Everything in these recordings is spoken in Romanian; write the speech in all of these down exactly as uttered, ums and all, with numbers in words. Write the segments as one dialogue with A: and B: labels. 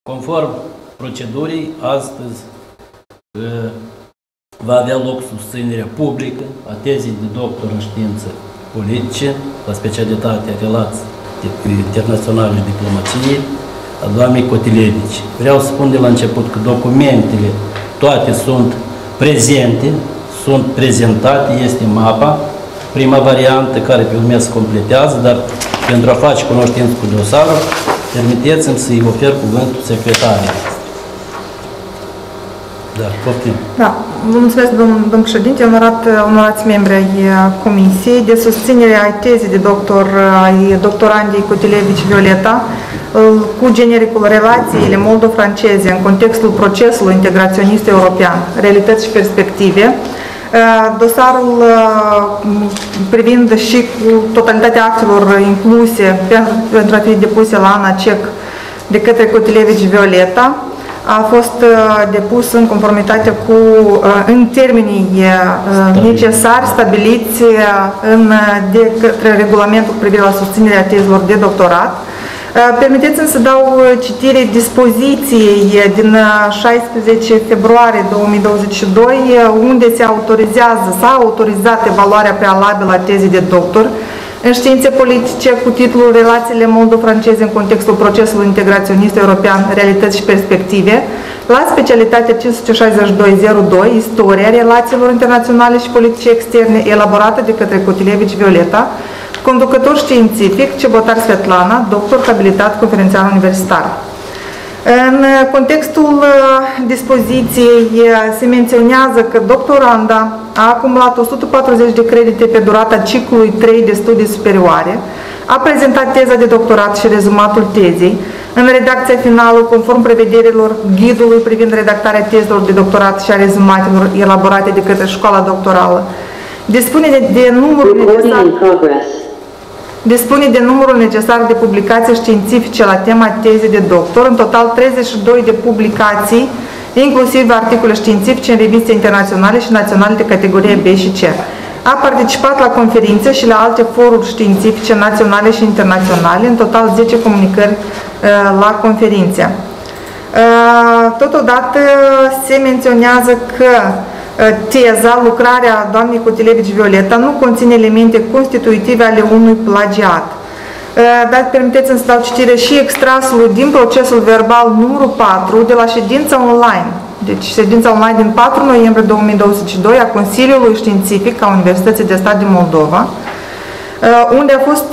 A: Conform procedurii, astăzi va avea loc susținerea publică a tezei de doctor în științe politice, la specialitatea relații internaționale și diplomație, a doamnei Cotilevici. Vreau să spun de la început că documentele toate sunt prezente, sunt prezentate, este mapa, prima variantă care pe urmă se completează, dar pentru a face cunoștință cu dosarul, permiteți-mi să-i ofer cuvântul secretarului. Da, poftim.
B: Da, vă mulțumesc, domnul, domnul președinte, onorat, onorați membri ai Comisiei de susținere ai tezei de doctor ai doctorandei Cotilevici Violeta cu genericul Relațiile moldo-franceze în contextul procesului integraționist european, realități și perspective. Dosarul privind și cu totalitatea actelor incluse pentru a fi depuse la ANACEC de către Cotilevici Violeta a fost depus în conformitate cu, în termenii necesari stabiliți în, de către regulamentul privind la susținerea tezelor de doctorat. Permiteți-mi să dau citire dispoziției din șaisprezece februarie două mii douăzeci și doi, unde se autorizează, s-a autorizat evaluarea prealabilă a tezei de doctor în științe politice cu titlul Relațiile moldo-franceze în contextul procesului integraționist european, realități și perspective, la specialitatea cinci sute șaizeci și doi zero doi, Istoria relațiilor internaționale și politice externe, elaborată de către Cotilevici Violeta, conducător științific, Cebotar Svetlana, doctor habilitat conferențiar universitar. În contextul dispoziției se menționează că doctoranda a acumulat o sută patruzeci de credite pe durata ciclului trei de studii superioare, a prezentat teza de doctorat și rezumatul tezei în redacția finală conform prevederilor ghidului privind redactarea tezelor de doctorat și a rezumatelor elaborate de către școala doctorală. Dispune de, de numărul necesar Dispune de numărul necesar de publicații științifice la tema tezei de doctor, în total treizeci și două de publicații, inclusiv articole științifice în reviste internaționale și naționale de categorie B și C. A participat la conferințe și la alte foruri științifice naționale și internaționale, în total zece comunicări uh, la conferințe. Uh, totodată se menționează că teza, lucrarea doamnei Cotilevici Violeta, nu conține elemente constitutive ale unui plagiat. Dar permiteți-mi să dau citire și extrasul din procesul verbal numărul patru de la ședința online. Deci ședința online din patru noiembrie două mii douăzeci și doi a Consiliului Științific a Universității de Stat din Moldova, unde a fost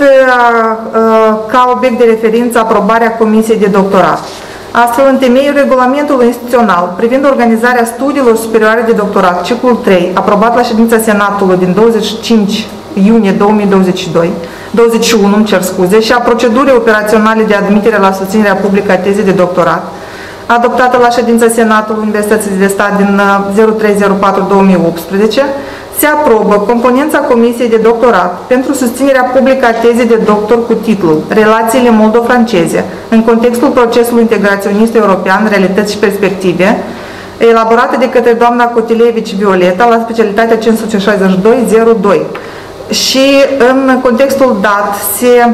B: ca obiect de referință aprobarea Comisiei de Doctorat. Astfel, în temeiul regulamentului instituțional privind organizarea studiilor superioare de doctorat, ciclul trei, aprobat la ședința Senatului din douăzeci și cinci iunie două mii douăzeci și doi, douăzeci și unu, îmi cer scuze, și a procedurii operaționale de admitere la susținerea publică a tezei de doctorat, adoptată la ședința Senatului Universității de Stat din zero trei zero patru două mii optsprezece, se aprobă componența Comisiei de Doctorat pentru susținerea publică a tezei de doctor cu titlul Relațiile moldo-franceze în contextul procesului integraționist european, realități și perspective, elaborată de către doamna Cotilevici Violeta la specialitatea cinci sute șaizeci și doi zero doi. Și în contextul dat se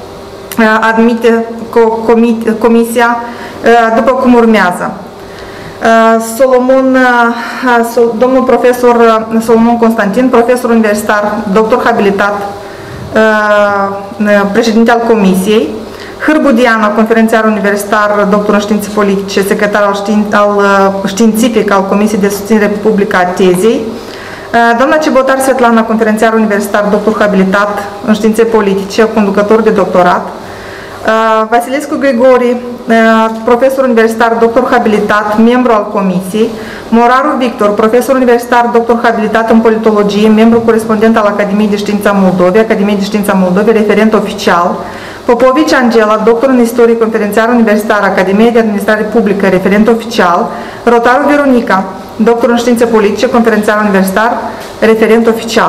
B: admite comisia după cum urmează. Solomon, domnul profesor Solomon Constantin, profesor universitar, doctor habilitat, președinte al Comisiei, Hârbu Diana, conferențiar universitar, doctor în științe politice, secretar al, știin, al științific al Comisiei de susținere publică a tezei, doamna Cebotar Svetlana, conferențiar universitar, doctor habilitat în științe politice, conducător de doctorat, Vasilescu Grigori, profesor universitar, doctor habilitat, membru al Comisiei, Moraru Victor, profesor universitar, doctor habilitat în politologie, membru corespondent al Academiei de Știință a Moldovei, Academiei de Știință a Moldovei, referent oficial, Popovici Angela, doctor în istorie, conferențiar universitar, Academia de Administrare Publică, referent oficial, Rotaru Veronica, doctor în științe politice, conferențiar universitar, referent oficial.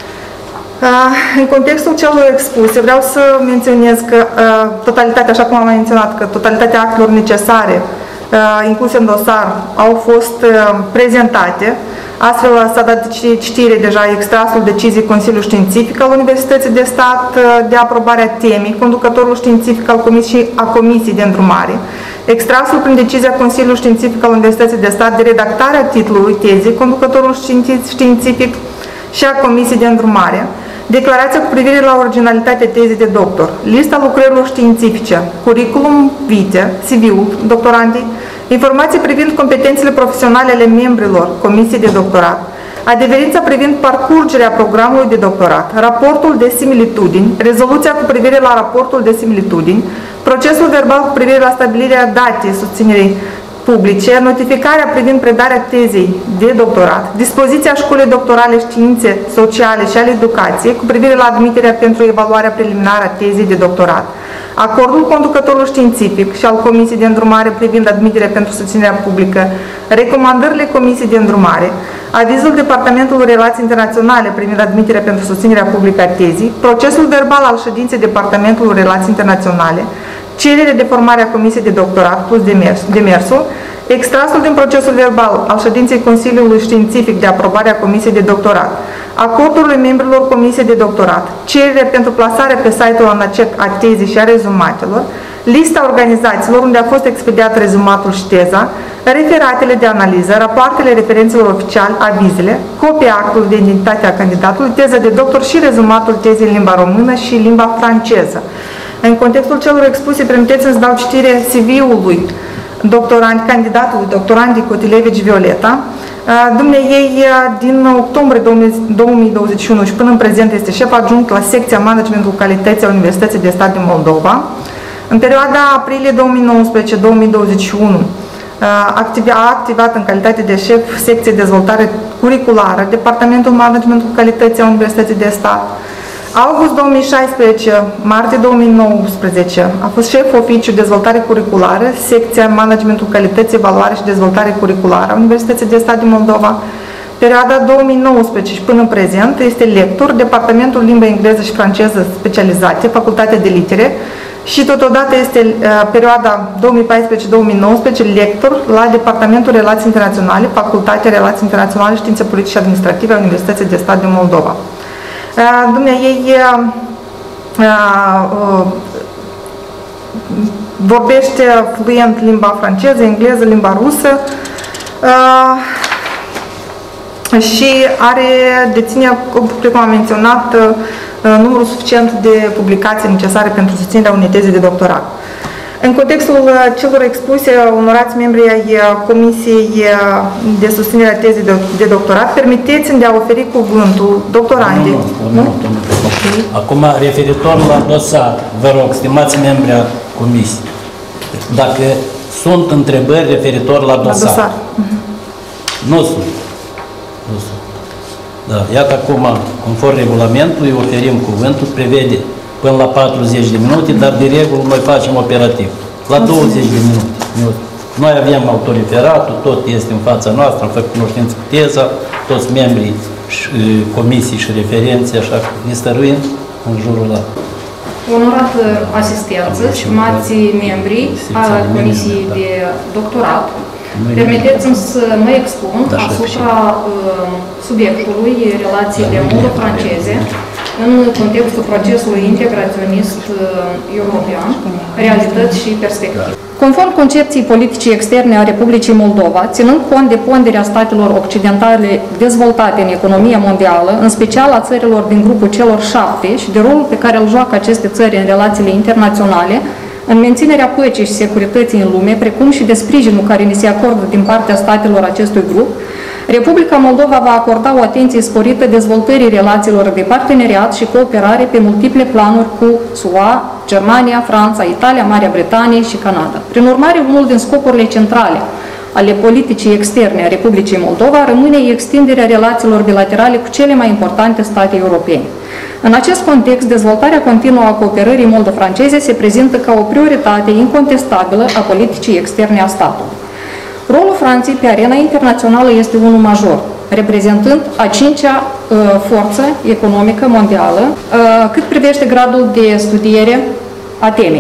B: În contextul celor expuse, vreau să menționez că totalitatea, așa cum am menționat, că totalitatea actelor necesare incluse în dosar au fost prezentate. Astfel s-a dat citire deja extrasul deciziei Consiliului Științific al Universității de Stat de aprobare a temei, conducătorul științific al Comisiei, a Comisiei de Îndrumare, extrasul prin decizia Consiliului Științific al Universității de Stat de redactare a titlului tezei, conducătorul științific și a Comisiei de Îndrumare, declarația cu privire la originalitatea tezei de doctor, lista lucrărilor științifice, curriculum vitae, C V-ul doctorandei, informații privind competențele profesionale ale membrilor Comisiei de Doctorat, adeverința privind parcurgerea programului de doctorat, raportul de similitudini, rezoluția cu privire la raportul de similitudini, procesul verbal cu privire la stabilirea datei susținerii publice, notificarea privind predarea tezei de doctorat, dispoziția Școlii Doctorale Științe Sociale și ale Educației cu privire la admiterea pentru evaluarea preliminară a tezei de doctorat, acordul conducătorului științific și al Comisiei de Îndrumare privind admiterea pentru susținerea publică, recomandările Comisiei de Îndrumare, avizul Departamentului Relații Internaționale privind admiterea pentru susținerea publică a tezii, procesul verbal al ședinței Departamentului Relații Internaționale, cerere de formare a Comisiei de Doctorat plus demers, demersul, extrasul din procesul verbal al ședinței Consiliului Științific de aprobare a Comisiei de Doctorat, acordurile membrilor Comisiei de Doctorat, cererea pentru plasarea pe site-ul ANACEC a tezei și a rezumatelor, lista organizațiilor unde a fost expediat rezumatul și teza, referatele de analiză, rapoartele referențelor oficiali, avizele, copia actului de identitate a candidatului, teza de doctor și rezumatul tezei în limba română și limba franceză. În contextul celor expuse, permiteți-mi să dau citire C V-ului doctorand, candidatului doctorandii Cotilevici Violeta. Dumneiei din octombrie două mii douăzeci și unu și până în prezent este șef adjunct la secția Managementul Calității a Universității de Stat din Moldova. În perioada aprilie două mii nouăsprezece - două mii douăzeci și unu a activat în calitate de șef secție Dezvoltare Curriculară, Departamentul Managementul Calității a Universității de Stat. August două mii șaisprezece - martie două mii nouăsprezece a fost șef oficiu Dezvoltare Curriculară, secția Managementul Calității, Evaluare și Dezvoltare Curriculară a Universității de Stat din Moldova. Perioada două mii nouăsprezece și până în prezent este lector, Departamentul Limba Engleză și Franceză Specializate, Facultatea de Litere, și totodată este uh, perioada două mii paisprezece - două mii nouăsprezece lector la Departamentul Relații Internaționale, Facultatea Relații Internaționale, Științe Politice și Administrative a Universității de Stat din Moldova. Dumnea ei vorbește fluent limba franceză, engleză, limba rusă și are, deține, cum am menționat, numărul suficient de publicații necesare pentru susținerea unei teze de doctorat. În contextul celor expuse, onorați membrii ai Comisiei de susținere a tezei de, de doctorat, permiteți-mi de a oferi cuvântul doctorandei.
A: Nu, nu, nu, nu, nu. Okay. Acum, referitor la dosar, vă rog, stimați membri a Comisiei, dacă sunt întrebări referitor la dosar. La dosar. Uh-huh. Nu sunt. Nu sunt. Da, iată acum, conform regulamentului, oferim cuvântul, prevede până la patruzeci de minute, dar de regulă noi facem operativ. La douăzeci de minute. Noi avem autoreferatul, tot este în fața noastră, am făcut cunoștință cu teza, toți membrii comisii și referențe, așa că ne stăruim în jurul la...
C: Onorată asistență, stimați membri a Comisiei de Doctorat, permiteți-mi să mă expun asupra subiectului relațiile mondo-franceze în contextul procesului integraționist european, realități și perspective. Conform concepției politicii externe a Republicii Moldova, ținând cont de ponderea statelor occidentale dezvoltate în economia mondială, în special a țărilor din grupul celor șapte și de rolul pe care îl joacă aceste țări în relațiile internaționale, în menținerea păcii și securității în lume, precum și de sprijinul care ni se acordă din partea statelor acestui grup, Republica Moldova va acorda o atenție sporită dezvoltării relațiilor de parteneriat și cooperare pe multiple planuri cu S U A, Germania, Franța, Italia, Marea Britanie și Canada. Prin urmare, unul din scopurile centrale ale politicii externe a Republicii Moldova rămâne extinderea relațiilor bilaterale cu cele mai importante state europene. În acest context, dezvoltarea continuă a cooperării moldo-franceze se prezintă ca o prioritate incontestabilă a politicii externe a statului. Rolul Franței pe arena internațională este unul major, reprezentând a cincea uh, forță economică mondială, uh, cât privește gradul de studiere a temei.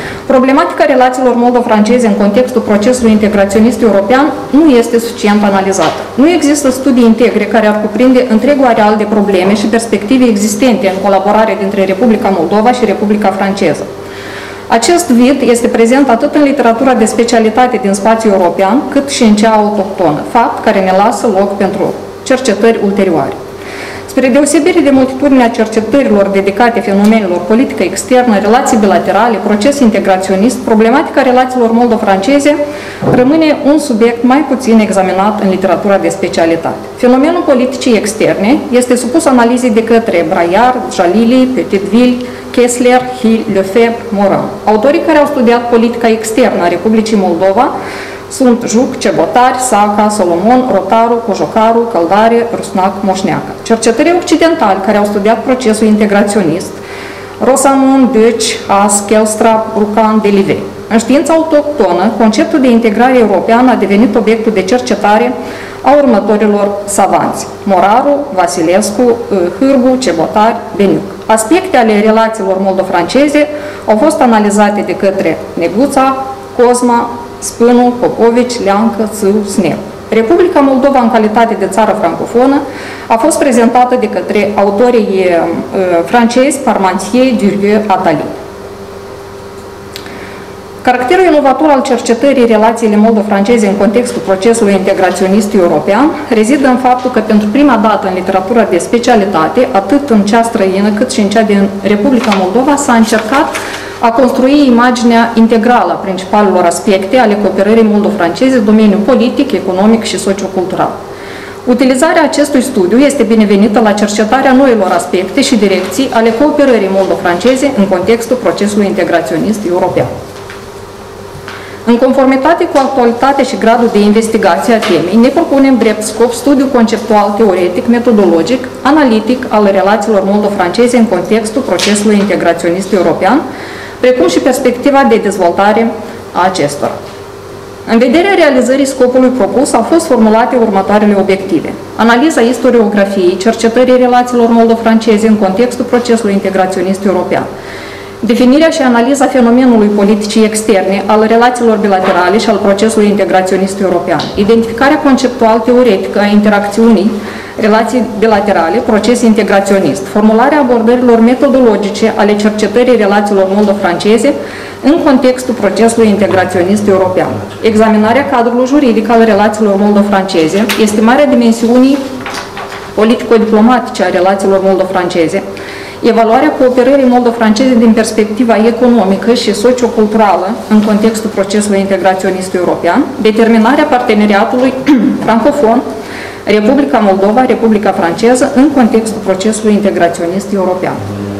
C: problematica relațiilor moldo-franceze în contextul procesului integraționist european nu este suficient analizată. Nu există studii integre care ar cuprinde întregul areal de probleme și perspective existente în colaborare dintre Republica Moldova și Republica Franceză. Acest vid este prezent atât în literatura de specialitate din spațiul european, cât și în cea autohtonă, fapt care ne lasă loc pentru cercetări ulterioare. Spre deosebire de multitudinea cercetărilor dedicate fenomenelor politică externă, relații bilaterale, proces integraționist, problematica relațiilor moldo-franceze rămâne un subiect mai puțin examinat în literatura de specialitate. Fenomenul politicii externe este supus analizei de către Braillard, Jalili, Petitville, Kessler, Hill, Lefebvre, Morin. Autorii care au studiat politica externă a Republicii Moldova sunt Juc, Cebotari, Saca, Solomon, Rotaru, Cojocaru, Căldare, Rusnac, Moșneacă. Cercetătorii occidentali care au studiat procesul integraționist, Rosamond, Böci, Haas, Kelstra, Brucan, Delive. În știința autohtonă, conceptul de integrare europeană a devenit obiectul de cercetare a următorilor savanți: Moraru, Vasilescu, Hârbu, Cebotari, Beniuc. Aspecte ale relațiilor moldo-franceze au fost analizate de către Neguța, Cosma, Spânu, Popovici, Leancă, Țâu, Sneu. Republica Moldova, în calitate de țară francofonă, a fost prezentată de către autorii uh, francezi Parmentier, Durieux, Attali. Caracterul inovator al cercetării relațiile moldo-franceze în contextul procesului integraționist european rezidă în faptul că pentru prima dată în literatura de specialitate, atât în cea străină cât și în cea din Republica Moldova, s-a încercat a construi imaginea integrală a principalelor aspecte ale cooperării moldo-franceze în domeniul politic, economic și sociocultural. Utilizarea acestui studiu este binevenită la cercetarea noilor aspecte și direcții ale cooperării moldo-franceze în contextul procesului integraționist european. În conformitate cu actualitatea și gradul de investigație a temei, ne propunem drept scop studiu conceptual, teoretic, metodologic, analitic al relațiilor moldo-franceze în contextul procesului integraționist european, precum și perspectiva de dezvoltare a acestora. În vederea realizării scopului propus au fost formulate următoarele obiective: analiza istoriografiei, cercetării relațiilor moldo-franceze în contextul procesului integraționist european, definirea și analiza fenomenului politicii externe, al relațiilor bilaterale și al procesului integraționist european, identificarea conceptual-teoretică a interacțiunii relații bilaterale, proces integraționist, formularea abordărilor metodologice ale cercetării relațiilor moldo-franceze în contextul procesului integraționist european, examinarea cadrului juridic al relațiilor moldo-franceze, estimarea dimensiunii politico-diplomatice a relațiilor moldo-franceze, evaluarea cooperării moldo-franceze din perspectiva economică și socioculturală în contextul procesului integraționist european, determinarea parteneriatului francofon Republica Moldova, Republica Franceză în contextul procesului integraționist european.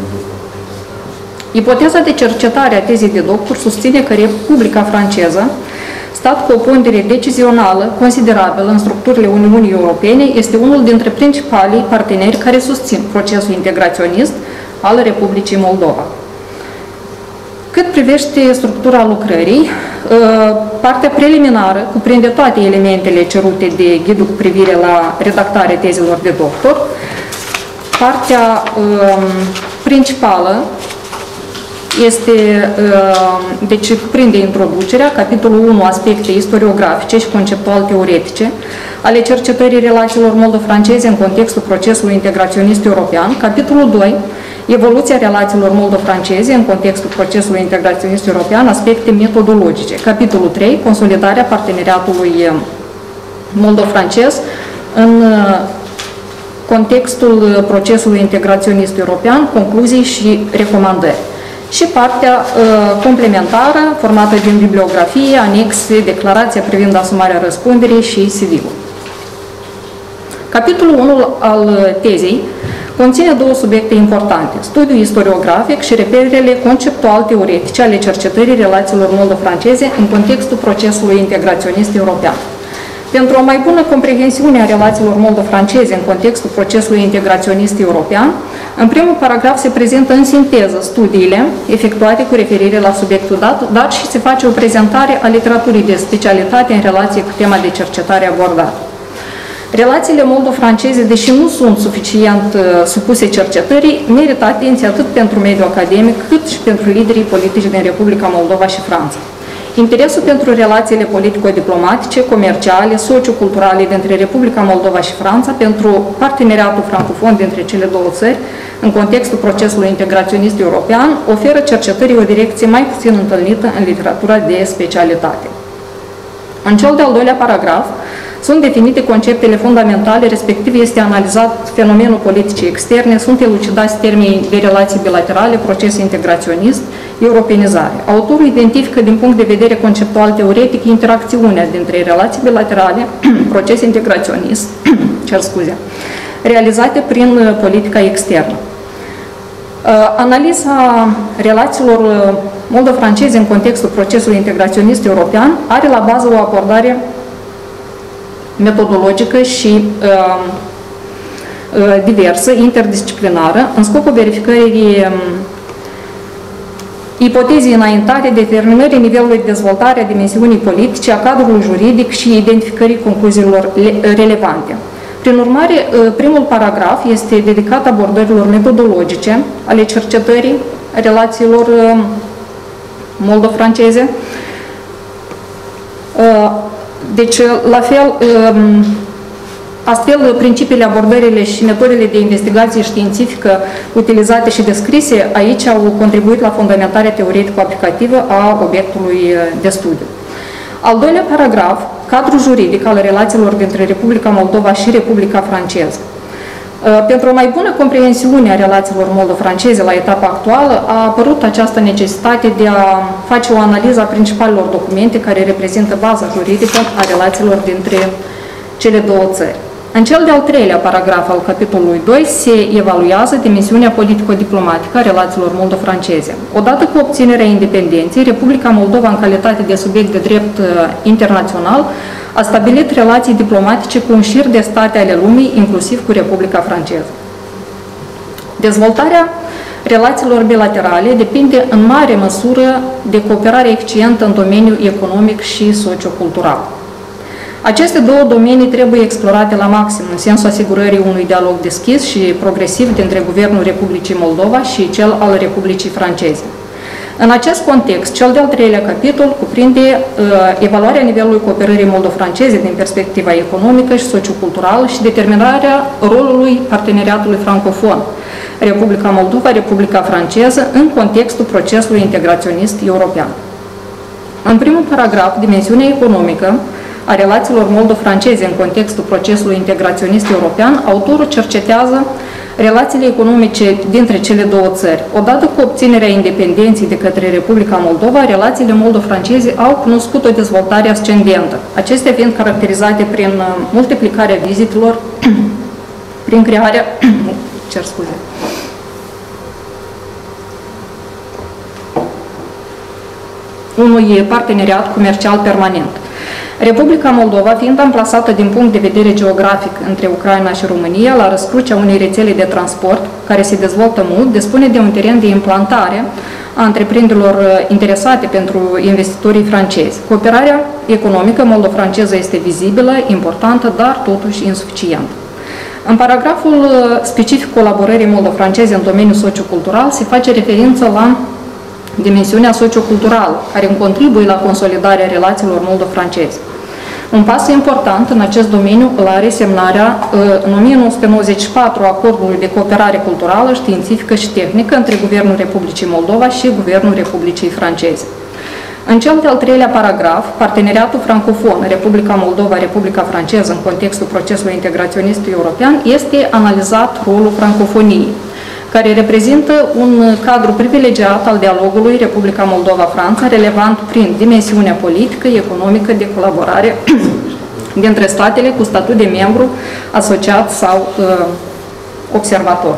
C: Ipoteza de cercetare a tezei de doctor susține că Republica Franceză, stat cu o pondere decizională considerabilă în structurile Uniunii Europene, este unul dintre principalii parteneri care susțin procesul integraționist al Republicii Moldova. Cât privește structura lucrării, partea preliminară cuprinde toate elementele cerute de ghidul cu privire la redactarea tezelor de doctor. Partea principală este, deci cuprinde introducerea, capitolul unu, aspecte istoriografice și conceptual-teoretice ale cercetării relațiilor moldo-franceze în contextul procesului integraționist european, capitolul doi, evoluția relațiilor moldo-franceze în contextul procesului integraționist european, aspecte metodologice, capitolul trei, consolidarea parteneriatului moldo-francez în contextul procesului integraționist european, concluzii și recomandări. Și partea uh, complementară, formată din bibliografie, anexe, declarația privind asumarea răspunderii și C V-ul. Capitolul unu al tezei conține două subiecte importante: studiul istoriografic și reperele conceptual-teoretice ale cercetării relațiilor moldo-franceze în contextul procesului integraționist european. Pentru o mai bună comprehensiune a relațiilor moldo-franceze în contextul procesului integraționist european, în primul paragraf se prezintă în sinteză studiile efectuate cu referire la subiectul dat, dar și se face o prezentare a literaturii de specialitate în relație cu tema de cercetare abordată. Relațiile moldo-franceze, deși nu sunt suficient uh, supuse cercetării, merită atenție atât pentru mediul academic, cât și pentru liderii politici din Republica Moldova și Franța. Interesul pentru relațiile politico-diplomatice, comerciale, socioculturale dintre Republica Moldova și Franța, pentru parteneriatul francofon dintre cele două țări, în contextul procesului integraționist european, oferă cercetării o direcție mai puțin întâlnită în literatura de specialitate. În cel de-al doilea paragraf, sunt definite conceptele fundamentale, respectiv este analizat fenomenul politicii externe, sunt elucidați termenii de relații bilaterale, proces integraționist, europenizare. Autorul identifică din punct de vedere conceptual teoretic interacțiunea dintre relații bilaterale, proces integraționist, cer scuze, realizate prin politica externă. Analiza relațiilor moldo-franceze în contextul procesului integraționist european are la bază o abordare metodologică și uh, uh, diversă, interdisciplinară, în scopul verificării um, ipotezii înaintate, determinării nivelului de dezvoltare a dimensiunii politice, a cadrului juridic și identificării concluziilor relevante. Prin urmare, primul paragraf este dedicat abordărilor metodologice ale cercetării relațiilor moldo-franceze. Deci, la fel, astfel, principiile, abordările și metodele de investigație științifică utilizate și descrise aici au contribuit la fundamentarea teoretico-aplicativă a obiectului de studiu. Al doilea paragraf, cadrul juridic al relațiilor dintre Republica Moldova și Republica Franceză. Pentru o mai bună comprehensiune a relațiilor moldo-franceze la etapa actuală, a apărut această necesitate de a face o analiză a principalelor documente care reprezintă baza juridică a relațiilor dintre cele două țări. În cel de-al treilea paragraf al capitolului doi se evaluează dimensiunea politico-diplomatică a relațiilor moldo-franceze. Odată cu obținerea independenței, Republica Moldova, în calitate de subiect de drept internațional, a stabilit relații diplomatice cu un șir de state ale lumii, inclusiv cu Republica Franceză. Dezvoltarea relațiilor bilaterale depinde în mare măsură de cooperare eficientă în domeniul economic și sociocultural. Aceste două domenii trebuie explorate la maxim, în sensul asigurării unui dialog deschis și progresiv dintre Guvernul Republicii Moldova și cel al Republicii Franceze. În acest context, cel de-al treilea capitol cuprinde uh, evaluarea nivelului cooperării moldo-franceze din perspectiva economică și socioculturală și determinarea rolului parteneriatului francofon, Republica Moldova, Republica Franceză, în contextul procesului integraționist european. În primul paragraf, dimensiunea economică a relațiilor moldo-franceze în contextul procesului integraționist european, autorul cercetează relațiile economice dintre cele două țări. Odată cu obținerea independenței de către Republica Moldova, relațiile moldo-franceze au cunoscut o dezvoltare ascendentă, acestea fiind caracterizate prin multiplicarea vizitelor, prin crearea, cer scuze, unui parteneriat comercial permanent. Republica Moldova, fiind amplasată din punct de vedere geografic între Ucraina și România, la răscrucea unei rețele de transport care se dezvoltă mult, dispune de un teren de implantare a întreprinderilor interesate pentru investitorii francezi. Cooperarea economică moldo-franceză este vizibilă, importantă, dar totuși insuficientă. În paragraful specific colaborării moldo-franceze în domeniul sociocultural se face referință la dimensiunea socioculturală, care contribuie la consolidarea relațiilor moldo-franceze. Un pas important în acest domeniu îl are semnarea în o mie nouă sute nouăzeci și patru a Acordului de Cooperare Culturală, Științifică și Tehnică între Guvernul Republicii Moldova și Guvernul Republicii Franceze. În cel de-al treilea paragraf, parteneriatul francofon Republica Moldova, Republica Franceză în contextul procesului integraționist european, este analizat rolul francofoniei, care reprezintă un cadru privilegiat al dialogului Republica Moldova-Franța, relevant prin dimensiunea politică, economică, de colaborare dintre statele cu statut de membru, asociat sau uh, observator.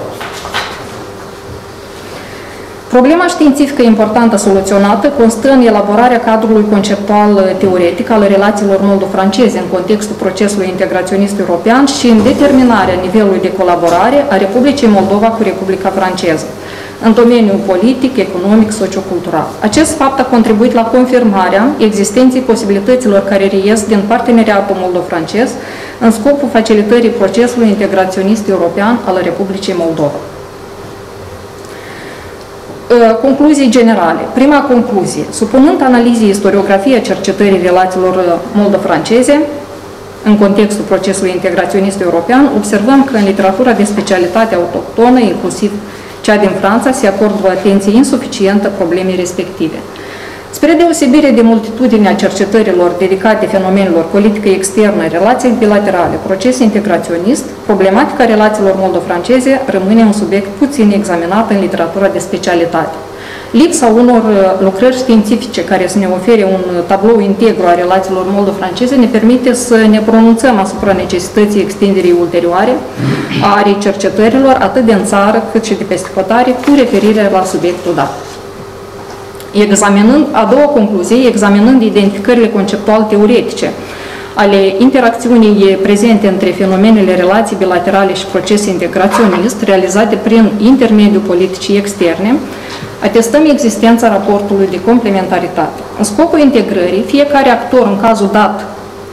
C: Problema științifică importantă soluționată constă în elaborarea cadrului conceptual teoretic al relațiilor moldo-franceze în contextul procesului integraționist european și în determinarea nivelului de colaborare a Republicii Moldova cu Republica Franceză. în domeniul politic, economic, sociocultural. Acest fapt a contribuit la confirmarea existenței posibilităților care reies din parteneriatul moldo-francez în scopul facilitării procesului integraționist european al Republicii Moldova. Concluzii generale. Prima concluzie. Supunând analizii istoriografia cercetării relațiilor moldo-franceze, în contextul procesului integraționist european, observăm că în literatura de specialitate autohtonă, inclusiv cea din Franța, se acordă o atenție insuficientă problemei respective. Spre deosebire de multitudinea cercetărilor dedicate fenomenelor politică externă, relații bilaterale, proces integraționist, problematica relațiilor moldo-franceze rămâne un subiect puțin examinat în literatura de specialitate. Lipsa unor lucrări științifice care să ne ofere un tablou integru a relațiilor moldo-franceze ne permite să ne pronunțăm asupra necesității extinderii ulterioare a arei cercetărilor, atât din țară cât și de peste hotare, cu referire la subiectul dat. Examinând, a doua concluzie, examinând identificările conceptual-teoretice ale interacțiunii prezente între fenomenele relații bilaterale și proces integraționist realizate prin intermediul politicii externe, atestăm existența raportului de complementaritate. În scopul integrării, fiecare actor, în cazul dat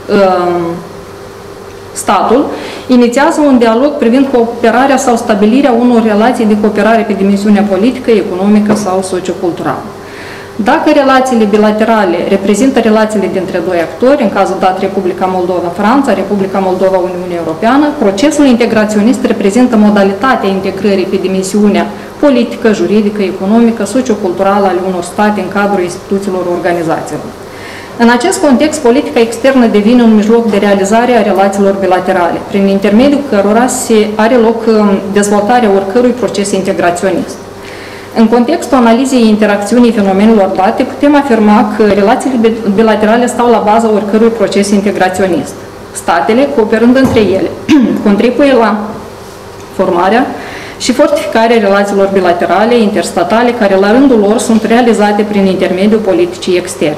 C: statul, inițiază un dialog privind cooperarea sau stabilirea unor relații de cooperare pe dimensiunea politică, economică sau socioculturală. Dacă relațiile bilaterale reprezintă relațiile dintre doi actori, în cazul dat Republica Moldova-Franța, Republica Moldova-Uniunea Europeană, procesul integraționist reprezintă modalitatea integrării pe dimensiunea politică, juridică, economică, socioculturală ale unor state în cadrul instituțiilor organizațiilor. În acest context, politica externă devine un mijloc de realizare a relațiilor bilaterale, prin intermediul cărora se are loc dezvoltarea oricărui proces integraționist. În contextul analizei interacțiunii fenomenelor date, putem afirma că relațiile bilaterale stau la baza oricărui proces integraționist. Statele, cooperând între ele, contribuie la formarea și fortificarea relațiilor bilaterale, interstatale, care la rândul lor sunt realizate prin intermediul politicii externe.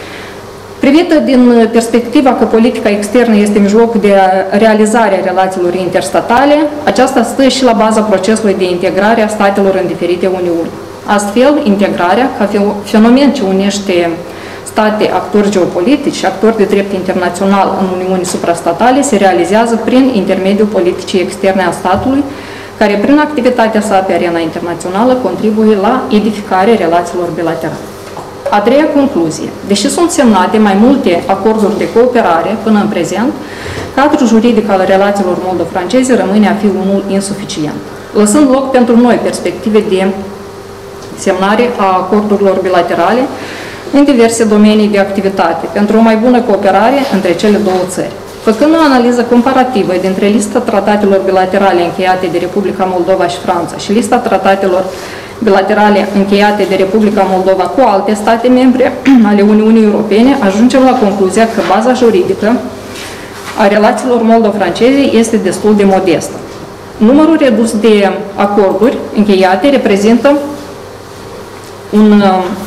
C: Privită din perspectiva că politica externă este mijlocul de realizare a relațiilor interstatale, aceasta stă și la baza procesului de integrare a statelor în diferite uniuni. Astfel, integrarea, ca fenomen ce unește state, actori geopolitici și actori de drept internațional în uniuni suprastatale, se realizează prin intermediul politicii externe a statului, care prin activitatea sa pe arena internațională contribuie la edificarea relațiilor bilaterale. A treia concluzie. Deși sunt semnate mai multe acorduri de cooperare până în prezent, cadrul juridic al relațiilor moldo-franceze rămâne a fi unul insuficient, lăsând loc pentru noi perspective de semnare a acordurilor bilaterale în diverse domenii de activitate, pentru o mai bună cooperare între cele două țări. Făcând o analiză comparativă dintre lista tratatelor bilaterale încheiate de Republica Moldova și Franța și lista tratatelor bilaterale încheiate de Republica Moldova cu alte state membre ale Uniunii Europene, ajungem la concluzia că baza juridică a relațiilor moldo-franceze este destul de modestă. Numărul redus de acorduri încheiate reprezintă un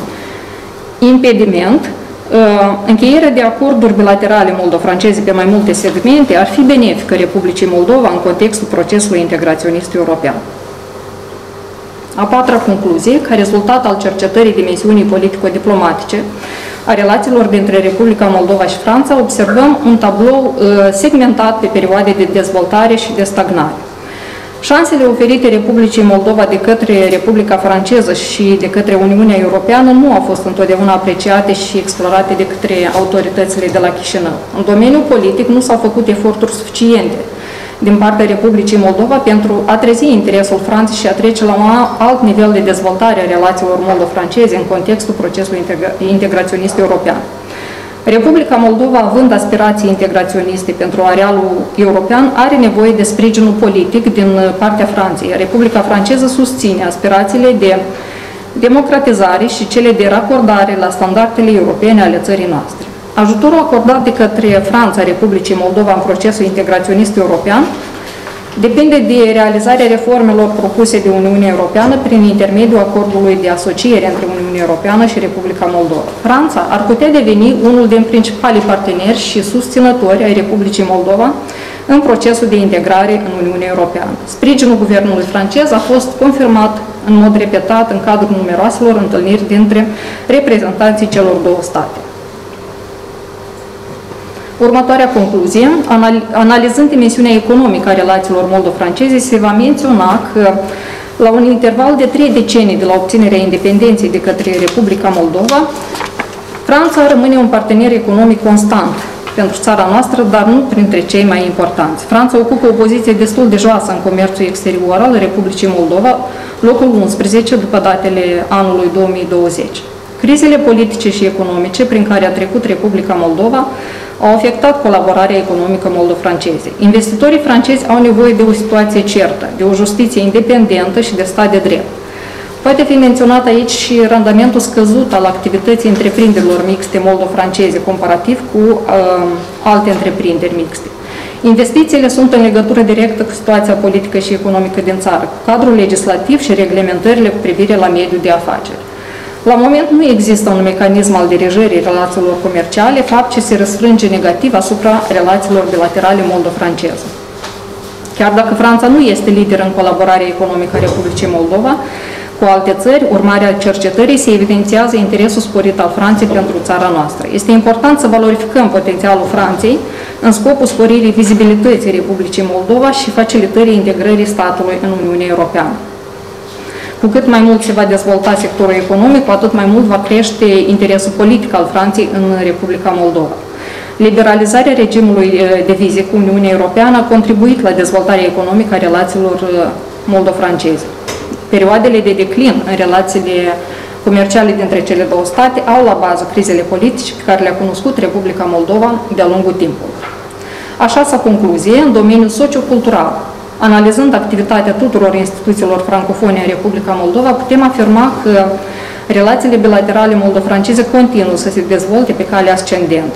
C: impediment. Încheierea de acorduri bilaterale moldo-franceze pe mai multe segmente ar fi benefică Republicii Moldova în contextul procesului integraționist european. A patra concluzie, ca rezultat al cercetării dimensiunii politico-diplomatice a relațiilor dintre Republica Moldova și Franța, observăm un tablou segmentat pe perioade de dezvoltare și de stagnare. Șansele oferite Republicii Moldova de către Republica Franceză și de către Uniunea Europeană nu au fost întotdeauna apreciate și explorate de către autoritățile de la Chișinău. În domeniul politic nu s-au făcut eforturi suficiente din partea Republicii Moldova pentru a trezi interesul Franței și a trece la un alt nivel de dezvoltare a relațiilor moldo-franceze în contextul procesului integra- integraționist european. Republica Moldova, având aspirații integraționiste pentru arealul european, are nevoie de sprijinul politic din partea Franței. Republica franceză susține aspirațiile de democratizare și cele de racordare la standardele europene ale țării noastre. Ajutorul acordat de către Franța Republicii Moldova în procesul integraționist european depinde de realizarea reformelor propuse de Uniunea Europeană prin intermediul acordului de asociere între Uniunea Europeană și Republica Moldova. Franța ar putea deveni unul din principalii parteneri și susținători ai Republicii Moldova în procesul de integrare în Uniunea Europeană. Sprijinul guvernului francez a fost confirmat în mod repetat în cadrul numeroaselor întâlniri dintre reprezentanții celor două state. Următoarea concluzie, analizând dimensiunea economică a relațiilor moldo-franceze, se va menționa că la un interval de trei decenii de la obținerea independenței de către Republica Moldova, Franța rămâne un partener economic constant pentru țara noastră, dar nu printre cei mai importanți. Franța ocupă o poziție destul de joasă în comerțul exterior al Republicii Moldova, locul unsprezece după datele anului două mii douăzeci. Crizele politice și economice prin care a trecut Republica Moldova au afectat colaborarea economică moldo-franceze. Investitorii francezi au nevoie de o situație certă, de o justiție independentă și de stat de drept. Poate fi menționat aici și randamentul scăzut al activității întreprinderilor mixte moldo-franceze comparativ cu uh, alte întreprinderi mixte. Investițiile sunt în legătură directă cu situația politică și economică din țară, cu cadrul legislativ și reglementările cu privire la mediul de afaceri. La moment nu există un mecanism al dirijării relațiilor comerciale, fapt ce se răsfrânge negativ asupra relațiilor bilaterale moldo-franceze. Chiar dacă Franța nu este lider în colaborarea economică a Republicii Moldova cu alte țări, urmarea cercetării se evidențiază interesul sporit al Franței pentru țara noastră. Este important să valorificăm potențialul Franței în scopul sporirii vizibilității Republicii Moldova și facilitării integrării statului în Uniunea Europeană. Cu cât mai mult se va dezvolta sectorul economic, cu atât mai mult va crește interesul politic al Franței în Republica Moldova. Liberalizarea regimului de vize cu Uniunea Europeană a contribuit la dezvoltarea economică a relațiilor moldo-franceze. Perioadele de declin în relațiile comerciale dintre cele două state au la bază crizele politice pe care le-a cunoscut Republica Moldova de-a lungul timpului. Așa, sa concluzie, în domeniul sociocultural, analizând activitatea tuturor instituțiilor francofone în Republica Moldova, putem afirma că relațiile bilaterale moldo-franceze continuă să se dezvolte pe cale ascendentă.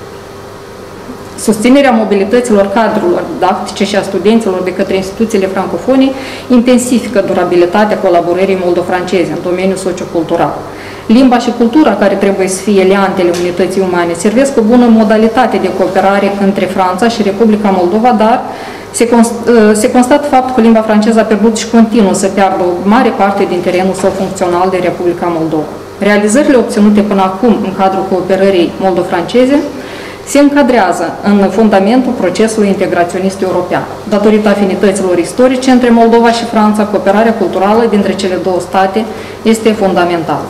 C: Susținerea mobilităților cadrelor didactice și a studenților de către instituțiile francofone intensifică durabilitatea colaborării moldo-franceze în domeniul sociocultural. Limba și cultura, care trebuie să fie eleantele unității umane, servesc o bună modalitate de cooperare între Franța și Republica Moldova, dar se, const, se constată faptul că limba franceză a pierdut și continuă să piardă o mare parte din terenul său funcțional de Republica Moldova. Realizările obținute până acum în cadrul cooperării moldo-franceze se încadrează în fundamentul procesului integraționist european. Datorită afinităților istorice între Moldova și Franța, cooperarea culturală dintre cele două state este fundamentală.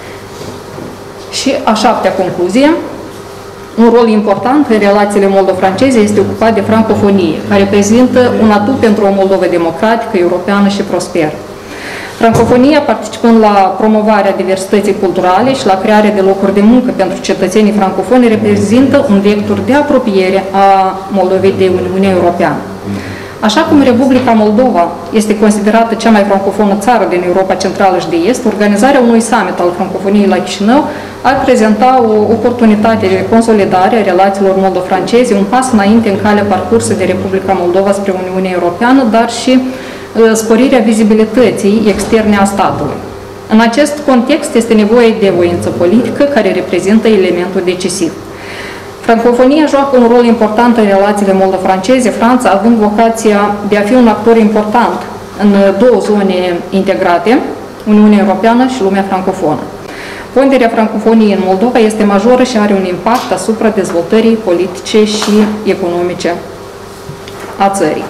C: Și a șaptea concluzie, un rol important în relațiile moldo-franceze este ocupat de francofonie, care prezintă un atu pentru o Moldovă democratică, europeană și prosperă. Francofonia, participând la promovarea diversității culturale și la crearea de locuri de muncă pentru cetățenii francofoni, reprezintă un vector de apropiere a Moldovei de Uniunea Europeană. Așa cum Republica Moldova este considerată cea mai francofonă țară din Europa Centrală și de Est, organizarea unui summit al francofoniei la Chișinău ar prezenta o oportunitate de consolidare a relațiilor moldo-franceze, un pas înainte în calea parcursă de Republica Moldova spre Uniunea Europeană, dar și sporirea vizibilității externe a statului. În acest context este nevoie de voință politică, care reprezintă elementul decisiv. Francofonia joacă un rol important în relațiile moldo-franceze, Franța având vocația de a fi un actor important în două zone integrate, Uniunea Europeană și lumea francofonă. Ponderea francofoniei în Moldova este majoră și are un impact asupra dezvoltării politice și economice a țării.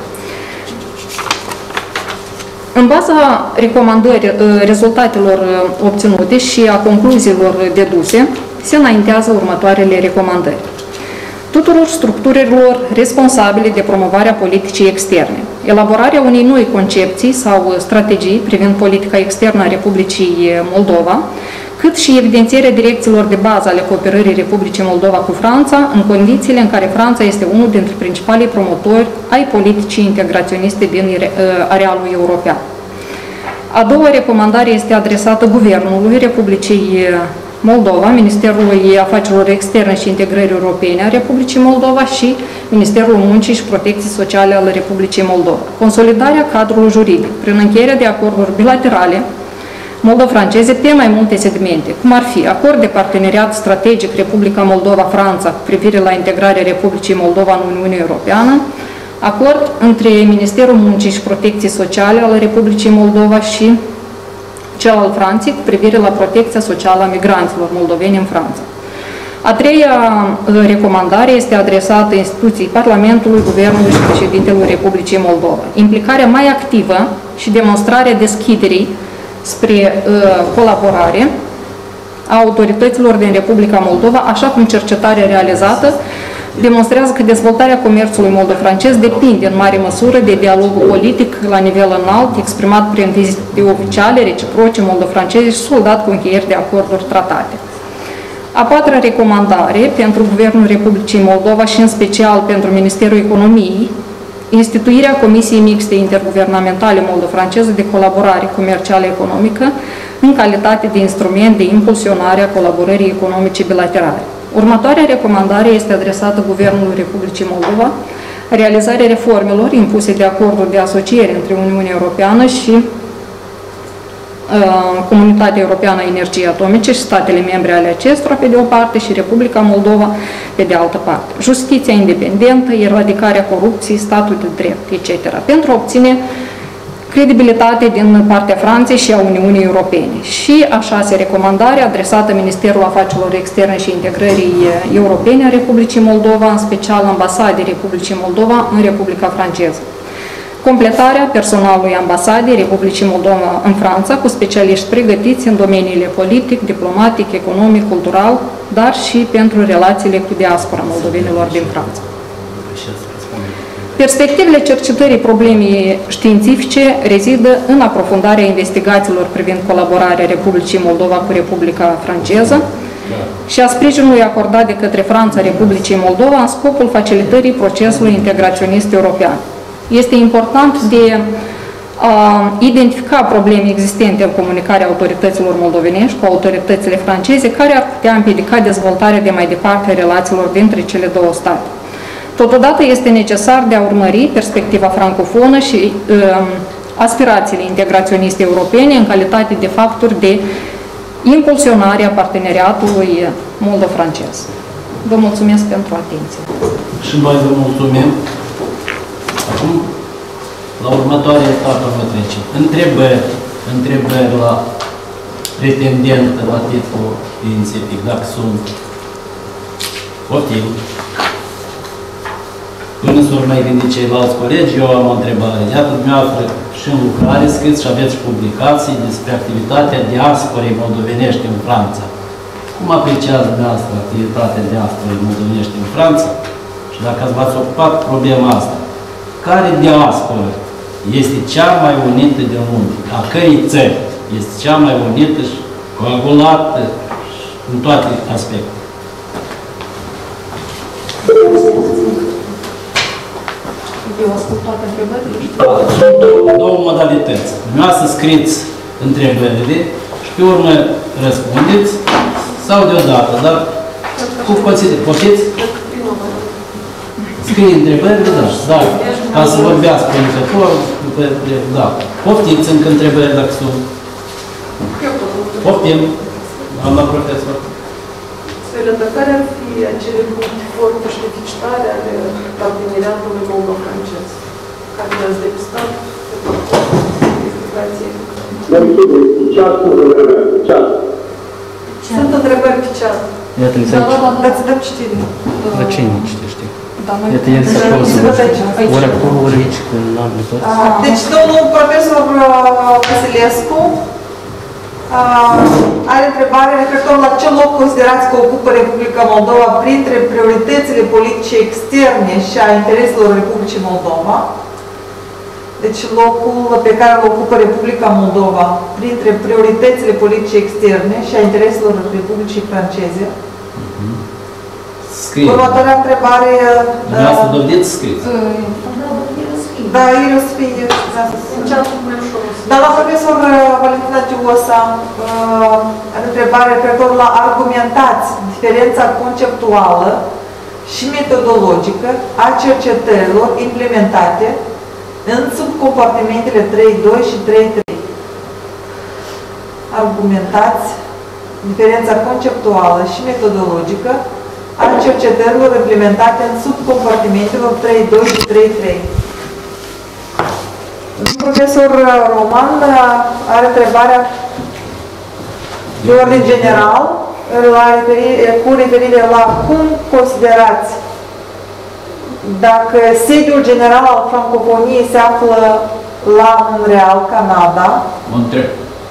C: În baza recomandării, rezultatelor obținute și a concluziilor deduse, se înaintează următoarele recomandări. Tuturor structurilor responsabile de promovarea politicii externe, elaborarea unei noi concepții sau strategii privind politica externă a Republicii Moldova, cât și evidențierea direcțiilor de bază ale cooperării Republicii Moldova cu Franța, în condițiile în care Franța este unul dintre principalii promotori ai politicii integraționiste din arealul european. A doua recomandare este adresată Guvernului Republicii Moldova, Ministerului Afacerilor Externe și Integrării Europene a Republicii Moldova și Ministerul Muncii și Protecției Sociale al Republicii Moldova. Consolidarea cadrului juridic prin încheierea de acorduri bilaterale moldo-franceze pe mai multe segmente, cum ar fi acord de parteneriat strategic Republica Moldova-Franța cu privire la integrarea Republicii Moldova în Uniunea Europeană, Acord între Ministerul Muncii și Protecției Sociale al Republicii Moldova și cel al Franței cu privire la protecția socială a migranților moldoveni în Franța. A treia recomandare este adresată instituției Parlamentului, Guvernului și Președintelui Republicii Moldova. Implicarea mai activă și demonstrarea deschiderii spre uh, colaborare a autorităților din Republica Moldova, așa cum cercetarea realizată demonstrează că dezvoltarea comerțului moldo-francez depinde în mare măsură de dialogul politic la nivel înalt, exprimat prin vizite oficiale, reciproce, moldo-franceze și soldat cu încheieri de acorduri tratate. A patra recomandare pentru Guvernul Republicii Moldova și în special pentru Ministerul Economiei, instituirea Comisiei Mixte Interguvernamentale Moldo-Franceză de Colaborare Comercială Economică în calitate de instrument de impulsionare a colaborării economice bilaterale. Următoarea recomandare este adresată Guvernului Republicii Moldova, realizarea reformelor impuse de acordul de asociere între Uniunea Europeană și uh, Comunitatea Europeană a Energiei Atomice și statele membre ale acestora pe de o parte și Republica Moldova pe de altă parte. Justiția independentă, eradicarea corupției, statul de drept, et cetera. Pentru a obține credibilitate din partea Franței și a Uniunii Europene. Și a șasea recomandare adresată Ministerul Afacerilor Externe și Integrării Europene a Republicii Moldova, în special Ambasadei Republicii Moldova în Republica Franceză. Completarea personalului Ambasadei Republicii Moldova în Franța cu specialiști pregătiți în domeniile politic, diplomatic, economic, cultural, dar și pentru relațiile cu diaspora moldovenilor din Franța. Perspectivele cercetării problemei științifice rezidă în aprofundarea investigațiilor privind colaborarea Republicii Moldova cu Republica Franceză și a sprijinului acordat de către Franța Republicii Moldova în scopul facilitării procesului integraționist european. Este important de a identifica probleme existente în comunicarea autorităților moldovenești cu autoritățile franceze care ar putea împiedica dezvoltarea de mai departe a relațiilor dintre cele două state. Totodată este necesar de a urmări perspectiva francofonă și uh, aspirațiile integraționiste europene în calitate de factori de impulsionare a parteneriatului moldo-francez. Vă mulțumesc pentru atenție.
A: Și noi vă mulțumim. Acum, la următoarea etapă vă trecem. Întrebări, întrebări la pretendent la titlul inițiativ, dacă sunt. Poftim. Până să urmă gândi ceilalți colegi, eu am o întrebare. Iată, dumneavoastră și în lucrare scriți și aveți publicații despre activitatea diasporei moldovenești în Franța. Cum apreciați dumneavoastră activitatea diasporei moldovenești în Franța? Și dacă v-ați ocupat problema asta, care diasporă este cea mai unită din lume? A cărei țări este cea mai unită și coagulată în toate aspectele?
C: Eu ascult toate întrebările.
A: Sunt două, două modalități. Dumneavoastră scriți întrebările și pe urmă răspundeți sau deodată, dar cu pățite. Poftiți? Scrie întrebările, da, da, ca să vorbească lucrătorul, da. Poftiți încă întrebări dacă sunt. Poftim, doamna profesor.
D: Sfera, care ar fi acele puncte forte și deficitare ale parteneriatului moldo-francez? Care le-ați depistat pe parcursul investigației? Sunt întrebări pe chat.
E: Iată, li
D: Da, da, da, ți dăm citire.
E: La cine nu citești? Iată, el se acolo ori acolo, ori aici, când n-am tot.
B: Deci, domnul profesor Vasilescu are întrebare referitor la ce loc considerați că ocupă Republica Moldova printre prioritățile politice externe și a intereselor Republicii Moldova. Deci locul pe care îl ocupă Republica Moldova printre prioritățile politice externe și a intereselor Republicii Franceze.
A: Scrie.
B: Următoarea întrebare...
A: Dumneavoastră dovediți scriți.
B: Da, el o să fie... Doamna profesor Valentina Giosa are întrebare referitor la argumentați diferența conceptuală și metodologică a cercetărilor implementate în subcompartimentele trei punct doi și trei punct trei. Argumentați diferența conceptuală și metodologică a cercetărilor implementate în subcompartimentelor trei punct doi și trei punct trei. Profesor Roman are întrebarea de ordin general la referire, cu referire la cum considerați dacă sediul general al francofoniei se află la Montreal, Canada.
A: Montreal.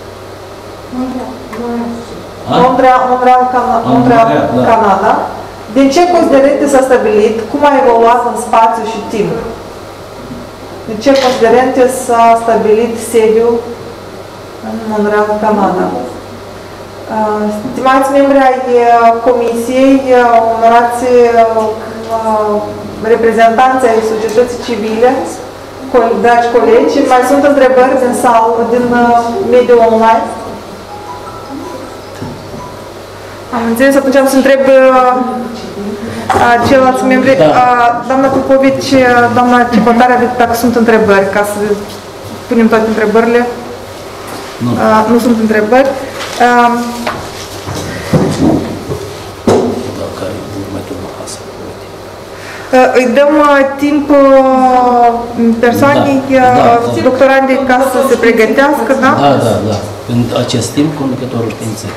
B: Montreal, Montreal, Cana Montreal,
A: da.
B: Canada. Din ce considerente s-a stabilit? Cum a evoluat în spațiu și timp? Din ce considerente s-a stabilit sediul în Montreal, Canada? Stimați membri ai Comisiei, onorați reprezentanții ai societății civile, dragi colegi, mai sunt întrebări din sală, din mediul online? Am înțeles, atunci am să întreb ceilalți membri. Da. Doamna Popovici, doamna Cipătare, dacă sunt întrebări, ca să punem toate întrebările. Nu, nu sunt întrebări. Îi dăm timp persoanei, da, da, doctorandei, ca să se pregătească, da?
A: Da, da, da. În acest timp, conducătorul științei.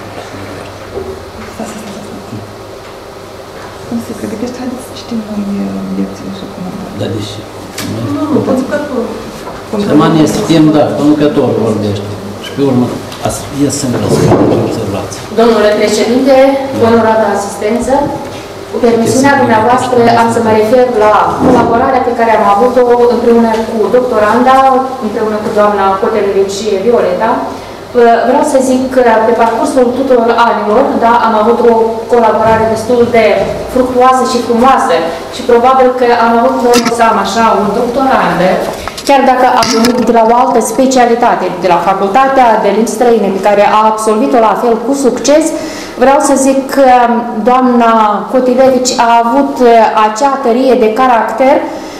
B: Cum se pregătește? Haideți să citim noi lecțiile și comentarii.
A: Da, deși...
D: Nu, nu, conducătorul.
A: Răman este timp, da, conducătorul vorbește. Și pe urmă, e singur să observați.
F: Domnule președinte, onorată asistență, cu permisiunea dumneavoastră am să mă refer la colaborarea pe care am avut-o împreună cu doctoranda, împreună cu doamna Cotelevici și Violeta. Vreau să zic că pe parcursul tuturor anilor, da, am avut o colaborare destul de fructuoasă și frumoasă și probabil că am avut normal să am așa un doctorandă, chiar dacă am venit de la o altă specialitate, de la Facultatea de Limbi Străine, pe care a absolvit-o la fel cu succes. Vreau să zic că doamna Cotilevici a avut acea tărie de caracter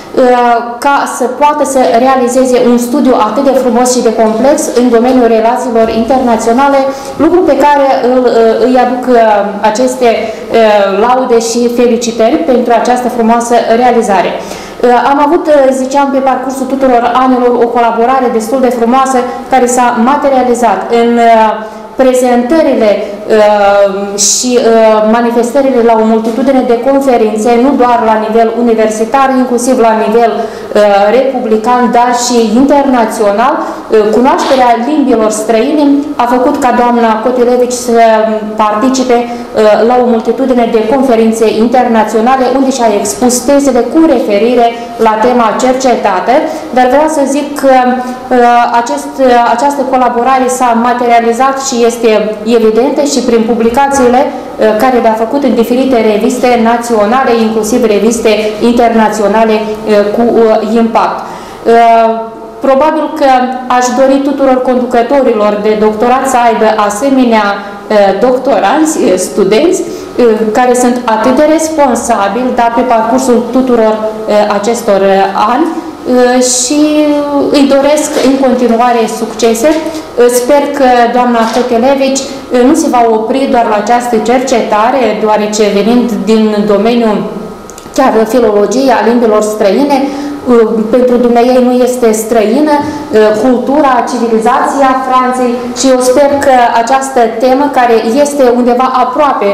F: ca să poată să realizeze un studiu atât de frumos și de complex în domeniul relațiilor internaționale, lucru pe care îl, îi aduc aceste laude și felicitări pentru această frumoasă realizare. Am avut, ziceam, pe parcursul tuturor anilor o colaborare destul de frumoasă care s-a materializat în prezentările uh, și uh, manifestările la o multitudine de conferințe, nu doar la nivel universitar, inclusiv la nivel uh, republican, dar și internațional. Uh, cunoașterea limbilor străine a făcut ca doamna Cotilevici să participe uh, la o multitudine de conferințe internaționale unde și-a expus tezele cu referire la tema cercetată, dar vreau să zic că uh, acest, uh, această colaborare s-a materializat și este evidentă și prin publicațiile care le-a făcut în diferite reviste naționale, inclusiv reviste internaționale cu impact. Probabil că aș dori tuturor conducătorilor de doctorat să aibă asemenea doctoranți, studenți, care sunt atât de responsabili, dar pe parcursul tuturor acestor ani, și îi doresc în continuare succese. Sper că doamna Cotelevici nu se va opri doar la această cercetare, deoarece venind din domeniul chiar filologiei a limbilor străine, pentru dumneavoastră nu este străină cultura, civilizația Franței și eu sper că această temă, care este undeva aproape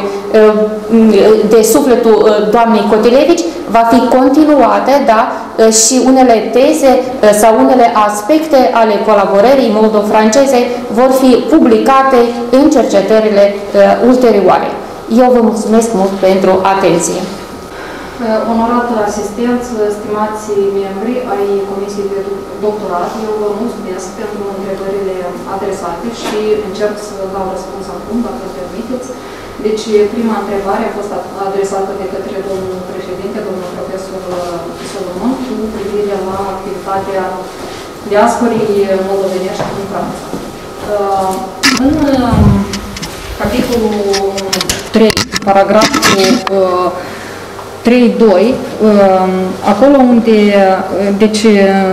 F: de sufletul doamnei Cotelevici, va fi continuată, da, și unele teze sau unele aspecte ale colaborării moldo-franceze vor fi publicate în cercetările ulterioare. Eu vă mulțumesc mult pentru atenție.
C: Onorată asistență, stimați membri ai Comisiei de Doctorat, eu vă mulțumesc pentru întrebările adresate și încerc să dau răspuns acum, dacă îmi permiteți. Deci, prima întrebare a fost adresată de către domnul președinte, domnul profesor Solomon, cu privire la activitatea diasporii moldovenești în Franța. În capitolul trei, paragraful trei punct doi, acolo unde, deci,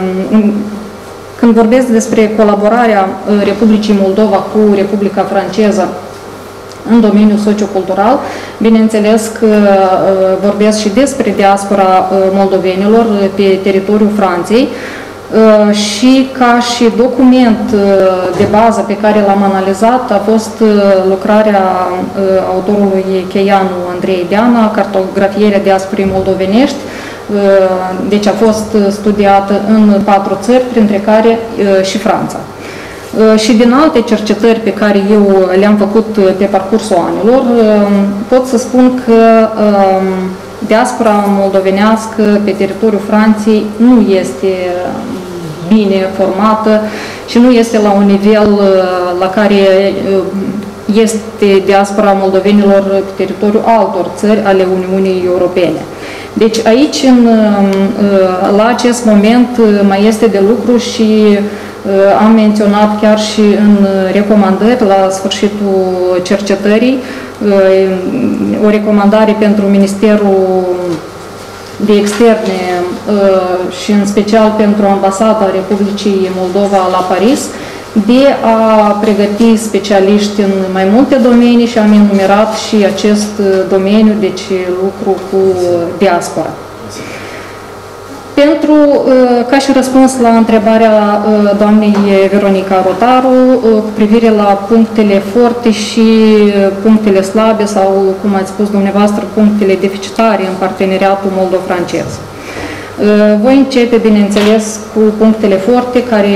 C: când vorbesc despre colaborarea Republicii Moldova cu Republica Franceză în domeniul sociocultural. Bineînțeles că vorbesc și despre diaspora moldovenilor pe teritoriul Franței și ca și document de bază pe care l-am analizat a fost lucrarea autorului cheianu Andrei Deana, Cartografierea diasporei moldovenești. Deci a fost studiată în patru țări, printre care și Franța. Și din alte cercetări pe care eu le-am făcut pe parcursul anilor, pot să spun că diaspora moldovenească pe teritoriul Franței nu este bine formată și nu este la un nivel la care este diaspora moldovenilor pe teritoriul altor țări ale Uniunii Europene. Deci aici, în, la acest moment, mai este de lucru și am menționat chiar și în recomandări la sfârșitul cercetării o recomandare pentru Ministerul de Externe și în special pentru Ambasada Republicii Moldova la Paris de a pregăti specialiști în mai multe domenii și am enumerat și acest domeniu, deci lucru cu diaspora. Pentru, ca și răspuns la întrebarea doamnei Veronica Rotaru cu privire la punctele forte și punctele slabe sau, cum ați spus dumneavoastră, punctele deficitare în parteneriatul moldo-francez. Voi începe, bineînțeles, cu punctele forte care,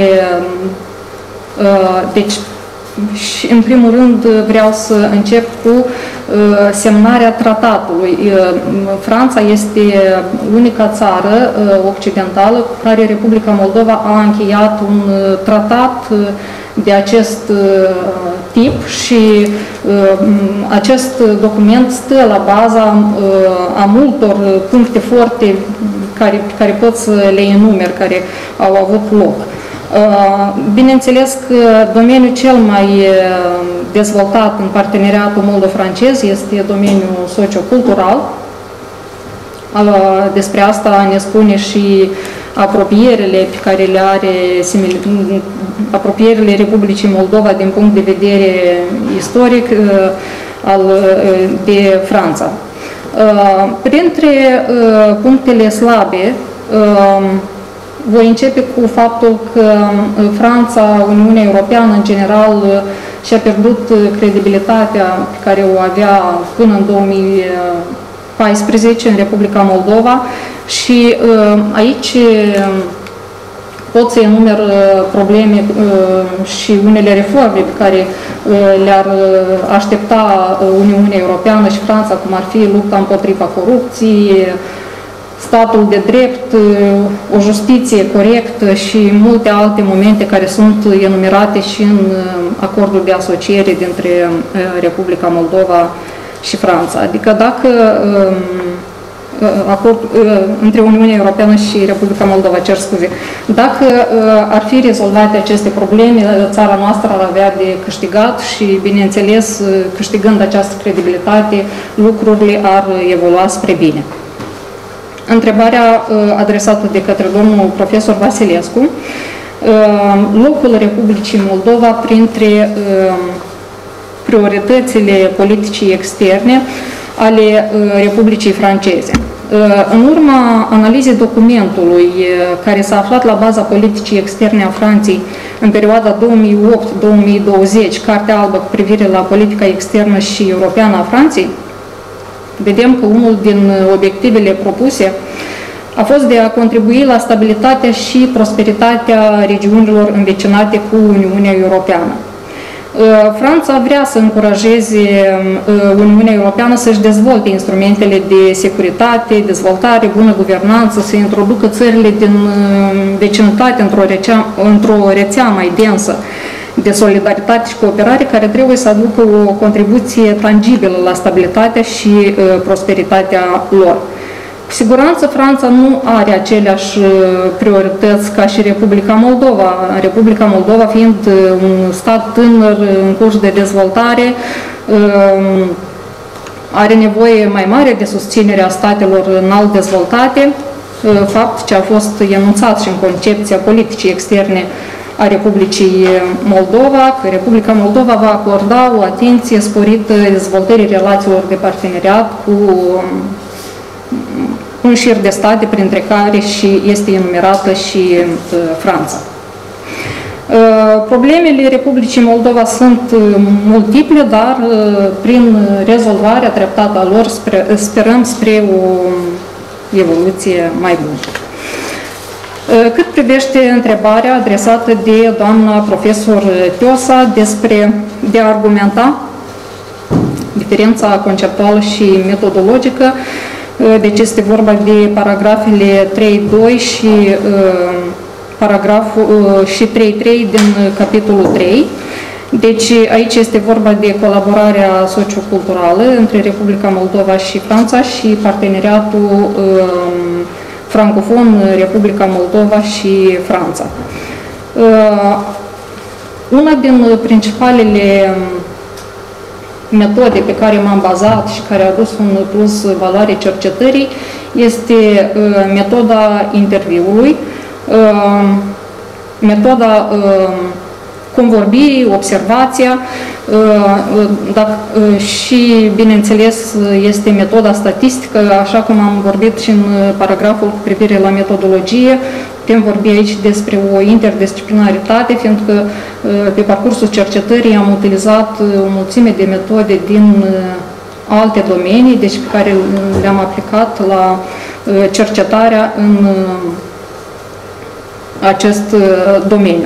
C: deci, și în primul rând vreau să încep cu semnarea tratatului. Franța este unica țară occidentală cu care Republica Moldova a încheiat un tratat de acest tip și acest document stă la baza a multor puncte forte care, care pot să le enumer, care au avut loc. Bineînțeles că domeniul cel mai dezvoltat în parteneriatul moldo-francez este domeniul sociocultural. Despre asta ne spune și apropierile pe care le are apropierile Republicii Moldova din punct de vedere istoric al, de Franța. Printre punctele slabe, voi începe cu faptul că Franța, Uniunea Europeană în general, și-a pierdut credibilitatea pe care o avea până în două mii paisprezece în Republica Moldova și aici pot să enumer probleme și unele reforme pe care le-ar aștepta Uniunea Europeană și Franța, cum ar fi lupta împotriva corupției, statul de drept, o justiție corectă și multe alte momente care sunt enumerate și în acordul de asociere dintre Republica Moldova și Franța. Adică dacă acord, între Uniunea Europeană și Republica Moldova, cer scuze, dacă ar fi rezolvate aceste probleme, țara noastră ar avea de câștigat și, bineînțeles, câștigând această credibilitate, lucrurile ar evolua spre bine. Întrebarea adresată de către domnul profesor Vasilescu, locul Republicii Moldova printre prioritățile politicii externe ale Republicii Franceze. În urma analizei documentului care s-a aflat la baza politicii externe a Franței în perioada două mii opt - două mii douăzeci, Cartea albă cu privire la politica externă și europeană a Franței, vedem că unul din obiectivele propuse a fost de a contribui la stabilitatea și prosperitatea regiunilor învecinate cu Uniunea Europeană. Franța vrea să încurajeze Uniunea Europeană să-și dezvolte instrumentele de securitate, dezvoltare, bună guvernanță, să introducă țările din vecinătate într-o rețea, într-o rețea mai densă de solidaritate și cooperare, care trebuie să aducă o contribuție tangibilă la stabilitatea și prosperitatea lor. Cu siguranță Franța nu are aceleași priorități ca și Republica Moldova. Republica Moldova fiind un stat tânăr în curs de dezvoltare, are nevoie mai mare de susținerea statelor înalt dezvoltate, fapt ce a fost enunțat și în concepția politicii externe a Republicii Moldova, că Republica Moldova va acorda o atenție sporită dezvoltării relațiilor de parteneriat cu un șir de state, printre care și este enumerată și Franța. Problemele Republicii Moldova sunt multiple, dar prin rezolvarea treptată a lor sperăm spre o evoluție mai bună. Cât privește întrebarea adresată de doamna profesor Teosa despre de a argumenta diferența conceptuală și metodologică, deci este vorba de paragrafele trei doi și paragraful și trei trei din capitolul trei. Deci aici este vorba de colaborarea socioculturală între Republica Moldova și Franța și parteneriatul um, francofon Republica Moldova și Franța. Uh, una din principalele metode pe care m-am bazat și care a adus un plus valoare cercetării este uh, metoda interviului, uh, metoda uh, convorbirii, observația uh, dacă, uh, și, bineînțeles, este metoda statistică, așa cum am vorbit și în paragraful cu privire la metodologie. Putem vorbi aici despre o interdisciplinaritate, fiindcă uh, pe parcursul cercetării am utilizat o mulțime de metode din alte domenii, deci pe care le-am aplicat la cercetarea în acest domeniu.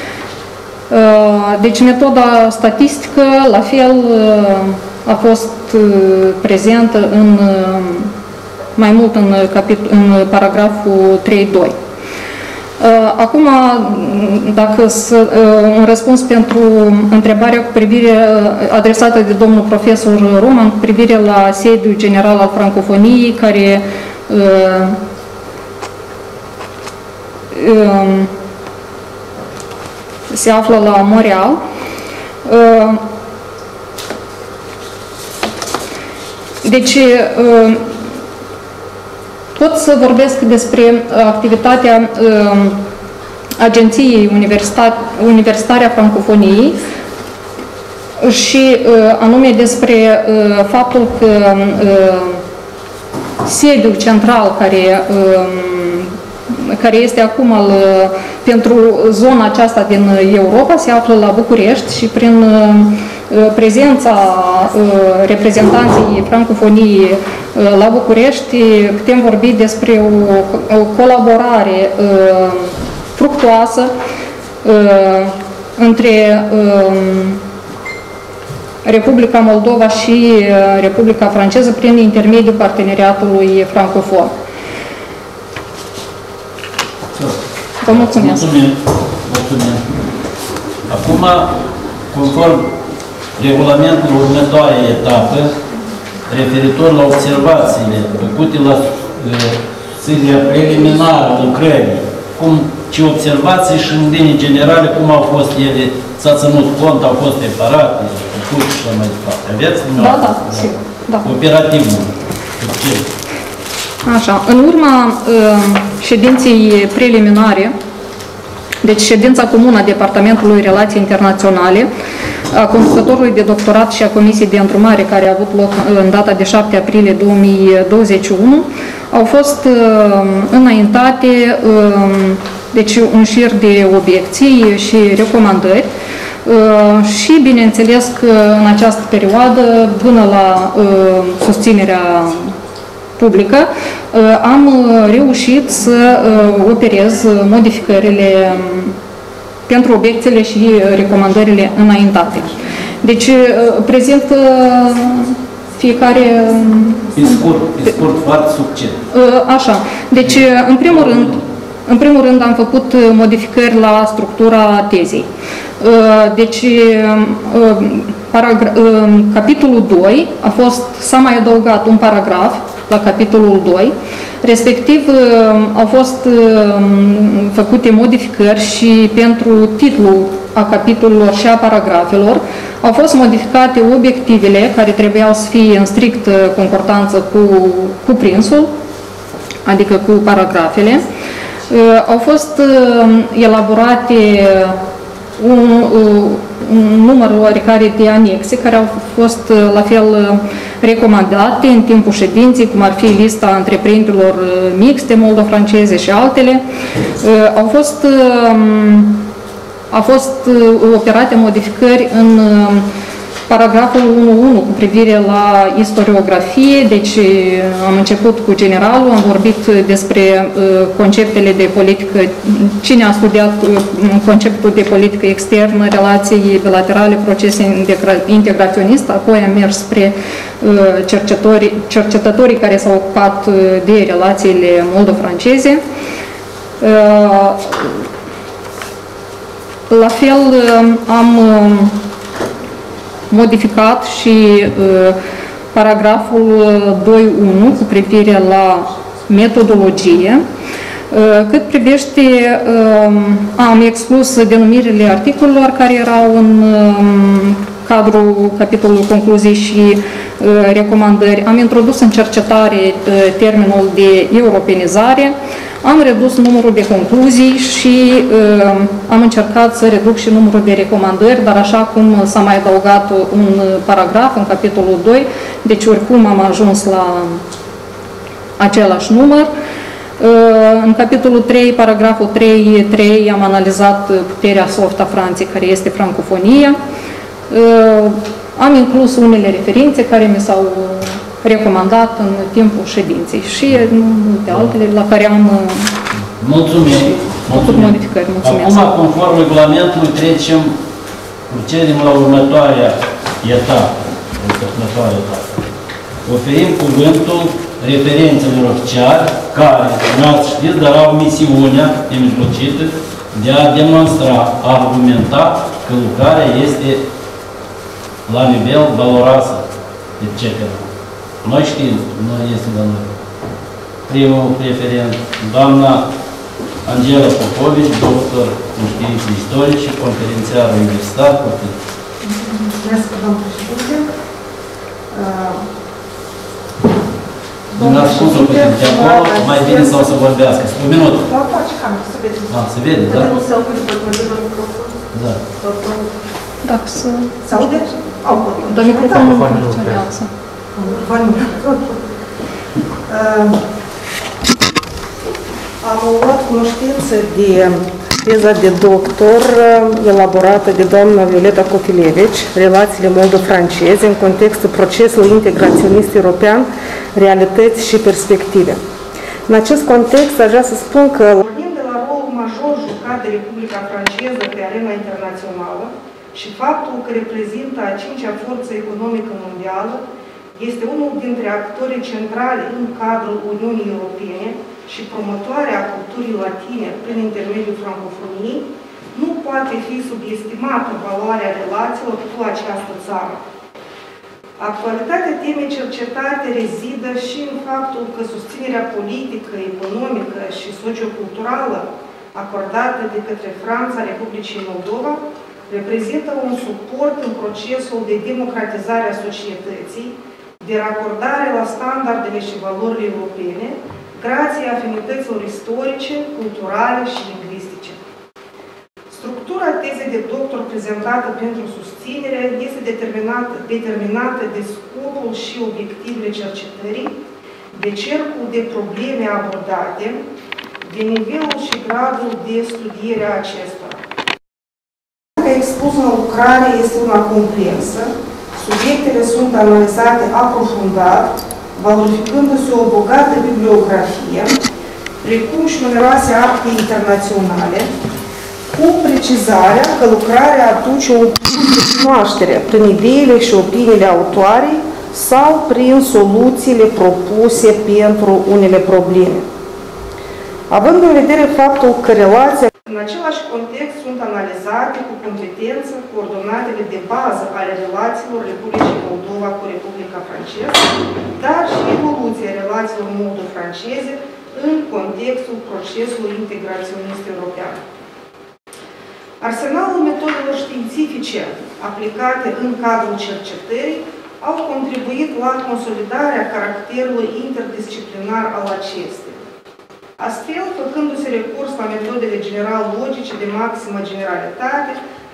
C: Deci metoda statistică, la fel, a fost prezentă în, mai mult în, capitol, în paragraful trei doi. Acum, dacă să, un răspuns pentru întrebarea cu privire adresată de domnul profesor Roman cu privire la sediul general al francofoniei, care uh, uh, se află la Montreal. Uh, deci, uh, pot să vorbesc despre activitatea uh, Agenției Universitare a Francofoniei și uh, anume despre uh, faptul că uh, sediul central care, uh, care este acum al, uh, pentru zona aceasta din Europa se află la București și prin uh, prezența uh, reprezentanței francofoniei la București putem vorbi despre o, o colaborare uh, fructuoasă uh, între uh, Republica Moldova și uh, Republica Franceză prin intermediul parteneriatului francofon. Vă mulțumesc!
A: Mulțumim. Mulțumim. Acum, conform regulamentului următoarei etape, referitor la observațiile făcute la sesiunea preliminară a lucrării, cum, ce observații și în linii generale, cum au fost ele, s-a ținut cont, au fost separate, făcute și mai departe. Aveți?
C: Da, da, sigur. Da.
A: Operativ.
C: Așa, în urma uh, ședinței preliminare, deci ședința comună a Departamentului Relații Internaționale, a conducătorului de doctorat și a Comisiei de Îndrumare, care a avut loc în data de șapte aprilie două mii douăzeci și unu, au fost uh, înaintate uh, deci un șir de obiecții și recomandări uh, și, bineînțeles, că în această perioadă, până la uh, susținerea publică, uh, am reușit să uh, operez modificările pentru obiecțiile și recomandările înaintate. Deci, prezint fiecare...
A: Pe scurt, pe scurt, foarte succint.
C: Așa. Deci, în primul rând, în primul rând am făcut modificări la structura tezei. Deci, capitolul doi a fost, s-a mai adăugat un paragraf la capitolul doi, respectiv au fost făcute modificări și pentru titlul a capitolelor și a paragrafelor, au fost modificate obiectivele care trebuiau să fie în strict concordanță cu cuprinsul, adică cu paragrafele. Au fost elaborate un, un număr oarecare de anexe care au fost la fel recomandate în timpul ședinței, cum ar fi lista întreprinderilor mixte moldo-franceze și altele. Au fost, au fost operate modificări în paragraful unu punct unu cu privire la istoriografie, deci am început cu generalul, am vorbit despre uh, conceptele de politică, cine a studiat uh, conceptul de politică externă, relații bilaterale, procese integraționiste, apoi am mers spre uh, cercetătorii, cercetătorii care s-au ocupat uh, de relațiile moldo-franceze. Uh, la fel uh, am uh, modificat și uh, paragraful doi punct unu cu privire la metodologie. Uh, cât privește, uh, am exclus denumirile articolelor care erau în uh, cadrul capitolului concluzii și uh, recomandări. Am introdus în cercetare uh, termenul de europenizare. Am redus numărul de concluzii și uh, am încercat să reduc și numărul de recomandări, dar așa cum s-a mai adăugat un paragraf în capitolul doi, deci oricum am ajuns la același număr. Uh, în capitolul trei, paragraful trei punct trei, am analizat puterea soft a Franței, care este francofonia. Uh, am inclus unele referințe care mi s-au recomandat în timpul ședinței și multe altele la care am
A: Mulțumim.
C: făcut modificări. Mulțumesc.
A: Acum, conform regulamentului, trecem, procedem la următoarea etapă. Următoarea etapă. Oferim cuvântul referențelor oficiali care, n-ați știți, dar au misiunea nemijlocită de a demonstra, a argumenta că lucrarea este la nivel valoroasă, et cetera. Noi știm, nu este la noi. Primul referent, doamna Angela Popovici, doctor în științe istorice, conferențiar universitar.
B: Mulțumesc, domnul președinte.
A: Dumneavoastră cum să-l putem de acolo, mai bine sau să vorbească? Un minut.
B: Da, face cameră, să vede.
A: Da, se vede, da?
D: Nu se aude, poate mă la microfon.
A: Da.
C: Dacă să...
B: Se aude? Au,
C: Dar microfonul nu funcționează.
B: Am luat cunoștință de teza de doctor elaborată de doamna Violeta Cotilevici, relațiile moldo-franceze în contextul procesului integraționist european, realități și perspective. În acest context, aș vrea să spun că vorbim de la rolul major jucat de Republica Franceză pe arena internațională și faptul că reprezintă a cincea forță economică mondială, este unul dintre actorii centrali în cadrul Uniunii Europene și promotoarea culturii latine prin intermediul francofoniei, nu poate fi subestimată valoarea relațiilor cu această țară. Actualitatea temei cercetate rezidă și în faptul că susținerea politică, economică și socioculturală acordată de către Franța Republicii Moldova reprezintă un suport în procesul de democratizare a societății, de racordare la standardele și valorile europene, grație afinităților istorice, culturale și lingvistice. Structura tezei de doctor prezentată pentru susținere este determinată, determinată de scopul și obiectivele cercetării, de cercul de probleme abordate, de nivelul și gradul de studiere a acestora. Expus în lucrare este una complexă, subiectele sunt analizate aprofundat, valorificându-se o bogată bibliografie, precum și numeroase acte internaționale, cu precizarea că lucrarea aduce o cunoaștere prin ideile și opiniile autoarei sau prin soluțiile propuse pentru unele probleme. Având în vedere faptul că relația în același context sunt analizate cu competență coordonatele de bază ale relațiilor Republicii Moldova cu Republica Franceză, dar și evoluția relațiilor moldo-franceze în contextul procesului integraționist european. Arsenalul metodelor științifice aplicate în cadrul cercetării au contribuit la consolidarea caracterului interdisciplinar al acesteia. Astfel, făcându-se recurs la metodele general-logice de maximă generalitate,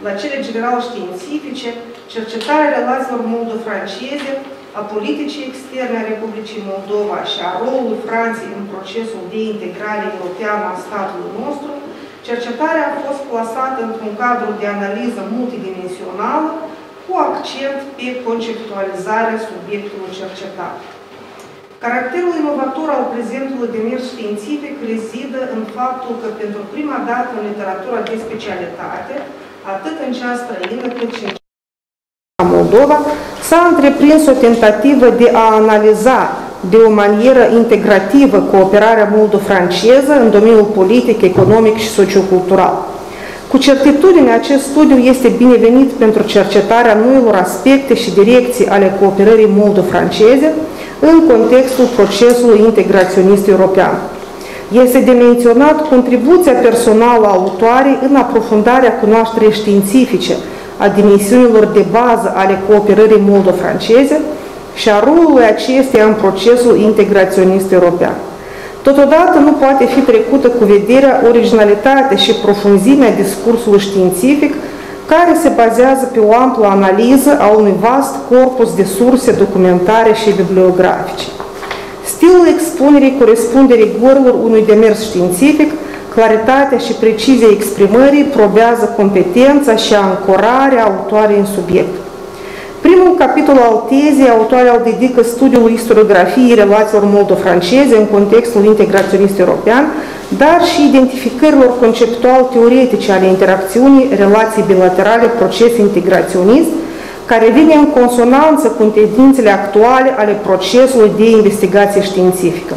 G: la cele general științifice, cercetarea relațiilor moldo-franceze, a politicii externe a Republicii Moldova și a rolului Franței în procesul de integrare europeană a statului nostru, cercetarea a fost plasată într-un cadru de analiză multidimensională cu accent pe conceptualizarea subiectului cercetat. Caracterul inovator al prezentului demers științific rezidă în faptul că pentru prima dată în literatura de specialitate, atât în cea străină cât și în cea Moldova, s-a întreprins o tentativă de a analiza de o manieră integrativă cooperarea moldo-franceză în domeniul politic, economic și sociocultural. Cu certitudine, acest studiu este binevenit pentru cercetarea noilor aspecte și direcții ale cooperării moldo-franceze în contextul procesului integraționist european. Este de menționat contribuția personală a autoarei în aprofundarea cunoașterii științifice a dimensiunilor de bază ale cooperării moldo-franceze și a rolului acesteia în procesul integraționist european. Totodată nu poate fi trecută cu vederea originalitatea și profunzimea discursului științific care se bazează pe o amplă analiză a unui vast corpus de surse documentare și bibliografice. Stilul expunerii corespunde rigorilor unui demers științific, claritatea și precizia exprimării probează competența și ancorarea autoarei în subiect. Primul capitol al tezei, autoarea îl dedică studiului istoriografiei relațiilor moldo-franceze în contextul integraționist european, dar și identificărilor conceptual-teoretice ale interacțiunii, relații bilaterale, proces integraționist, care vine în consonanță cu tendințele actuale ale procesului de investigație științifică.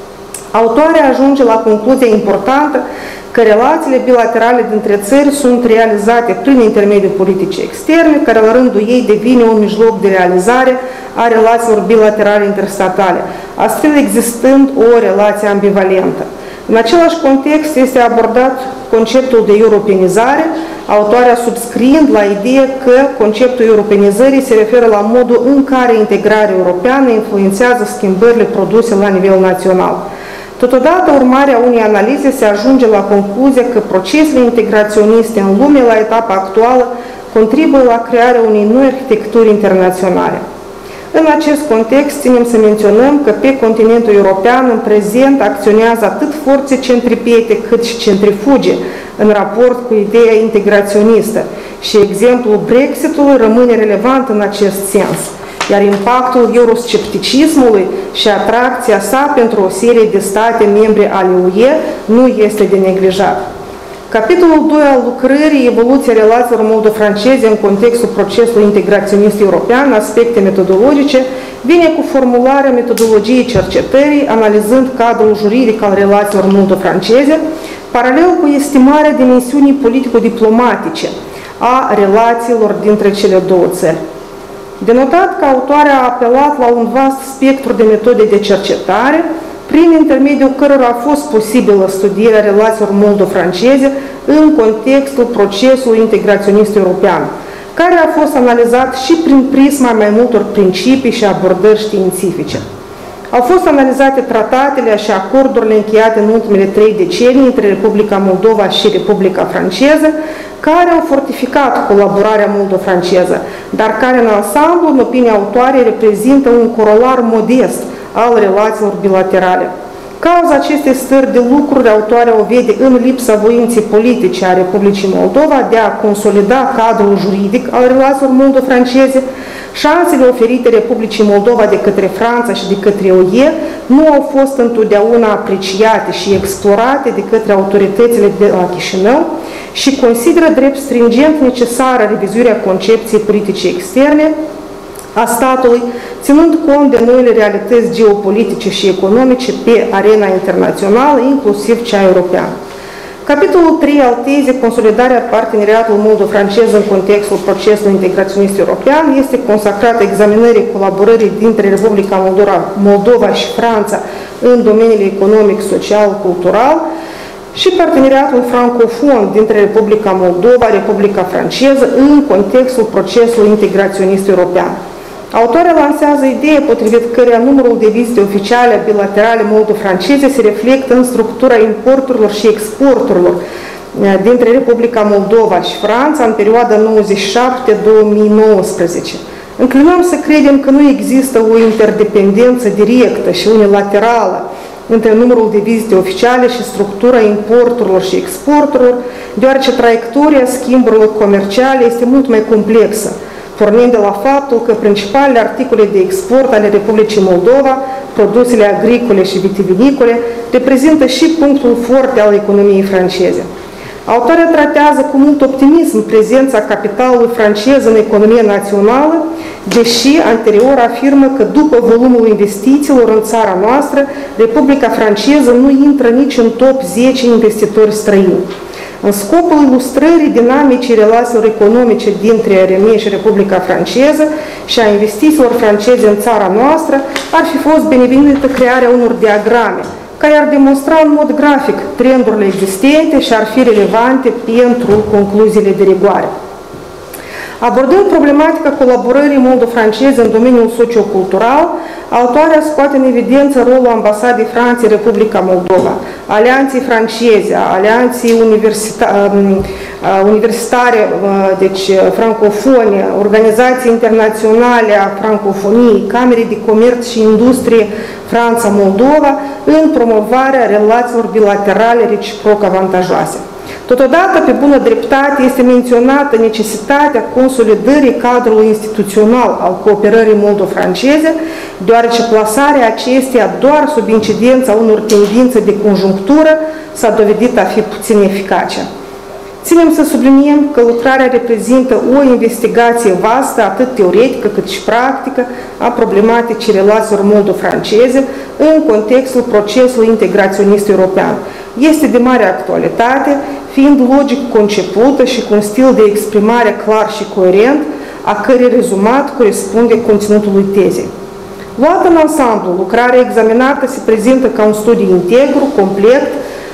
G: Autoarea ajunge la concluzia importantă că relațiile bilaterale dintre țări sunt realizate prin intermediul politicii externe, care la rândul ei devine un mijloc de realizare a relațiilor bilaterale interstatale, astfel existând o relație ambivalentă. În același context este abordat conceptul de europenizare, autoarea subscriind la ideea că conceptul europenizării se referă la modul în care integrarea europeană influențează schimbările produse la nivel național. Totodată, urmarea unei analize se ajunge la concluzia că procesele integraționiste în lume la etapa actuală contribuie la crearea unei noi arhitecturi internaționale. În acest context, ținem să menționăm că pe continentul european în prezent acționează atât forțe centripete cât și centrifuge în raport cu ideea integraționistă și exemplul Brexitului rămâne relevant în acest sens, iar impactul euroscepticismului și atracția sa pentru o serie de state membre ale U E nu este de neglijat. Capitolul doi al lucrării, evoluția relațiilor moldo-franceze în contextul procesului integraționist european, aspecte metodologice, vine cu formularea metodologiei cercetării, analizând cadrul juridic al relațiilor moldo-franceze, paralel cu estimarea dimensiunii politico-diplomatice a relațiilor dintre cele două țări. De notat că autoarea a apelat la un vast spectru de metode de cercetare, prin intermediul cărora a fost posibilă studierea relațiilor moldo-franceze în contextul procesului integraționist european, care a fost analizat și prin prisma mai multor principii și abordări științifice. Au fost analizate tratatele și acordurile încheiate în ultimele trei decenii între Republica Moldova și Republica Franceză, care au fortificat colaborarea moldo-franceză, dar care în ansamblu, în opinia autoarei, reprezintă un corolar modest al relațiilor bilaterale. Cauza acestei stări de lucruri, autoarea o vede în lipsa voinței politice a Republicii Moldova de a consolida cadrul juridic al relațiilor moldo-franceze. Șansele oferite Republicii Moldova de către Franța și de către O E nu au fost întotdeauna apreciate și explorate de către autoritățile de la Chișinău și consideră drept stringent necesară revizuirea concepției politicii externe a statului, ținând cont de noile realități geopolitice și economice pe arena internațională, inclusiv cea europeană. Capitolul trei al tezei, consolidarea parteneriatului moldo-francez în contextul procesului integraționist european, este consacrat examinării colaborării dintre Republica Moldova, Moldova și Franța în domeniile economic, social, cultural și parteneriatul francofon dintre Republica Moldova, Republica Franceză în contextul procesului integraționist european. Autoarea lansează ideea potrivit căreia numărul de vizite oficiale bilaterale moldo-franceze se reflectă în structura importurilor și exporturilor dintre Republica Moldova și Franța în perioada nouăzeci și șapte - două mii nouăsprezece. Înclinăm să credem că nu există o interdependență directă și unilaterală între numărul de vizite oficiale și structura importurilor și exporturilor, deoarece traiectoria schimburilor comerciale este mult mai complexă, pornind de la faptul că principalele articole de export ale Republicii Moldova, produsele agricole și vitivinicole, reprezintă și punctul forte al economiei franceze. Autoarea tratează cu mult optimism prezența capitalului francez în economia națională, deși anterior afirmă că după volumul investițiilor în țara noastră, Republica franceză nu intră nici în top zece investitori străini. În scopul ilustrării dinamicii relațiilor economice dintre R M E și Republica franceză și a investițiilor franceze în țara noastră, ar fi fost binevenită crearea unor diagrame care ar demonstra în mod grafic trendurile existente și ar fi relevante pentru concluziile de rigoare. Abordând problematica colaborării moldo-franceze în domeniul sociocultural, autoarea scoate în evidență rolul ambasadei Franței Republica Moldova, alianții franceze, alianții universita universitare, deci francofone, organizații internaționale a francofoniei, Camerei de Comerț și Industrie Franța-Moldova în promovarea relațiilor bilaterale reciproc avantajoase. Totodată, pe bună dreptate, este menționată necesitatea consolidării cadrului instituțional al cooperării moldo-franceze, deoarece plasarea acesteia doar sub incidența unor tendințe de conjunctură s-a dovedit a fi puțin eficace. Ținem să subliniem că lucrarea reprezintă o investigație vastă, atât teoretică cât și practică, a problematicii relațiilor moldo-franceze în contextul procesului integraționist european. Este de mare actualitate, fiind logic concepută și cu un stil de exprimare clar și coerent, a cărei rezumat corespunde conținutului tezei. Luată în ansamblu, lucrarea examinată se prezintă ca un studiu integru, complet,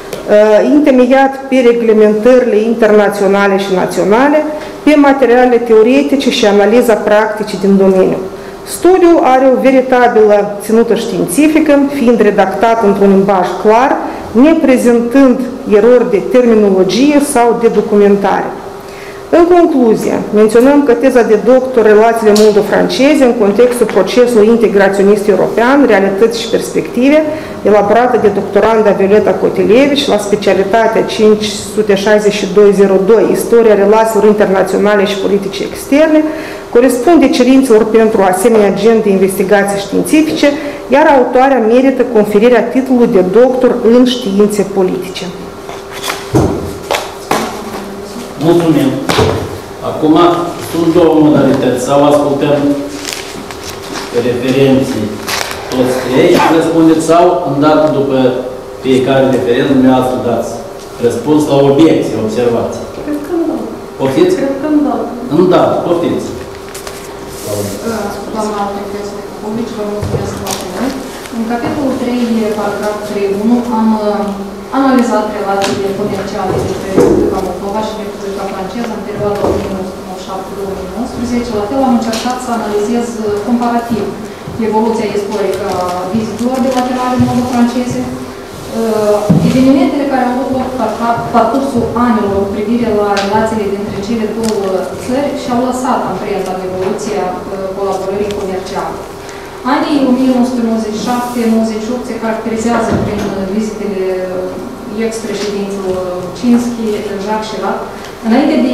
G: întemeiat pe reglementările internaționale și naționale, pe materialele teoretice și analiza practicii din domeniu. Studiul are o veritabilă ținută științifică, fiind redactat într-un limbaj clar, neprezentând erori de terminologie sau de documentare. În concluzie, menționăm că teza de doctor Relațiile moldo-franceze în contextul procesului integraționist european, realități și perspective, elaborată de doctoranda Violeta Cotilevici la specialitatea cinci sute șaizeci și doi zero doi, Istoria relațiilor internaționale și politice externe, corespunde cerințelor pentru asemenea gen de investigații științifice, iar autoarea merită conferirea titlului de doctor în științe politice.
A: Mulțumim. Acum sunt două modalități. Sau ascultăm referenții toți trei și răspundeți, sau îndată după fiecare referent dumneavoastră dați răspuns la obiecții, observații.
D: Cred că nu.
A: Poftiți?
D: Cred că îndată.
A: Îndată, poftiți.
C: Doamna profesor Popovici, vă mulțumesc foarte mult. În capitolul trei, paragraf trei punct unu, am analizat relațiile comerciale dintre Republica Moldova și Republica franceză în perioada o mie nouă sute nouăzeci și șapte - două mii nouăsprezece. La fel am încercat să analizez comparativ evoluția istorică a vizitelor bilaterale moldo-franceze, evenimentele care au avut loc parcursul anilor cu privire la relațiile dintre cele două țări și au lăsat amprenta în evoluția colaborării comerciale. Anii o mie nouă sute nouăzeci și șapte - nouăzeci și opt se caracterizează prin vizitele ex-președinților Cinski, Jacques Chirac. Înainte de...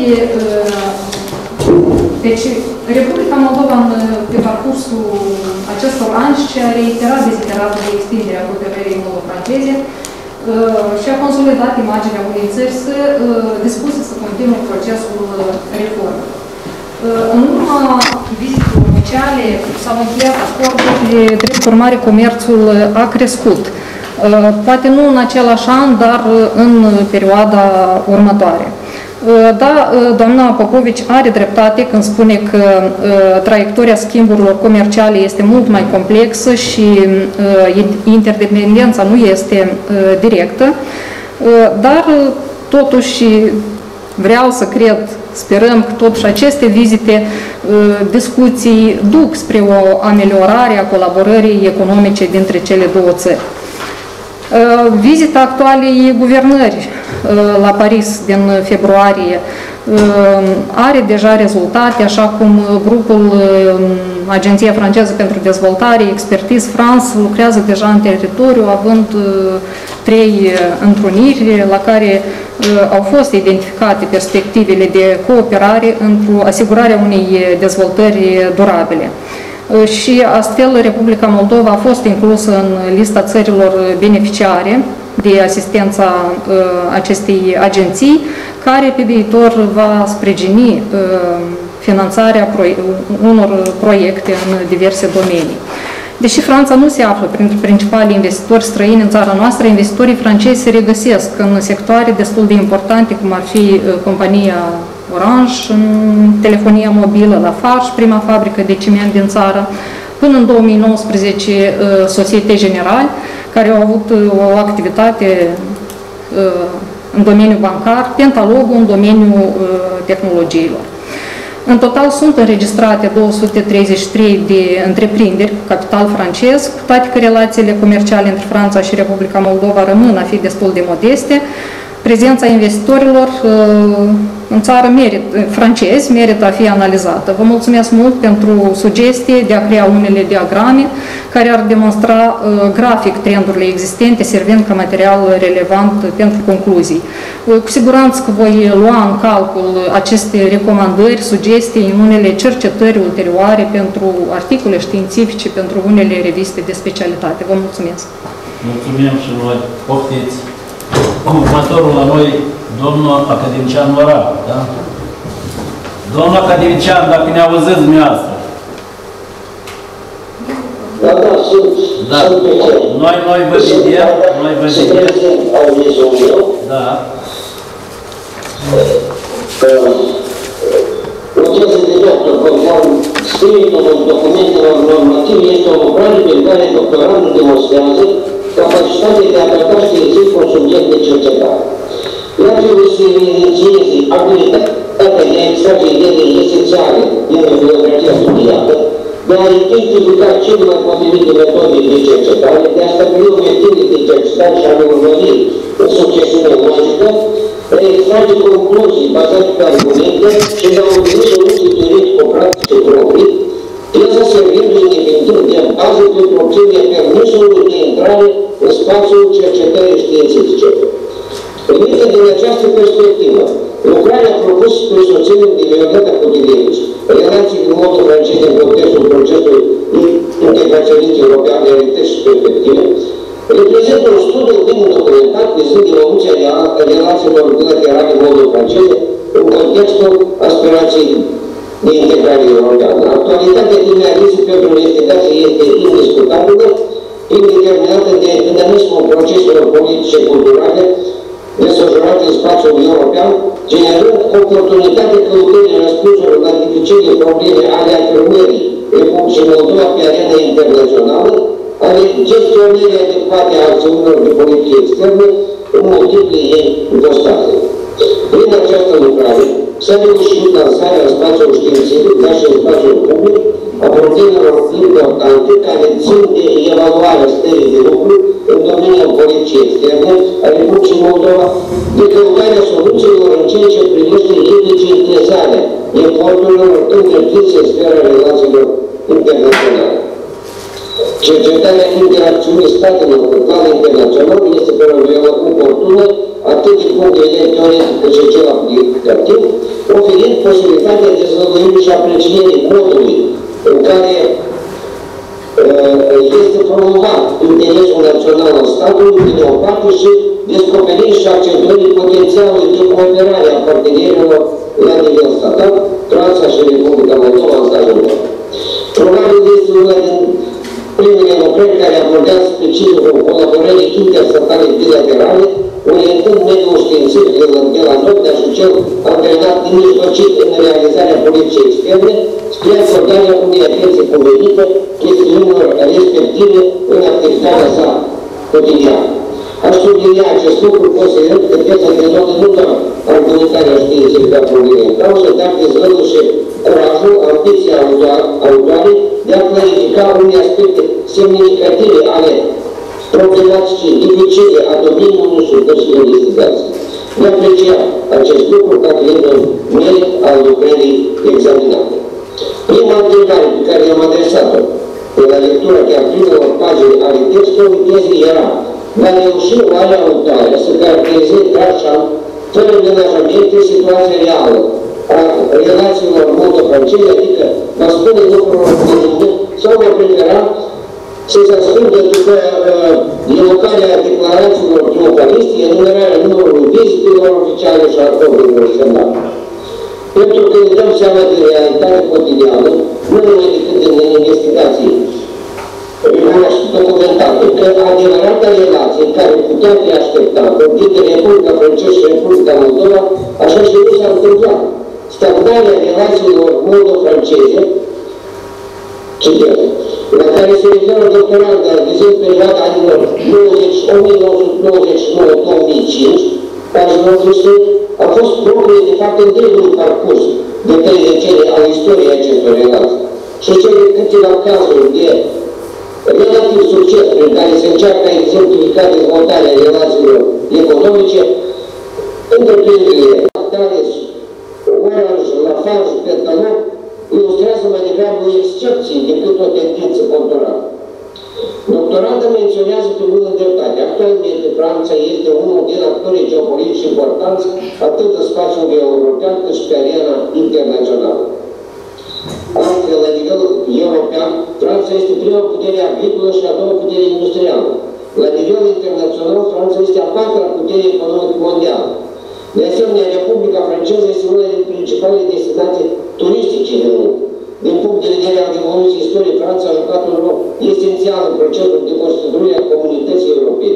C: Deci, Republica Moldova, pe parcursul acestor ani, și-a reiterat dezideratul de extindere a cooperării moldo-franceze și a consolidat imaginea unei țări dispuse să continue procesul reformei. În urma vizitelor oficiale s-au încheiat acorduri, drept urmare comerțul a crescut. Poate nu în același an, dar în perioada următoare. Da, doamna Popovici are dreptate când spune că traiectoria schimburilor comerciale este mult mai complexă și interdependența nu este directă, dar totuși vreau să cred, sperăm că totuși aceste vizite, discuții duc spre o ameliorare a colaborării economice dintre cele două țări. Vizita actualei guvernări la Paris din februarie are deja rezultate, așa cum grupul Agenția Franceză pentru Dezvoltare, Expertise France, lucrează deja în teritoriu, având trei întruniri la care au fost identificate perspectivele de cooperare pentru asigurarea unei dezvoltări durabile. Și astfel Republica Moldova a fost inclusă în lista țărilor beneficiare de asistența uh, acestei agenții, care pe viitor va sprijini uh, finanțarea proie unor proiecte în diverse domenii. Deși Franța nu se află printre principalii investitori străini în țara noastră, investitorii francezi se regăsesc în sectoare destul de importante, cum ar fi uh, compania Orange, în telefonia mobilă, Lafarge, prima fabrică de ciment din țară, până în două mii nouăsprezece uh, Societe Generale, care au avut o activitate în domeniul bancar, Pentalogul în domeniul tehnologiilor. În total sunt înregistrate două sute treizeci și trei de întreprinderi cu capital francez, cu toate că relațiile comerciale între Franța și Republica Moldova rămân a fi destul de modeste. Prezența investitorilor în țară merit, francezi merită a fi analizată. Vă mulțumesc mult pentru sugestie de a crea unele diagrame care ar demonstra grafic trendurile existente, servind ca material relevant pentru concluzii. Cu siguranță că voi lua în calcul aceste recomandări, sugestii în unele cercetări ulterioare pentru articole științifice, pentru unele reviste de specialitate. Vă mulțumesc!
A: Mulțumim și noi! Poftiți! Următorul la noi, domnul academician Morar, da? Domnul academician, dacă ne auziți dumneavoastră.
H: Da, da, sunt.
A: Da. Noi, noi vă vedem, noi vă vedem. Da.
H: Procesul de doctor, conform spiritul documentelor normative, este o lucrare pe care doctorandul demonstrează capacitatea de a trata științific un subiect de cercetare. Ea trebuie să inițieze abilitatea de a extrage idei esențiale din bibliografia studiată, de a identifica cele mai potrivite metode de cercetare, de a stabili obiective de cercetare și a le urmări în succesiune logică, de a extrage concluzii bazate pe argumente și de a urmări soluții teoretico-practice proprii, trebuie servindu-i definitiv de bază pentru obținerea permisului de intrare în spațiul cercetării științifice. Privită din această perspectivă, lucrarea propusă spre susținere de Violeta Cutilevici, relații din modul francez în contextul procesului integraționist european de realități și perspective, reprezintă un studiu bine documentat vizând evoluția relațiilor bilaterale moldov-franceze în contextul aspirației de integrare europeană. Actualitatea dinamismului pentru investigație este indiscutabilă, fiind determinată de dinamismul proceselor politice și culturale desfășurate în spațiul european, generând oportunitatea căutării răspunsurilor la dificile probleme ale afirmării Republicii Moldova pe arena internațională, ale gestionării adecvate a acțiunilor de politică externă în multiple ei ipostaze. Prin această lucrare s-a reușit lansarea în spațiul științific, dar și în spațiul public, a problemelor importante care țin de evaluarea stării de lucru în domeniul politicii externe a Republicii Moldova, de căutarea soluțiilor în ceea ce privește eficientizarea eforturilor întreprinse în sfera relațiilor internaționale. Cercetarea interacțiunii statelor pe plan internațional este fără oportună atât din punct de vedere teoretic cât și cel aplicativ, oferind posibilitatea dezvăluirii și aprecierii modului în care uh, este promovat interesul național al statului, din o parte, și descoperirii și accentuării potențialului de cooperare a partenerilor la nivel statal, Franța și Republica Moldova în cazul lor. Probabil este una din primele lucrări care abordează specificul colaborării interstatale bilaterale, orientând mediul științific de la Nordea și cel antrenat nemijlocit în realizarea politicii externe, spre acordarea unei atenții convenite chestiunilor respective în activitatea sa cotidiană. Aș sublinia acest lucru, considerând că piața de notă nu doar argumentarea științifică a problemei în cauză, dar dezvăluie și curajul, ambiția autoarei de a clarifica unele aspecte semnificative ale problematice dificile a domeniului succesul investigației. De apreciat acest lucru ca fiind un merit al lucrării examinate. Prima întrebare pe care i-am adresat-o pe la lectura chiar primelor pagini ale textului tezii era: va reuși oare autoarea să caracterizeze trașant, fără menajamente, situația reală a relațiilor moldofranceze, adică va spune lucrurilor pe nume sau va prefera să se ascundă după uh, evocarea declarațiilor triumfaliste, enumerarea numărului vizitelor oficiale și acordurilor semnate. Pentru că ne dăm seama de realitate cotidiană, nu numai decât în investigații documentate, că adevărata relație care putea fi așteptată dintre Republica Franceză și Republica Moldova, așa și nu s-a întâmplat. Stagnarea relațiilor moldo-franceze, citez, la care se referă doctoranda vizând perioada anilor o mie nouă sute nouăzeci și nouă - două mii cinci, pagina optzeci, a fost proprie de fapt întregul parcurs de trei decenii al istoriei acestor relații. Și cele câteva cazuri de relativ succes prin care se încearcă a exemplifica dezvoltarea relațiilor economice, întreprinderile Thales, Orange, Lafarge, Pentalon, ilustrează mai degrabă o excepție decât o tendință conturată. Doctoranda menționează pe bună dreptate. Actualmente, Franța este unul din actorii geopolitici importanți atât în spațiul european cât și pe arena internațională. Altfel, la nivel european, Franța este prima putere agricolă și a doua putere industrială. La nivel internațional, Franța este a patra putere economică mondială. De asemenea, Republica Franceză este una din principalele destinații turistice din lume. Din punct de vedere al evoluției istoriei, Franța a jucat un rol esențial în procesul de constituire a comunității europene.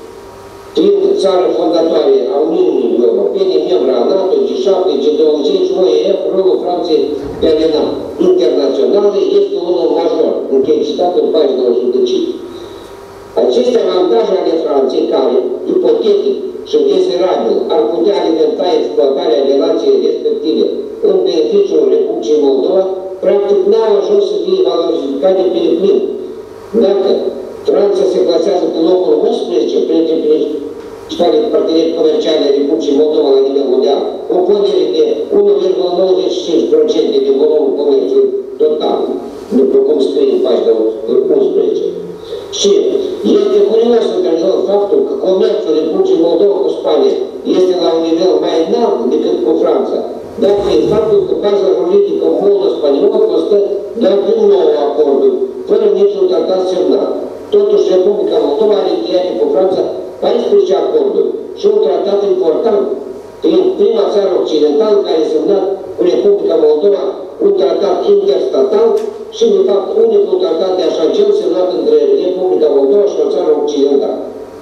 H: Fiind țară fondatoare a Uniunii Europene, membra a NATO, G șapte, G douăzeci, O E F, rolul Franței pe arena internațională este unul major, închei citat în pagina o sută cinci. Aceste avantaje ale Franței, care, ipotetic și desirabil, ar putea alimenta exploatarea relației respective în beneficiul Republicii Moldova, practic n-au ajuns să fie valorificate pe deplin. Dacă Franța se plasează pe locul unsprezece printre principale parteneri comerciale ale Republicii Moldova la nivel mondial, o pondere de unu virgulă nouăzeci și cinci la sută din volumul comerțului total, după cum scrie în pagina unsprezece. Și este curios într-adevăr faptul că comerțul Republicii Moldova cu Spania este la un nivel mai înalt decât cu Franța, dar fiind faptul că baza juridică moldo-spaniolă constă doar din nouă acorduri, fără niciun tratat semnat. Totuși, Republica Moldova are încheiate cu Franța paisprezece acorduri și un tratat important, fiind prima țară occidentală care a semnat cu Republica Moldova un tratat interstatal și, de fapt, unicul tratat de așa gen semnat între Republica Moldova și o țară occidentală.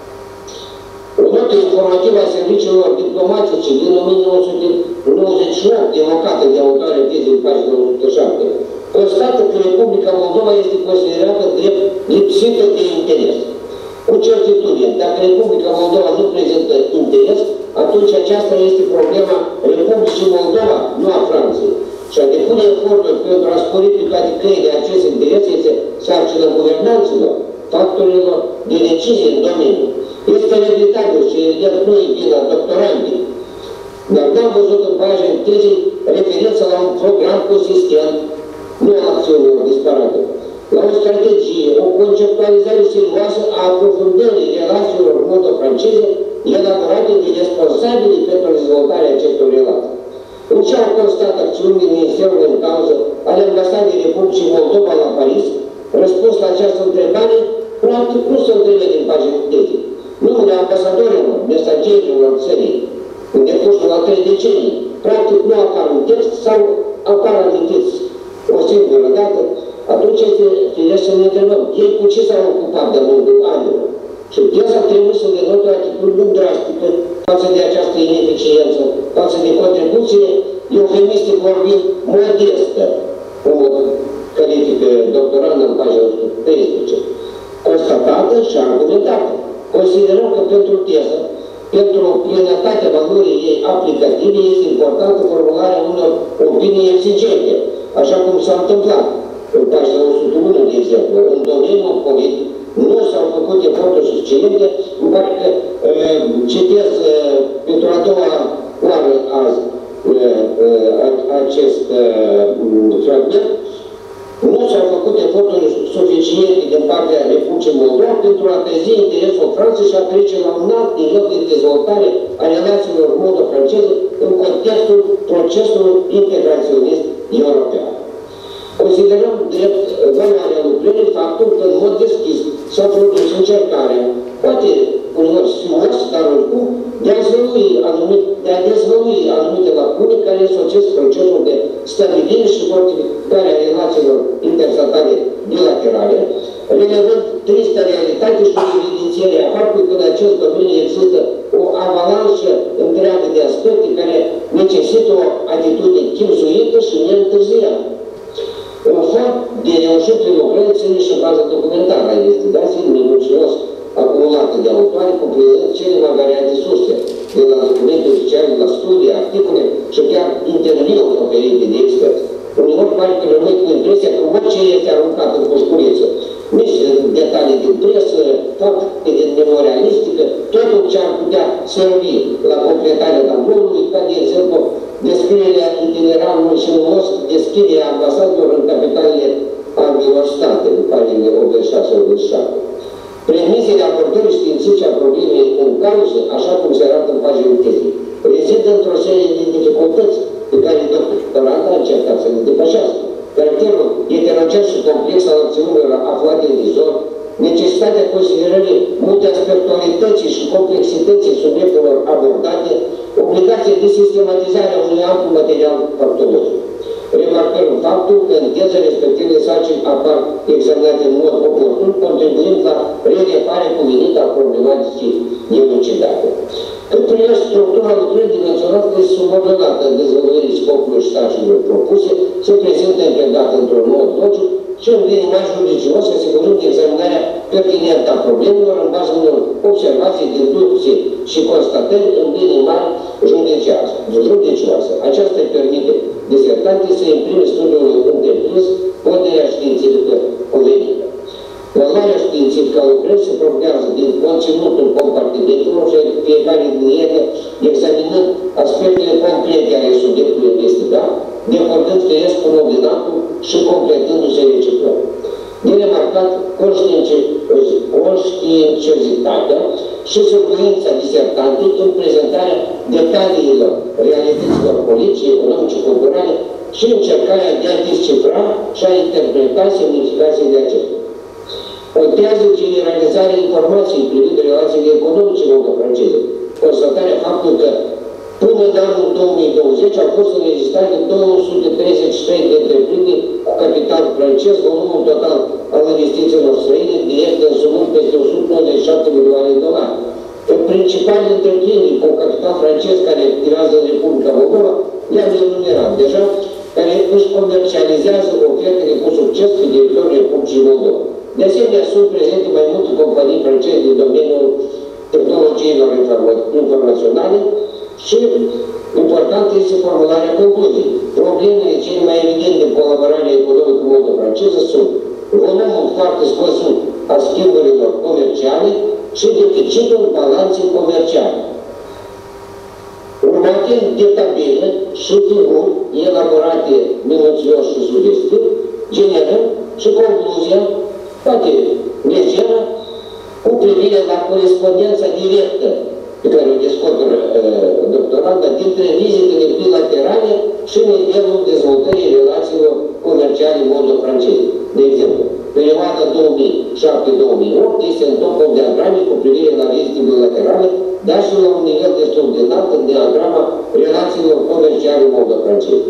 H: O notă informativă a serviciilor diplomatice din o mie nouă sute nouăzeci și opt, evocată de autoarea tezei în pagina o sută șapte, constată că Republica Moldova este considerată drept lipsită de interes. Cu certitudine, dacă Republica Moldova nu prezintă interes, atunci aceasta este problema Republicii Moldova, nu a Franței. Și a depune eforturi pentru a spori pe toate căile acest interes este sarcina guvernanților, factorilor de decizie în domeniu. Este regretabil și el nu e vina doctorandii, dar n-am văzut în pagina tezei referință la un program consistent, nu a acțiunilor disparate, la o strategie, o conceptualizare serioasă a aprofundării relațiilor moldofranceze elaborate de responsabili pentru dezvoltarea acestor relații. În ce au constat acțiunile Ministerului în cauză ale Ambasadei Republicii Moldova la Paris, răspuns la această întrebare, practic nu se întrevede în pagina tezei. Numele ambasadorilor, mesagerilor țării, în decursul la trei decenii, practic nu apar în text sau apar amintiți o singură dată, atunci este firesc să ne întrebăm, ei cu ce s-au ocupat de-a lungul anilor? Și teza trebuie să denotă o atitudine drastică față de această ineficiență, față de contribuție, eufemistic vorbind, modestă, cum o califică doctoranda în pagina o sută treisprezece, constatată și argumentată. Considerăm că pentru teză, pentru plenătatea valorii ei aplicative, este importantă formularea unor opinii exigente, așa cum s-a întâmplat în pagina o sută unu, de exemplu, în domeniul politic, nu s-au făcut eforturi suficiente. Îmi pare că uh, citez uh, pentru a doua oară azi uh, uh, acest uh, fragment. Nu s-au făcut eforturi suficiente din partea Republicii Moldova pentru a trezi interesul Franței și a trece la un alt nivel de dezvoltare a relațiilor moldo-franceze în contextul procesului integraționist european. Considerăm drept valoarea lucrării faptul că în mod deschis s-a produs încercarea, poate uneori sfârșit, dar oricum, de a dezvălui anumite, de a dezvălui anumite lacune care însoțesc procesul de stabilire și fortificare a relațiilor interstatale bilaterale, relevând tristă realitate și evidențierea faptului că în acest domeniu există o avalanșă întreagă de aspecte care necesită o atitudine chibzuită și neîntârziată. Un fapt de reușit în lucrări ține și baza documentară a investigației minuțios acumulată de autoare, cuprinzând cele mai variate surse, de la documente oficiale, la studii, articole și chiar interviuri oferite de experți. Uneori pare că rămâi cu impresia că orice este aruncat în pușculiță, nici detalii din presă, fapte din memorialistică, totul ce ar putea servi la completarea tabloului, ca de exemplu descrierea itinerarului și unos, deschiderea ambasadelor în capitalele ambilor state, în pagine optzeci și șase optzeci și șapte. Premisele abordării științifice a problemei în cauză, așa cum se arată în paginile tezii, rezidă într-o serie de dificultăți pe care doctoranda a încercat să le depășească. Caracterul heterogen și complex al acțiunilor aflate în vizor, necesitatea considerării multiaspectualității și complexității subiectelor abordate, obligația de sistematizare a unui amplu material factologic. Remarcăm faptul că în teză respectivele sarcini apar examinate în mod oportun, contribuind la relevarea cuvenită a problematicii elucidate. Cât privește structura lucrării dimensionată, este subordonată în dezvoltării scopului și sarcinilor propuse, se prezintă implementată într-un mod logic și în bine mai judicios, asigurând examinarea pertinentă a problemelor în baza unor observații, deducții și constatări în bine mai judicioasă. Aceasta îi permite disertantei să imprime studiul întreprins puterea științifică cuvenită. Valoarea științifică a lucrării se profilează din conținutul compartimentelor și fiecare din ele examinând aspectele concrete ale subiectului investigat, deportând firesc cu nominatul și completându-se reciproc. De remarcat conștiinciozitatea și survoința disertantei în prezentarea detaliilor realităților politice, economice, culturale și încercarea de a descifra și a interpreta semnificațiile acestea. Contează generalizarea informației privind relațiile economice moldo-franceze, constatarea faptului că până în anul două mii douăzeci au fost înregistrate două sute treizeci și trei de întreprinderi cu capital francez, volumul total al investițiilor străine direct însumând peste o sută nouăzeci și șapte milioane de dolari. În principalele întreprinderi cu capital francez care activează în Republica Moldova, le-am enumerat deja, care își comercializează ofertele cu succes pe teritoriul Republicii Moldova. De asemenea, sunt prezente mai multe companii franceze din domeniul tehnologiilor informaționale și important este formularea concluziei. Problemele cele mai evidente în colaborarea economică moldo-franceză sunt volumul foarte scăzut a schimburilor comerciale și deficitul balanței comerciale. Urmate de tabele și figuri elaborate minuțios și sugestiv, generăm și concluzia, poate legeră, cu privire la corespondența directă pe care o descoperă uh, doctoranda dintre vizitele bilaterale și nivelul dezvoltării relațiilor comerciale moldo-franceze. De exemplu, perioada două mii șapte două mii opt este în topul diagrame cu privire la vizite bilaterale, dar și la un nivel destul de înalt în diagrama relațiilor comerciale moldo-franceze.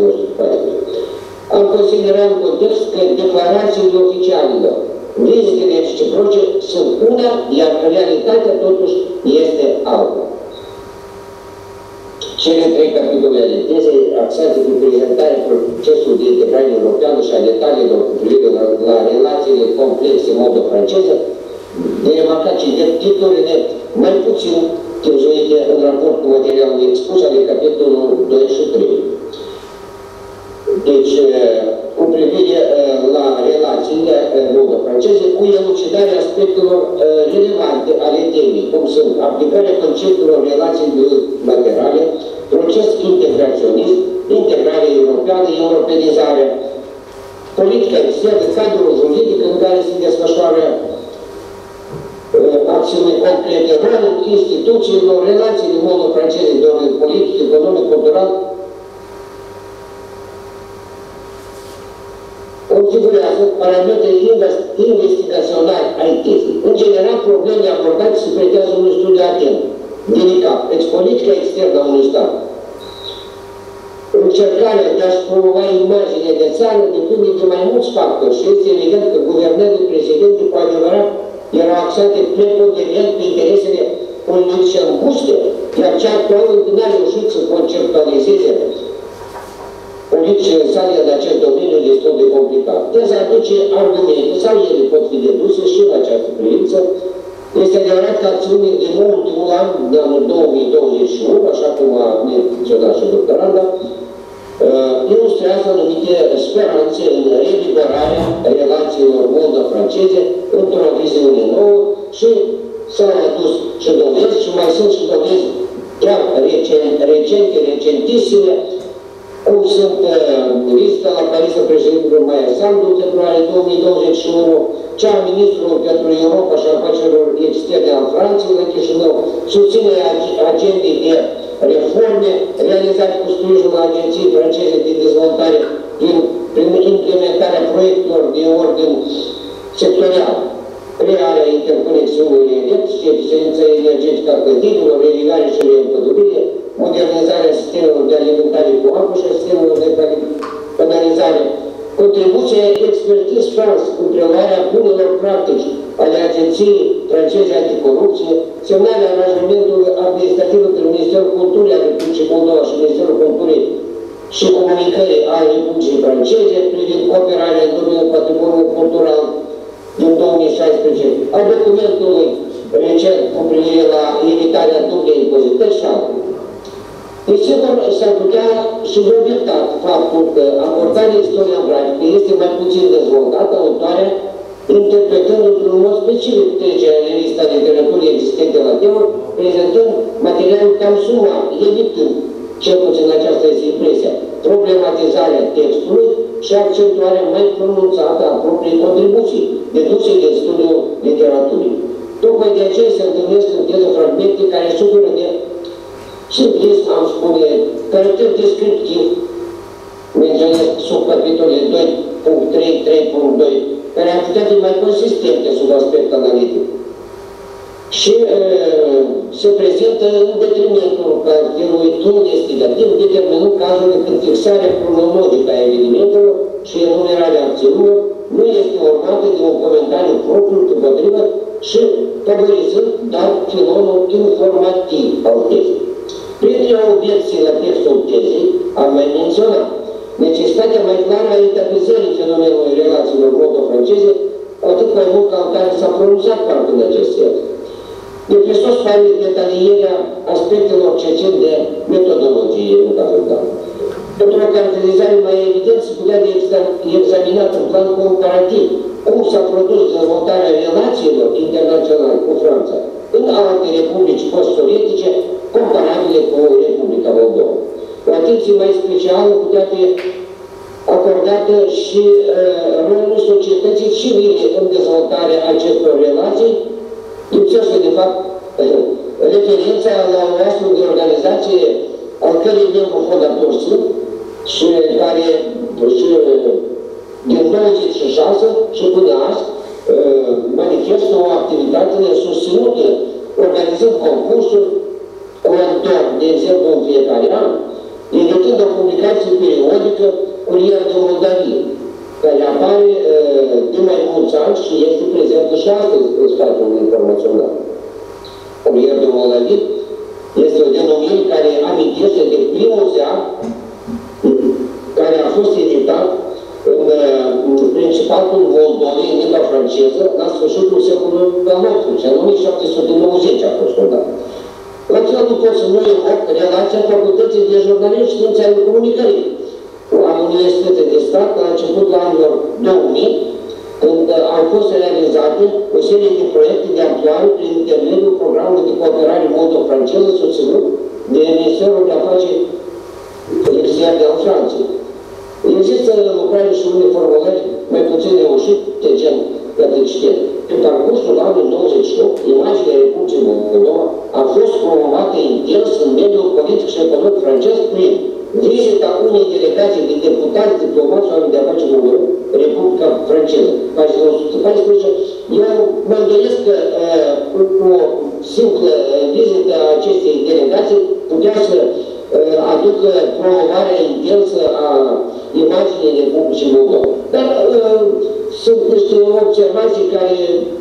H: Am considerat în context că declarațiile oficialelor, vizitele reciproce sunt una, iar realitatea totuși este alta. Cele trei capitole ale tezei axate pe prezentarea procesului de integrare europeană și a detaliilor cu privire la, la relațiile complexe moldo-franceze, de remarcat și de titlurile mai puțin chimzuite în raport cu materialul expus ale capitolul doi și trei. Deci, cu privire la relațiile moldo-franceze cu elucidarea aspectelor relevante ale temei, cum sunt aplicarea conceptelor relații bilaterale, proces integraționist, integrare europeană, europenizarea, politica externă, cadrul juridic în care se desfășoară acțiuni concrete, rolul instituțiilor, relațiile moldov-franceze de ordine politic, economic, cultural, configurează parametri investigaționali ai tezei. În general, problemele abordate se pretează unui studiu atent, delicat, deci politica externă a unui stat. Încercarea de a-și promova imaginea de țară depinde de mai mulți factori și este evident că guvernările precedente cu adevărat erau axate preponderent pe interesele politice înguste, iar cea actuală nu a reușit să conceptualizeze politicile sale în acest domeniu destul de complicat. Teza aduce argumente, sau ele pot fi deduse și în această privință. Este adevărat că acțiunile din ultimul an, de anul două mii douăzeci și unu, așa cum a menționat și doctoranda, ilustrează anumite speranțe în revigorarea relațiilor moldo-franceze într-o viziune nouă și s-au adus și dovezi și mai sunt și dovezi chiar recente, recentisime, cum sunt vizita la Paris a președintelui Maia Sandu în februarie două mii douăzeci și unu, cea a ministrului pentru Europa și afacerilor externe al Franței la Chișinău, susținerea agendei de reforme realizate cu sprijinul Agenției franceze de dezvoltare prin, prin implementarea proiectelor de ordin sectorial, crearea interconexiunii electrice, eficiența energetică a clădirilor, religare și reîmpădurire, modernizarea sistemelor de alimentare cu apă și a sistemelor de canalizare, contribuția Expertise France în preluarea bunelor practici ale Agenției franceze anticorupție, semnarea aranjamentului administrativ între Ministerul Culturii al Republicii Moldova și Ministerul Culturii și Comunicării al Republicii Franceze privind cooperarea în domeniul patrimoniului cultural din două mii șaisprezece, a documentului recent cu privire la evitarea dublei impozitări și altele. Desigur, s-ar putea și obiecta faptul că abordarea istoriografică este mai puțin dezvoltată, autoarea interpretând într-un mod specific trecerea în lista literaturii existente la temă, prezentând materialul cam sumat, evitând, cel puțin aceasta este impresia, problematizarea textului și accentuarea mai pronunțată a propriei contribuții, deduse din studiul literaturii. Tocmai de aceea se întâlnesc în teză fragmente care suferă de simplism, am spune, caracter descriptiv, menționez sub capitolele doi punct trei, trei punct doi, care ar putea fi mai consistente sub aspect analitic. Și uh, se prezintă în detrimentul caracterului investigativ, determinând cazurile când fixarea cronologică a evenimentelor și enumerarea acțiunilor nu este urmată de un comentariu propriu împotrivă și favorizând doar filonul informativ al tezei. Printre obiecții la textul tezei, am mai menționat necesitatea mai clară a etapizării fenomenului relațiilor moldo-franceze, atât mai mult ca în care s-a pronunțat parte în acest sens. De Hristos pare detalierea aspectelor ce țin de metodologie în cazul dat. Pentru o caracterizare mai evident, se putea de examinat în plan comparativ cum s-a produs dezvoltarea relațiilor internaționale cu Franța în alte republici post-sovietice comparabile cu Republica Moldova. O atenție mai specială putea fi acordată și uh, rolul societății civile în dezvoltarea acestor relații, lipsește de fapt referința la o astfel de organizație al cărei membru fondator sunt și care și, din nouăzeci și șase și până azi manifestă o activitate susținută, organizând concursuri, contor, de exemplu, în fiecare an, editând o publicație periodică, Curier de Moldavie, care apare de mai mulți ani și este prezentă și astăzi în spațiul informațional. Curier de Moldavie este o denumire care amintește de primul ziar care a fost editat în, în Principatul Moldovei, în limba franceză, la sfârșitul secolului al optsprezecilea, în o mie șapte sute nouăzeci a fost fondat. La fel nu pot să nu evoc relația Facultății de Jurnalism și Științe ale Comunicării cu a Universității de Stat la început la anilor două mii, când au fost realizate o serie de proiecte de amploare prin intermediul programului de cooperare moldo-franceză susținut de Ministerul de Afaceri Externe al Franței. Există lucrări și unele formulări mai puțin reușite, gen, către citet. În parcursul anului douăzeci și opt, imaginea Republicii Moldova a fost promovată intens în mediul politic și economic francez prin vizita unei delegații de deputați diplomați oameni de afaceri Moldova, Republica Franceză. Pagina o sută paisprezece. Eu mă îndoiesc că uh, cu o simplă vizită a acestei delegații putea să uh, aducă promovarea intensă a imaginii Republicii Moldova. Dar uh, sunt niște observații care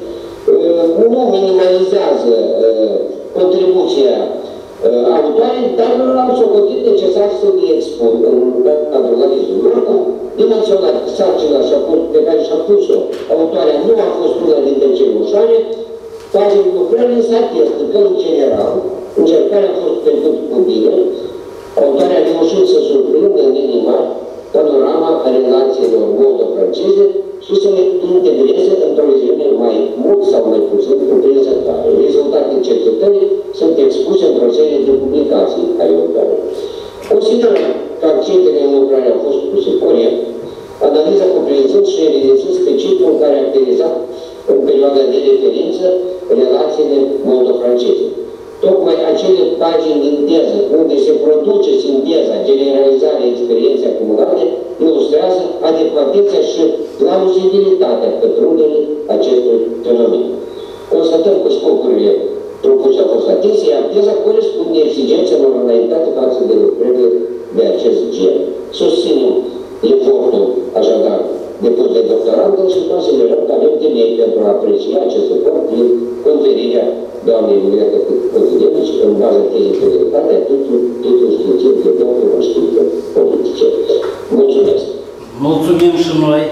H: uh, nu minimalizează uh, contribuția uh, autoare, dar am socotit necesar să le expun în cadrul analizului. Oricum, dimensionat sarcina pe care și-a pus-o autoarea nu a fost una dintre cele ușoare, facem lucrări însă atestă că, în general, încercarea a fost trecut cu bine, autoarea a reușit să surprindă în linii mari panorama relațiilor moldo-franceze și să le integreze într-o viziune mai mult sau mai puțin cuprinzătoare. Rezultatele cercetării sunt expuse într-o serie de publicații ale lucrării. Considerăm că accentele în lucrare au fost puse corect, analiza cuprinzând și evidențând specificul care a caracterizat în perioada de referință relațiile moldo-franceze. Tocmai acele pagini din teză, unde se produce sinteza, generalizarea experienței acumulate, ilustrează adecvatețea și plauzibilitatea pătrunderii acestui fenomen. Constatăm că scopurile propuse au fost atinse, iar teza corespunde exigențelor înaintate față de lucrările de acest gen. Susținem efortul, așadar, depus de doctorantă și considerăm că avem temei pentru a aprecia acest efort prin conferirea doamnei Iulieta Cotilienici în baza tezei de veritate a titlului științific de doctor în științe politice. Mulțumesc!
A: Mulțumim și noi,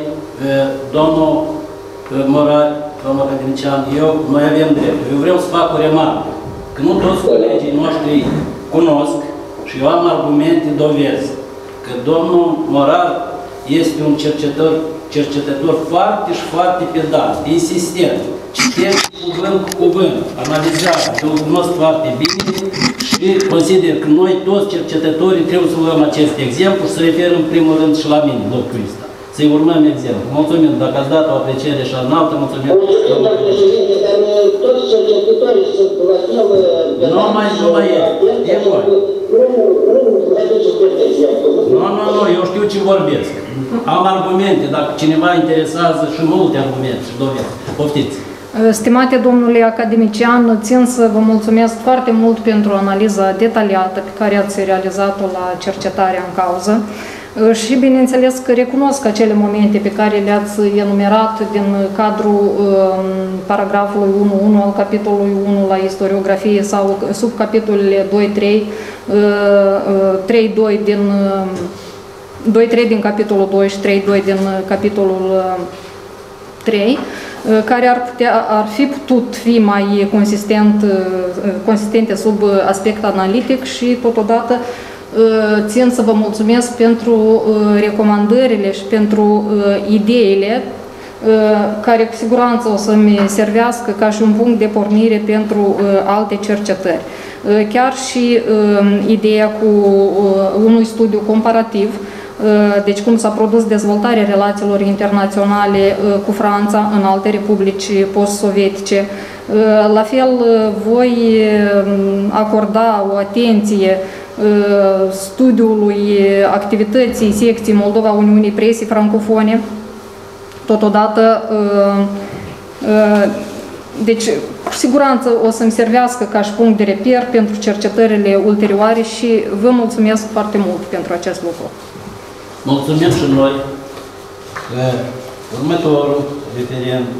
A: domnul Morar, domnul academician, eu, noi avem drept. Eu vreau să fac o remarcă, că nu toți colegii noștri cunosc și eu am argumente dovezi, că domnul Morar este un cercetător, cercetător foarte și foarte pedant, insistent, citește cuvânt cu cuvânt, analizează, eu îl cunosc foarte bine și consider că noi toți cercetătorii trebuie să luăm acest exemplu și să refer în primul rând și la mine, lucrul ăsta. Să-i urmăm exemplu. Mulțumim, dacă ați dat o apreciere și înaltă, mulțumim.
H: Mulțumim, doamnă președinte, dar toți cercetătorii sunt la fel...
A: Nu mai, nu mai e. E voi. Nu, nu, nu, eu știu ce vorbesc. Am argumente, dacă cineva interesează și multe argumente și dovezi. Poftiți.
C: Stimate domnule academician, țin să vă mulțumesc foarte mult pentru analiza detaliată pe care ați realizat-o la cercetarea în cauză. Și bineînțeles că recunosc acele momente pe care le-ați enumerat din cadrul uh, paragrafului unu punct unu al capitolului unu la istoriografie sau sub capitolele doi trei, trei doi din doi trei din capitolul doi și trei doi din capitolul trei, care ar, putea, ar fi putut fi mai consistent, consistente sub aspect analitic și totodată țin să vă mulțumesc pentru recomandările și pentru ideile care cu siguranță o să-mi servească ca și un punct de pornire pentru alte cercetări. Chiar și ideea cu unui studiu comparativ, deci cum s-a produs dezvoltarea relațiilor internaționale cu Franța în alte republici post-sovietice. La fel voi acorda o atenție studiului activității secției Moldova Uniunii Presii Francofone. Totodată, deci, cu siguranță o să-mi servească ca și punct de reper pentru cercetările ulterioare și vă mulțumesc foarte mult pentru acest lucru.
A: Mulțumim și noi. Următorul referent,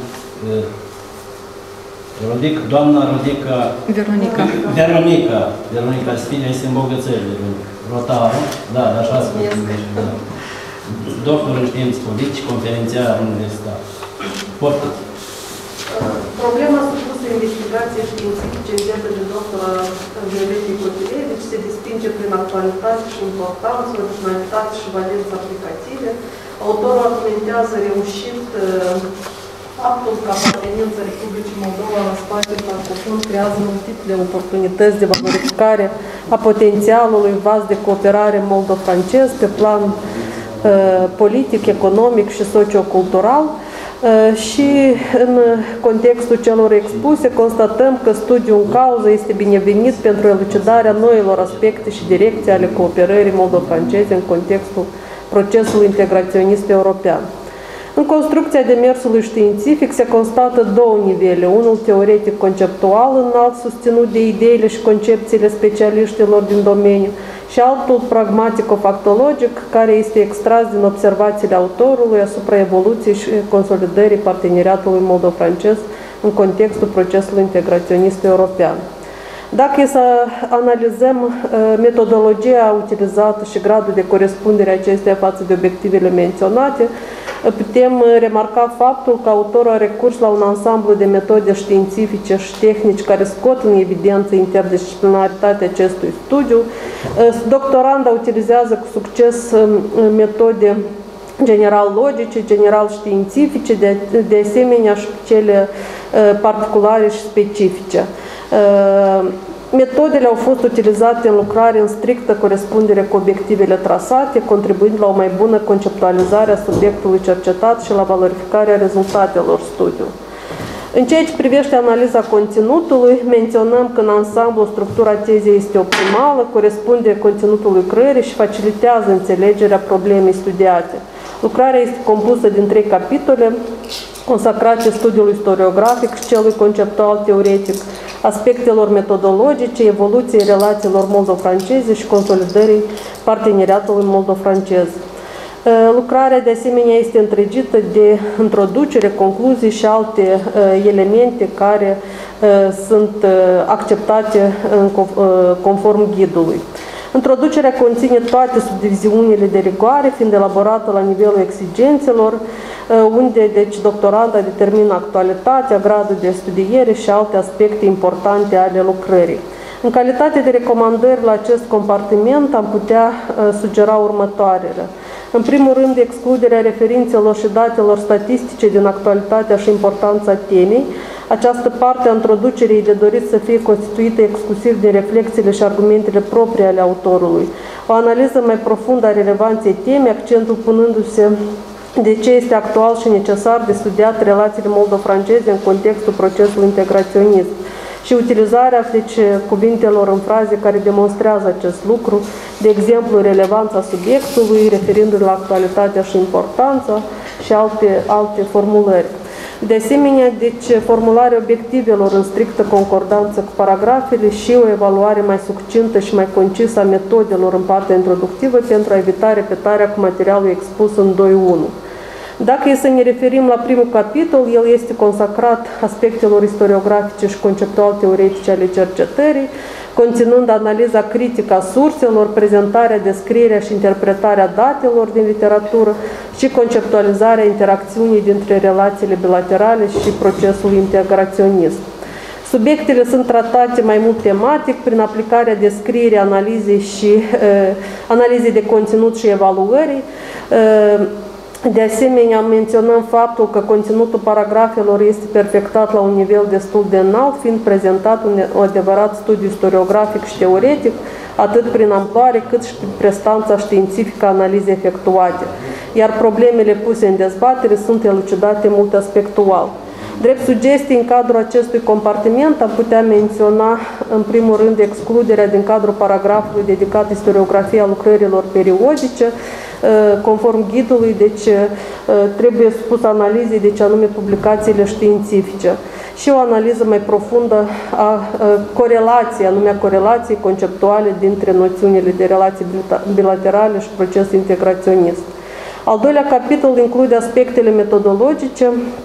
A: Rodic, doamna Rodica
C: Veronica.
A: Veronica. Veronica Spine este îmbogățări. Rotarul. Da, așa se numește. Da. Doctor în științe politici, conferențiar universitar. Poftiți.
D: Problema supusă investigației științifice în teză de doctor Violetei Cotilienici se distinge prin actualitate și importanță, originalitate și valență aplicative. Autorul argumentează reușit Faptul că apartenența Republicii Moldova la spațiul francofon creează multiple oportunități de valorificare a potențialului vast de cooperare moldo-francez pe plan uh, politic, economic și sociocultural. Uh, și în contextul celor expuse constatăm că studiul în cauză este binevenit pentru elucidarea noilor aspecte și direcții ale cooperării moldo-franceze în contextul procesului integraționist european. În construcția demersului științific se constată două nivele, unul teoretic-conceptual, înalt susținut de ideile și concepțiile specialiștilor din domeniu, și altul pragmatico-factologic, care este extras din observațiile autorului asupra evoluției și consolidării parteneriatului moldo-francez în contextul procesului integraționist european. Dacă e să analizăm metodologia utilizată și gradul de corespundere acesteia față de obiectivele menționate, putem remarca faptul că autorul a recurs la un ansamblu de metode științifice și tehnici care scot în evidență interdisciplinaritatea acestui studiu. Doctoranda utilizează cu succes metode general logice, general științifice, de, de asemenea și cele particulare și specifice. Metodele au fost utilizate în lucrare în strictă corespundere cu obiectivele trasate, contribuind la o mai bună conceptualizare a subiectului cercetat și la valorificarea rezultatelor studiului. În ceea ce privește analiza conținutului, menționăm că în ansamblu structura tezei este optimală, corespunde conținutului creierii și facilitează înțelegerea problemei studiate. Lucrarea este compusă din trei capitole, consacrate studiului istoriografic și celui conceptual teoretic, aspectelor metodologice, evoluției relațiilor moldo-franceze și consolidării parteneriatului moldo-francez. Lucrarea, de asemenea, este întregită de introducere, concluzii și alte elemente care sunt acceptate conform ghidului. Introducerea conține toate subdiviziunile de rigoare, fiind elaborată la nivelul exigențelor, unde deci, doctoranda determină actualitatea, gradul de studiere și alte aspecte importante ale lucrării. În calitate de recomandări la acest compartiment am putea uh, sugera următoarele. În primul rând, excluderea referințelor și datelor statistice din actualitatea și importanța temei. Această parte a introducerii de dorit să fie constituită exclusiv din reflexiile și argumentele proprii ale autorului. O analiză mai profundă a relevanței temei, accentul punându-se de ce este actual și necesar de studiat relațiile moldo-franceze în contextul procesului integraționist și utilizarea deci, cuvintelor în fraze care demonstrează acest lucru, de exemplu relevanța subiectului, referindu-se la actualitatea și importanța și alte, alte formulări. De asemenea, deci, formularea obiectivelor în strictă concordanță cu paragrafele și o evaluare mai succintă și mai concisă a metodelor în partea introductivă pentru a evita repetarea cu materialul expus în doi unu. Dacă e să ne referim la primul capitol, el este consacrat aspectelor istoriografice și conceptual-teoretice ale cercetării, conținând analiza critică a surselor, prezentarea, descrierea și interpretarea datelor din literatură și conceptualizarea interacțiunii dintre relațiile bilaterale și procesul integraționist. Subiectele sunt tratate mai mult tematic prin aplicarea descrierii, analizei și uh, analizei de conținut și evaluării. Uh, De asemenea, menționăm faptul că conținutul paragrafelor este perfectat la un nivel destul de înalt, fiind prezentat un adevărat studiu istoriografic și teoretic, atât prin amploare cât și prin prestanța științifică a analizei efectuate, iar problemele puse în dezbatere sunt elucidate mult aspectual. Drept sugestii, în cadrul acestui compartiment am putea menționa, în primul rând, excluderea din cadrul paragrafului dedicat istoriografiei a lucrărilor periodice, conform ghidului, deci trebuie supus analizei, deci anume publicațiile științifice și o analiză mai profundă a corelației, anume a corelației conceptuale dintre noțiunile de relații bilaterale și procesul integraționist. Al doilea capitol include aspectele metodologice.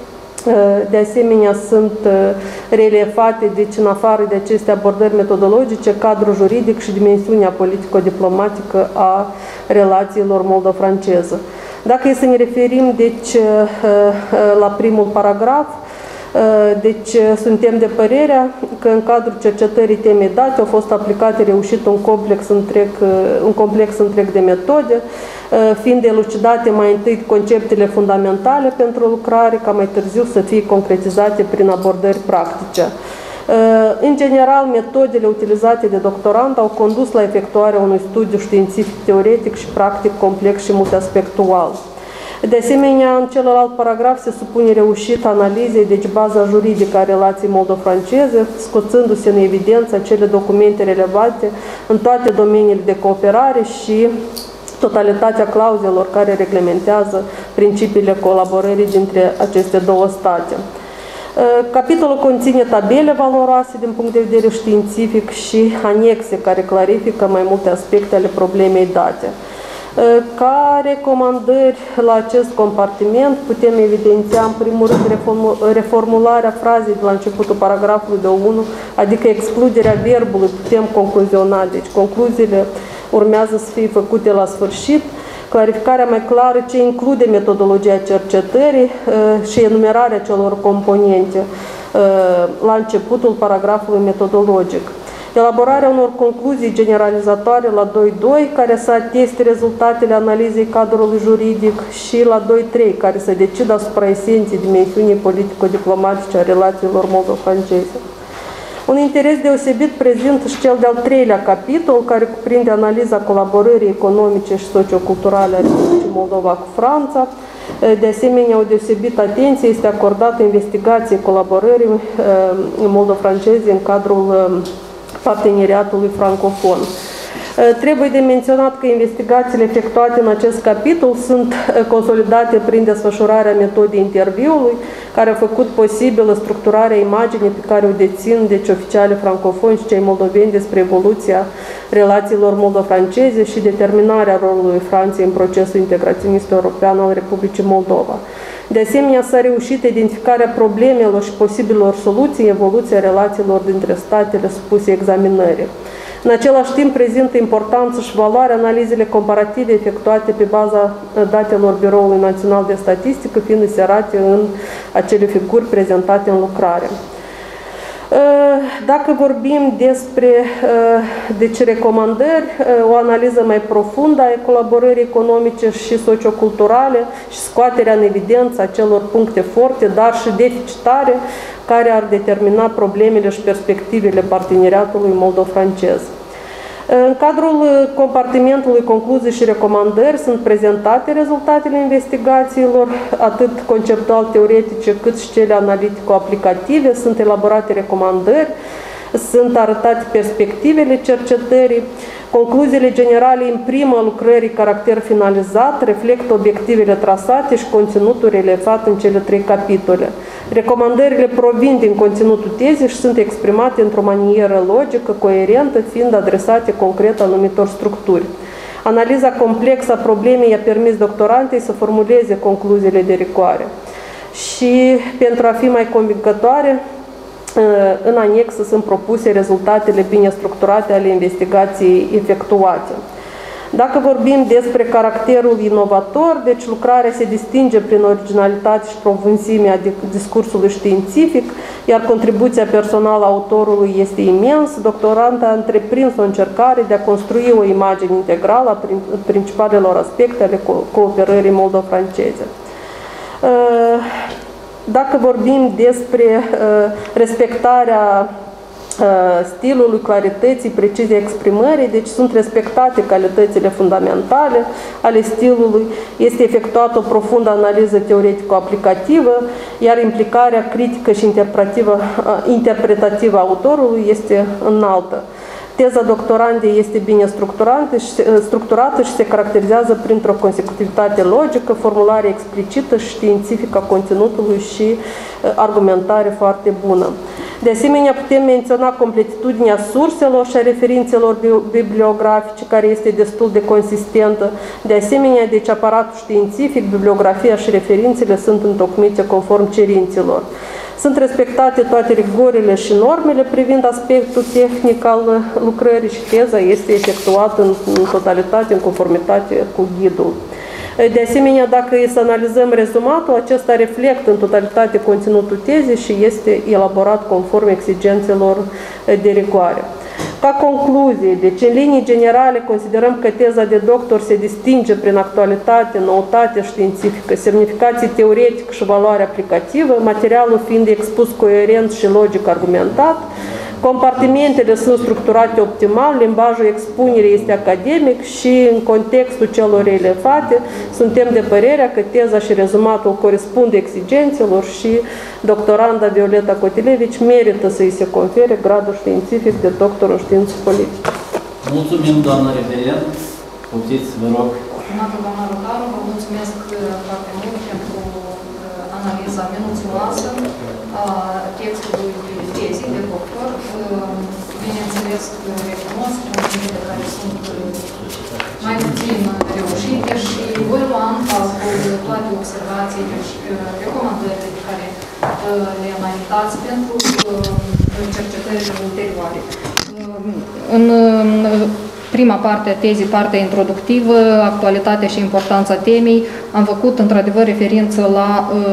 D: De asemenea, sunt relevate, deci în afară de aceste abordări metodologice, cadrul juridic și dimensiunea politico-diplomatică a relațiilor moldo-franceză. Dacă e să ne referim, deci, la primul paragraf, Deci suntem de părerea că în cadrul cercetării temei date au fost aplicate reușit un complex întreg, un complex întreg de metode, fiind elucidate mai întâi conceptele fundamentale pentru lucrare, ca mai târziu să fie concretizate prin abordări practice. În general, metodele utilizate de doctorand au condus la efectuarea unui studiu științific, teoretic și practic complex și multiaspectual. De asemenea, în celălalt paragraf se supune reușit analizei, deci baza juridică a relației moldo-franceze, scoțându-se în evidență acele documente relevante în toate domeniile de cooperare și totalitatea clauzelor care reglementează principiile colaborării dintre aceste două state. Capitolul conține tabele valoroase din punct de vedere științific și anexe care clarifică mai multe aspecte ale problemei date. Ca recomandări la acest compartiment putem evidenția în primul rând reformularea frazei de la începutul paragrafului de unu, adică excluderea verbului putem concluziona, deci concluziile urmează să fie făcute la sfârșit, clarificarea mai clară ce include metodologia cercetării și enumerarea celor componente la începutul paragrafului metodologic. Elaborarea unor concluzii generalizatoare la doi punct doi, care să ateste rezultatele analizei cadrului juridic, și la doi punct trei, care să decidă asupra esenței dimensiunii politico-diplomatice a relațiilor moldo-franceze. Un interes deosebit prezintă și cel de-al treilea capitol, care cuprinde analiza colaborării economice și socioculturale a Republicii Moldova cu Franța. De asemenea, o deosebită atenție este acordată investigației colaborării moldo-franceze în cadrul parteneriatului francofon. Trebuie de menționat că investigațiile efectuate în acest capitol sunt consolidate prin desfășurarea metodei interviului, care a făcut posibilă structurarea imaginii pe care o dețin deci oficiale francofoni și cei moldoveni despre evoluția relațiilor moldo-franceze și determinarea rolului Franței în procesul integraționist european al Republicii Moldova. De asemenea, s-a reușit identificarea problemelor și posibilor soluții în evoluția relațiilor dintre statele supuse examinării. În același timp, prezintă importanță și valoare analizele comparative efectuate pe baza datelor Biroului Național de Statistică, fiind inserate în acele figuri prezentate în lucrare. Dacă vorbim despre deci, recomandări, o analiză mai profundă a colaborării economice și socioculturale și scoaterea în evidență a celor puncte forte, dar și deficitare, care ar determina problemele și perspectivele parteneriatului moldo-francez. În cadrul compartimentului concluzii și recomandări sunt prezentate rezultatele investigațiilor, atât conceptual-teoretice cât și cele analitico-aplicative, sunt elaborate recomandări, sunt arătate perspectivele cercetării, concluziile generale imprimă lucrării caracter finalizat, reflectă obiectivele trasate și conținutul relevat în cele trei capitole. Recomandările provin din conținutul tezei și sunt exprimate într-o manieră logică, coerentă, fiind adresate concret anumitor structuri. Analiza complexă a problemei i-a permis doctorantei să formuleze concluziile de rigoare. Și pentru a fi mai convingătoare, în anexă sunt propuse rezultatele bine structurate ale investigației efectuate. Dacă vorbim despre caracterul inovator, deci lucrarea se distinge prin originalitate și profunzimea discursului științific, iar contribuția personală a autorului este imensă. Doctoranta a întreprins o încercare de a construi o imagine integrală a principalelor aspecte ale cooperării moldo-franceze. Dacă vorbim despre respectarea stilului, clarității, preciziei exprimării, deci sunt respectate calitățile fundamentale ale stilului, este efectuată o profundă analiză teoretico-aplicativă, iar implicarea critică și interpretativă a autorului este înaltă. Teza doctorandei este bine structurată și se caracterizează printr-o consecutivitate logică, formulare explicită și științifică a conținutului și argumentare foarte bună. De asemenea, putem menționa completitudinea surselor și a referințelor bibliografice, care este destul de consistentă. De asemenea, deci aparatul științific, bibliografia și referințele sunt întocmite conform cerințelor. Sunt respectate toate rigorile și normele privind aspectul tehnic al lucrării și teza este efectuată în totalitate, în conformitate cu ghidul. De asemenea, dacă e să analizăm rezumatul, acesta reflectă în totalitate conținutul tezei și este elaborat conform exigențelor de rigoare. Ca concluzie, deci în linii generale considerăm că teza de doctor se distinge prin actualitate, noutate științifică, semnificație teoretică și valoare aplicativă, materialul fiind expus coerent și logic argumentat, compartimentele sunt structurate optimal, limbajul expunerii este academic și în contextul celor relevate suntem de părerea că teza și rezumatul corespund exigențelor și doctoranda Violeta Cotilevici merită să îi se confere gradul științific de doctor în științe politice.
A: Mulțumim, doamna referent. Poftiți, vă rog.
C: Stimată doamna Rotaru, vă mulțumesc foarte mult pentru analiza minuțioasă a textului tezii de doctor. Bineînțeles, recunosc punctele care sunt mai puțin reușite și voi lua în calcul toate observațiile și recomandările pe care le înaintați pentru cercetările ulterioare. În prima parte a tezii, partea introductivă, actualitatea și importanța temei, am făcut într-adevăr referință la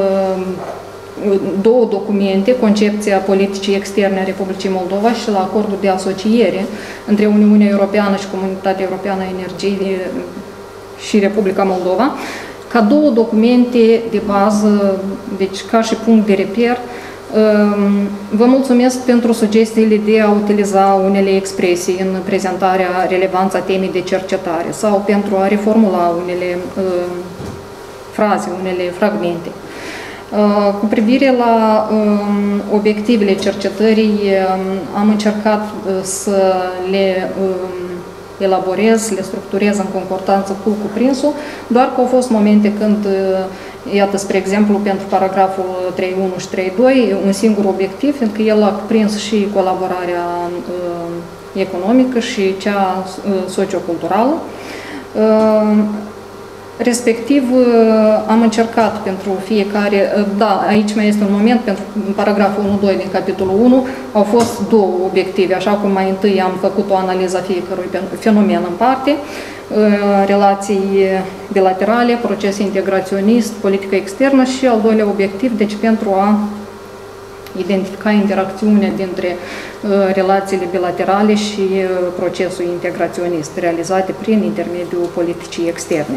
C: două documente, Concepția politicii externe a Republicii Moldova și la acordul de asociere între Uniunea Europeană și Comunitatea Europeană a Energiei și Republica Moldova, ca două documente de bază, deci ca și punct de reper. Vă mulțumesc pentru sugestiile de a utiliza unele expresii în prezentarea relevanța temei de cercetare sau pentru a reformula unele fraze, unele fragmente. Cu privire la um, obiectivele cercetării, um, am încercat uh, să le um, elaborez, le structurez în concordanță cu cuprinsul, doar că au fost momente când, uh, iată, spre exemplu, pentru paragraful trei punct unu și trei punct doi, un singur obiectiv, fiindcă el a cuprins și colaborarea uh, economică și cea uh, socioculturală. Uh, Respectiv, am încercat pentru fiecare, da, aici mai este un moment, pentru paragraful unu doi din capitolul unu, au fost două obiective, așa cum mai întâi am făcut o analiză a fiecărui fenomen în parte, relații bilaterale, proces integraționist, politică externă și al doilea obiectiv, deci pentru a identifica interacțiunea dintre relațiile bilaterale și procesul integraționist, realizate prin intermediul politicii externe.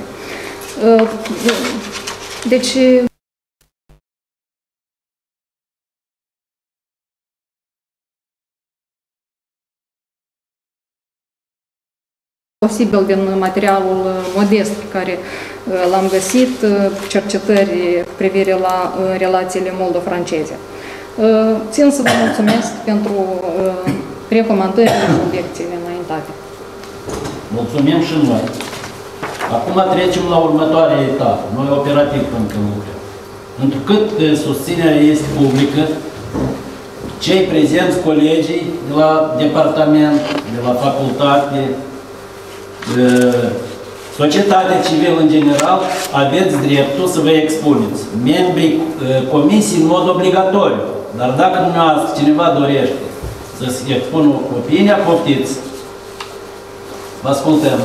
C: Deci, posibil din materialul modest pe care l-am găsit, cercetări cu privire la relațiile moldo-franceze. Țin să vă mulțumesc pentru recomandările și obiecțiile înaintate.
A: Mulțumim și noi. Acum trecem la următoarea etapă. Noi operativ încă lucrăm. Întrucât susținerea este publică, cei prezenți, colegii de la departament, de la facultate, societatea civilă în general, aveți dreptul să vă expuneți. Membrii comisiei în mod obligatoriu. Dar dacă dumneavoastră cineva dorește să-și expună opinia, poftiți. Vă ascultăm.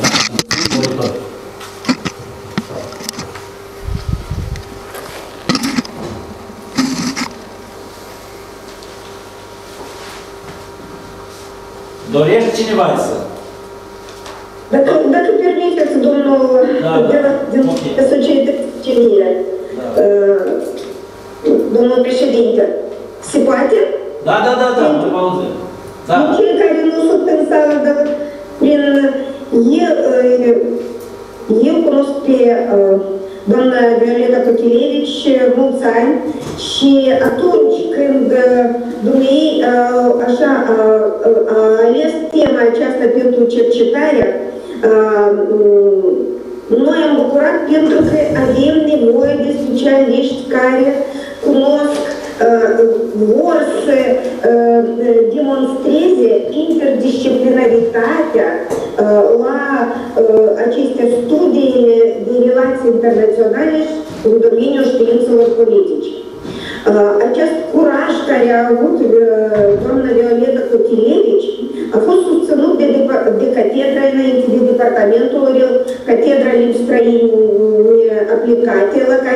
A: Dorește cineva să?
I: Dacă, dacă permiteți, domnul da, de la, din okay. Societatea Civilă, da. uh, domnul președinte, se poate?
A: Da, da, da, da, mă vă auzim. Da.
I: Cei care nu sunt în sală, dar prin... Eu, eu cunosc pe uh, doamna Violeta Cotilevici mulți ani și atunci când uh, dumnei uh, așa uh, uh, a ales tema aceasta pentru cercetare, uh, uh, noi am bucurat pentru că avem nevoie de specialiști care cunosc, uh, vor să uh, demonstreze interdisciplinaritatea uh, la uh, aceste studii de relații internaționale în domeniul științelor politice. Uh, acest curaj care a avut uh, doamna Violeta Cotilevici a fost susținut de, de, de catedra înainte de departamentul, catedra limbi străine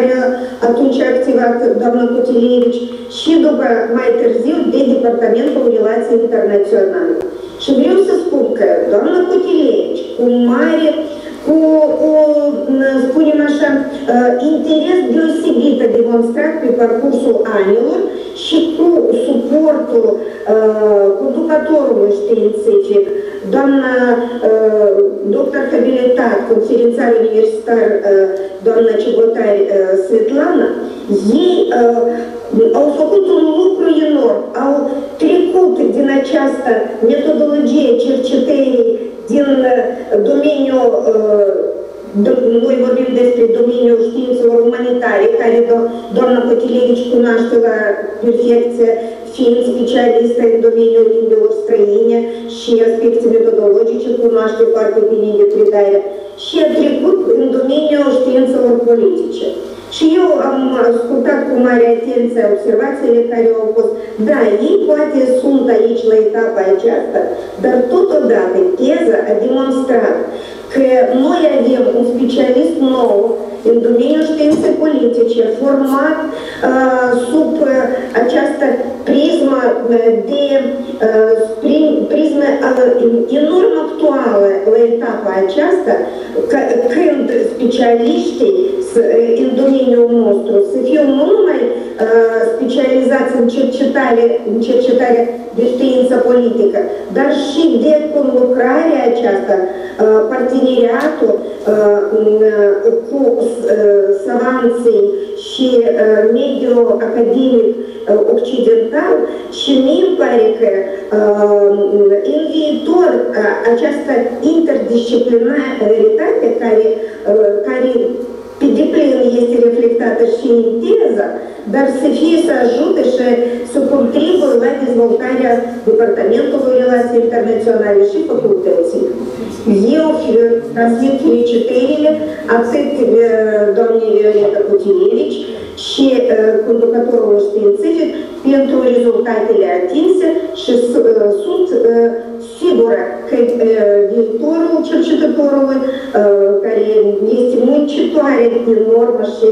I: care atunci a activat doamna Cutelevici și după mai târziu de Departamentul Relații Internaționale. Și vreau să spun că doamna Cutelevici, cu mare, cu, cu, spunem așa, interes deosebit a demonstrat pe parcursul anilor și cu suportul uh, conducătorului științific, doamna uh, doctor habilitat, conferențiar universitar, uh, doamna Cibotari uh, Svetlana, ei uh, au făcut un lucru enorm, au trecut din această metodologie cercetării din uh, domeniul uh, noi vorbim despre domeniul științelor umanitare, care do doamna Cutelevici cunoaște la perfecție, fiind specialistă în domeniul limbilor străine și aspecte metodologice, cunoaște foarte bine interpretarea, și a trecut în domeniul științelor politice. Și eu am ascultat cu mare atenție observațiile care au fost. Da, ei poate sunt aici la etapa aceasta, dar totodată teza a demonstrat că noi avem un specialist nou în domeniul științei politice, format uh, sub uh, această prismă de uh, prin, prismă uh, enorm actuală la etapa aceasta, că, când specialiștii în domeniul nostru să fie nu numai uh, specializați în cercetare, în cercetare de știință politică, dar și de conlucrarea aceasta, uh, parteneriatul uh, cu uh, savanții și uh, mediul academic uh, occidental, și mie îmi pare că uh, în viitor uh, această interdisciplinaritate care, uh, care pe deplin este reflectată și în teză, dar să fie să ajute și să contribuie la dezvoltarea Departamentului Relații Internaționale și facultății. Eu transmit felicitările atât doamnei Violeta Cutelevici și conducătorul științific pentru rezultatele atinse și sunt sigură că viitorul cercetătorului, care este muncitoare din normă și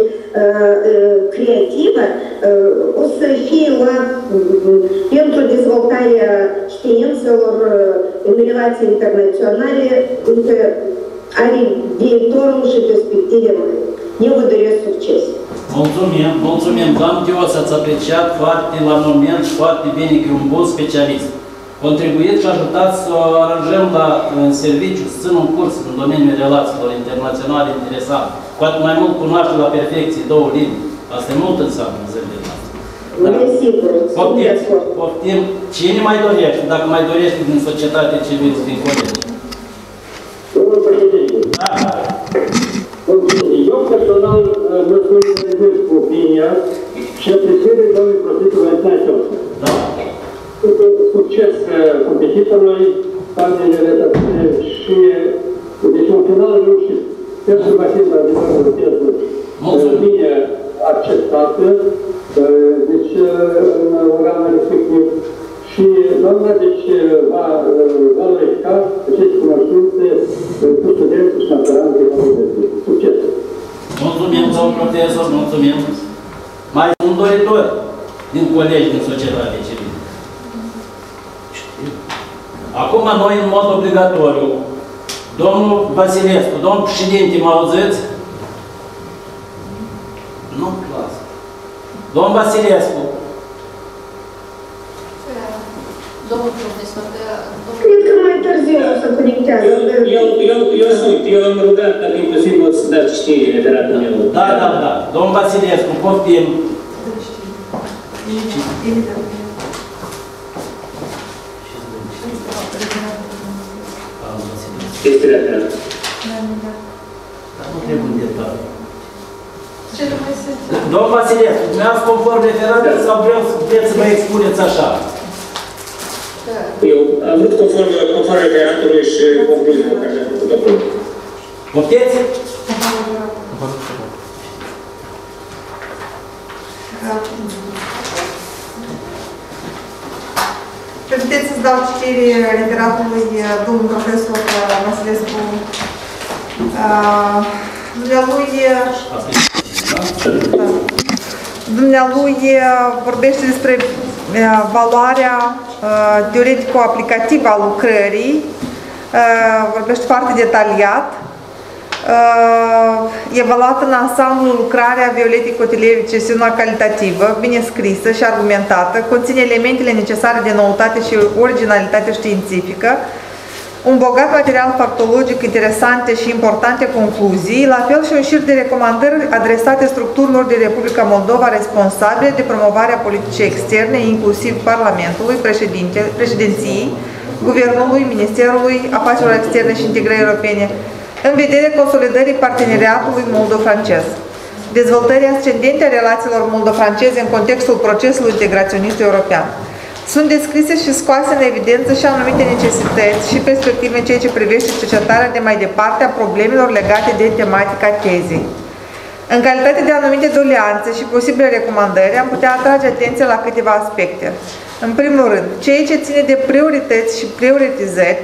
I: creativă, o să fie la, pentru dezvoltarea științelor în relații internaționale, încă are viitorul și perspective mai. Eu vă doresc succes!
A: Mulțumim, mulțumim, doamnă Teos, ați apreciat foarte la moment și foarte bine că e un bun specialist. Contribuiți și ajutați să o aranjăm la în serviciu, să țin un curs în domeniul relațiilor internaționale interesant. Cu atât mai mult cunoaște la perfecție două limbi. Asta e mult înseamnă în zilele noastre.
I: Desigur,
A: poftim, poftim. Cine mai dorește? Dacă mai dorește din societate civilă, din colegi.
H: Domnul președinte,
A: da.
H: Eu personal mă solidariez cu opinia și apreciez domnul profesor Valentina Teos.
A: Da.
H: Succes competitorului, doamnei Violeta Cutelevici și deci un final reușit. Sper să va fi într-adevăr o teză bine acceptată, deci în organul respectiv. Și doamna deci va valorifica aceste cunoștințe cu studenții și masteranți de facultății. Succes!
A: Mulțumim, domnul profesor, mulțumim! Mai sunt doritori din colegi din societatea civilă. Acum noi, în mod obligatoriu, domnul Vasilescu, domnul președinte, mă auziți? Nu, lasă. Domnul Vasilescu.
F: Domnul profesor,
I: cred că mai târziu o să conectează.
J: Eu, eu, eu sunt, eu am rugat, dacă inclusiv o să dați știri referatul meu.
A: Da, da, da. Domnul Vasilescu, poftim.
J: Este referat.
A: Dar nu trebuie în detaliu. Domnul Vasilescu, dumneavoastră conform referatul sau vreți să vă expuneți așa?
J: Eu am vrut conform, conform referatului și concluzia pe care am făcut-o.
A: Poftiți?
B: Permiteți să-ți dau citire referatului domnul profesor Vasilescu. Dumnealui Da. Dumnealui vorbește despre valoarea teoretico-aplicativă a lucrării, vorbește foarte detaliat. Evaluată în ansamblu lucrarea Violetei Cotilevici este una calitativă, bine scrisă și argumentată, conține elementele necesare de noutate și originalitate științifică, un bogat material factologic, interesante și importante concluzii, la fel și un șir de recomandări adresate structurilor de Republica Moldova responsabile de promovarea politicii externe, inclusiv Parlamentului, președinției, Guvernului, Ministerului Afacerilor Externe și Integrării Europene, în vederea consolidării parteneriatului moldo-francez, dezvoltării ascendente a relațiilor moldo-franceze în contextul procesului integraționist european. Sunt descrise și scoase în evidență și anumite necesități și perspective în ceea ce privește cercetarea de mai departe a problemelor legate de tematica tezei. În calitate de anumite doleanțe și posibile recomandări, am putea atrage atenția la câteva aspecte. În primul rând, ceea ce ține de priorități și prioritizări,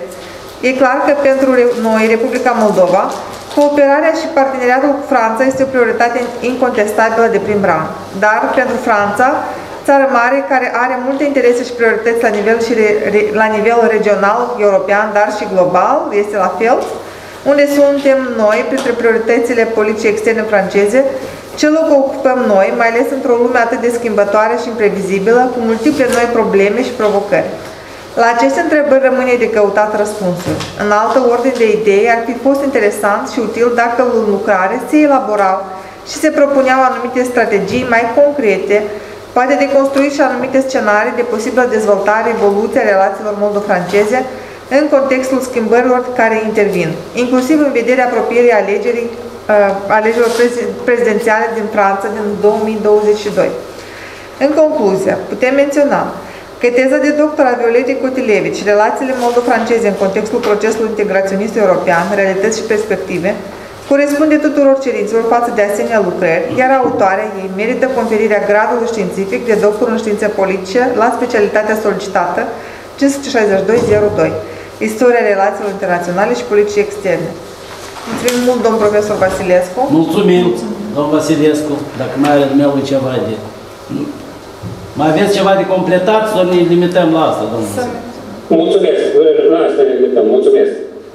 B: e clar că pentru noi, Republica Moldova, cooperarea și parteneriatul cu Franța este o prioritate incontestabilă de prim rang. Dar pentru Franța, țară mare care are multe interese și priorități la nivel, și re, re, la nivel regional, european, dar și global, este la fel, unde suntem noi, printre prioritățile politicii externe franceze, ce loc ocupăm noi, mai ales într-o lume atât de schimbătoare și imprevizibilă, cu multiple noi probleme și provocări. La aceste întrebări rămâne de căutat răspunsuri. În altă ordine de idei, ar fi fost interesant și util dacă în lucrare se elaborau și se propuneau anumite strategii mai concrete, poate de construit și anumite scenarii de posibilă dezvoltare, evoluție a relațiilor moldo-franceze în contextul schimbărilor care intervin, inclusiv în vederea apropierii alegerii, uh, alegerilor prezidențiale din Franța din două mii douăzeci și doi. În concluzie, putem menționa că teza de doctor a Violetei Cotilevici, relațiile moldo-franceze în contextul procesului integraționist european, realități și perspective, corespunde tuturor cerințelor față de asemenea lucrări, iar autoarea ei merită conferirea gradului științific de doctor în științe politice la specialitatea solicitată cinci sute șaizeci și doi zero doi, Istoria relațiilor internaționale și politicii externe. Mulțumim mult, domn profesor Vasilescu.
A: Mulțumim, domn Vasilescu, dacă mai are dumneavoastră ceva de... Mai aveți ceva de completat sau ne limităm la asta, domnul?
J: Mulțumesc, la asta ne limităm, mulțumesc.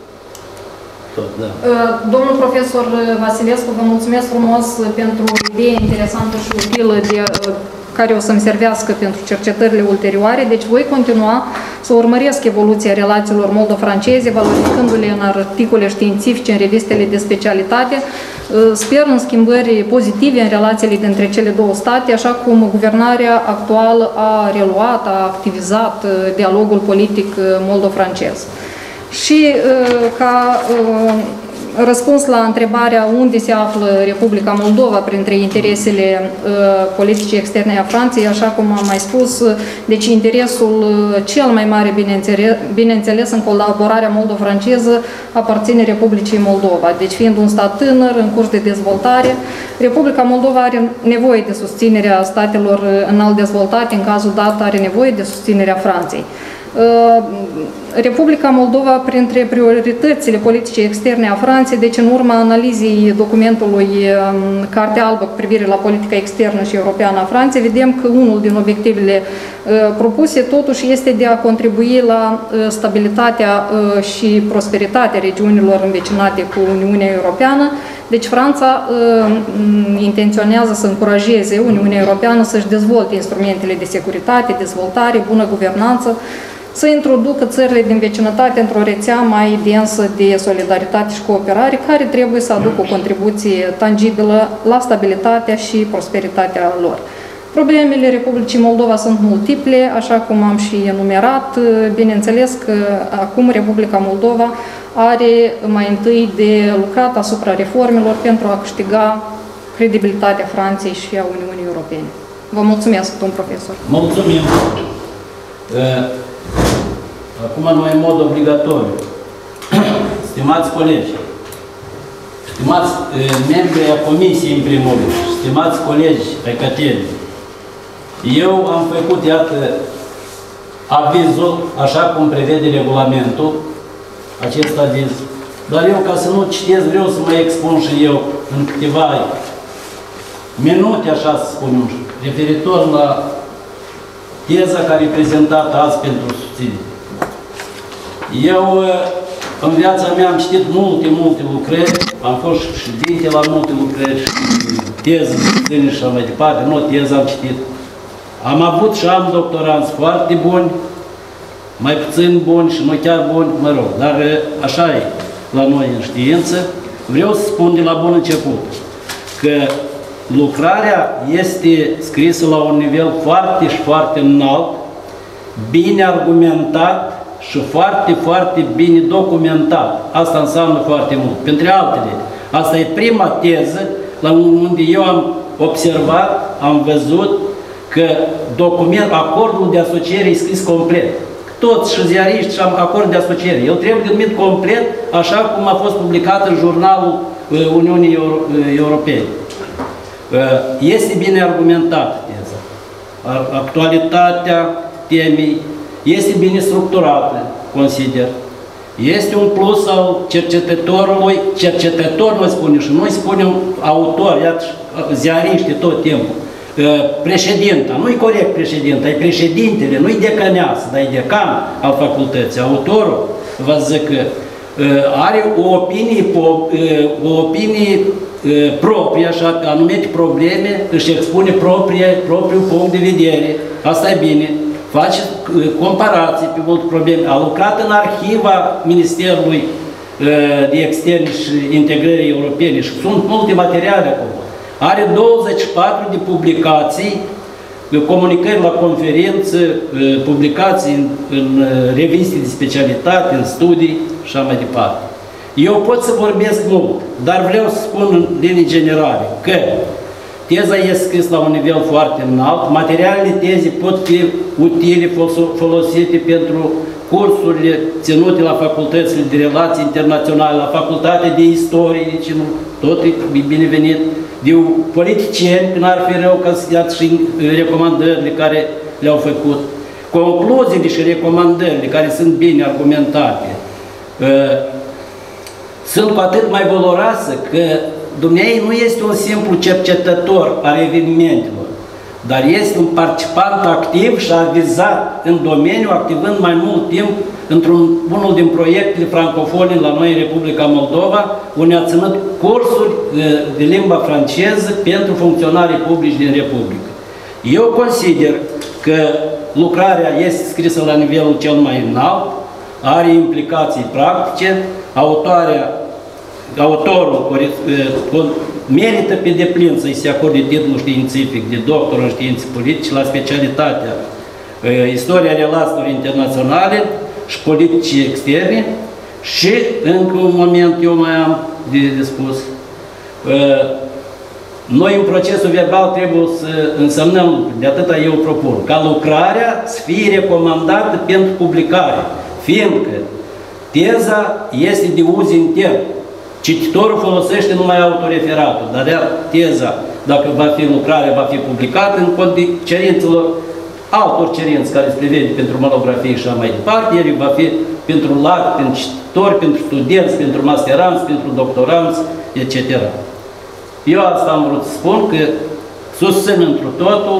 A: Tot, da.
C: Domnul profesor Vasilescu, vă mulțumesc frumos pentru ideea interesantă și utilă de, care o să-mi servească pentru cercetările ulterioare. Deci voi continua să urmăresc evoluția relațiilor moldo-franceze, valorificându-le în articole științifice, în revistele de specialitate. Sper în schimbări pozitive în relațiile dintre cele două state, așa cum guvernarea actuală a reluat, a activizat dialogul politic moldo-francez. Și ca răspuns la întrebarea unde se află Republica Moldova printre interesele politicii externe a Franței, așa cum am mai spus, deci interesul cel mai mare, bineînțeles, bineînțeles în colaborarea moldo-franceză, aparține Republicii Moldova. Deci fiind un stat tânăr, în curs de dezvoltare, Republica Moldova are nevoie de susținerea statelor înalt dezvoltate, în cazul dat are nevoie de susținerea Franței. Republica Moldova, printre prioritățile politicii externe a Franței, deci în urma analizei documentului Cartea Albă cu privire la politica externă și europeană a Franței, vedem că unul din obiectivele propuse totuși este de a contribui la stabilitatea și prosperitatea regiunilor învecinate cu Uniunea Europeană. Deci Franța intenționează să încurajeze Uniunea Europeană să-și dezvolte instrumentele de securitate, dezvoltare, bună guvernanță, să introducă țările din vecinătate într-o rețea mai densă de solidaritate și cooperare, care trebuie să aducă o contribuție tangibilă la stabilitatea și prosperitatea lor. Problemele Republicii Moldova sunt multiple, așa cum am și enumerat. Bineînțeles că acum Republica Moldova are mai întâi de lucrat asupra reformelor pentru a câștiga credibilitatea Franței și a Uniunii Europene. Vă mulțumesc, domn profesor.
A: Mulțumim. Acum noi în mod obligatoriu. Stimați colegi, stimați membri ai comisiei în primul rând, stimați colegi ai catedrei, eu am făcut, iată, avizul, așa cum prevede regulamentul, acest aviz, dar eu, ca să nu citesc, vreau să mă expun și eu în câteva minute, așa să spunem, referitor la teza care e prezentată azi pentru susținere. Eu, în viața mea, am citit multe, multe lucrări, am fost ședinte la multe lucrări, teză, susținere și așa mai departe, nu teză am citit. Am avut și am doctoranți foarte buni, mai puțin buni și nu chiar buni, mă rog, dar așa e la noi în știință. Vreau să spun de la bun început că lucrarea este scrisă la un nivel foarte și foarte înalt, bine argumentat și foarte, foarte bine documentat. Asta înseamnă foarte mult. Printre altele, asta e prima teză la unde eu am observat, am văzut că document, acordul de asociere e scris complet. Toți și ziariști și am acord de asociere. El trebuie denumit complet, așa cum a fost publicat în jurnalul Uniunii Europene. Este bine argumentată teza. Actualitatea temei este bine structurată, consider. Este un plus al cercetătorului, cercetător noi spunem și noi spunem autor, iată, ziariște tot timpul. Președinta, nu-i corect președinta, e președintele, nu-i decăneasă, dar e decan al facultății. Autorul, vă zic că are o opinie, o opinie proprie, așa, pe anumite probleme, își expune proprie, propriul punct de vedere, asta e bine, face comparații pe multe probleme, a lucrat în arhiva Ministerului de Externe și Integrării Europene și sunt multe materiale acolo. Are douăzeci și patru de publicații, comunicări la conferință, publicații în, în reviste de specialitate, în studii și așa mai departe. Eu pot să vorbesc mult, dar vreau să spun în linii generale că teza este scrisă la un nivel foarte înalt, materialele tezei pot fi utile, folosite pentru cursurile ținute la facultățile de relații internaționale, la facultatea de istorie, deci nu, tot e binevenit, de politicieni, că n-ar fi rău ca să iați și recomandările care le-au făcut. Concluziile și recomandările care sunt bine argumentate sunt cu atât mai valoroase că dumneavoastră nu este un simplu cercetător al evenimentelor, dar este un participant activ și avizat în domeniu, activând mai mult timp într-un unul din proiectele francofone la noi în Republica Moldova, unde a ținut cursuri de limba franceză pentru funcționarii publici din Republică. Eu consider că lucrarea este scrisă la nivelul cel mai înalt, are implicații practice, autoarea, autorul merită pe deplin să-i se acorde titlul științific de doctor în științe politice la specialitatea istoria relațiilor internaționale și politicii externe și încă un moment eu mai am de, de spus. Noi în procesul verbal trebuie să însemnăm, de atâta eu propun, ca lucrarea să fie recomandată pentru publicare, fiindcă teza este de uz intern. Cititorul folosește numai autoreferatul, dar teza, dacă va fi lucrarea, va fi publicată în cont de cerințelor altor cerinți care se prevede pentru monografie și așa mai departe, el va fi pentru larg, pentru cititori, pentru studenți, pentru masteranți, pentru doctoranți, et cetera. Eu asta am vrut să spun, că susțin întru totul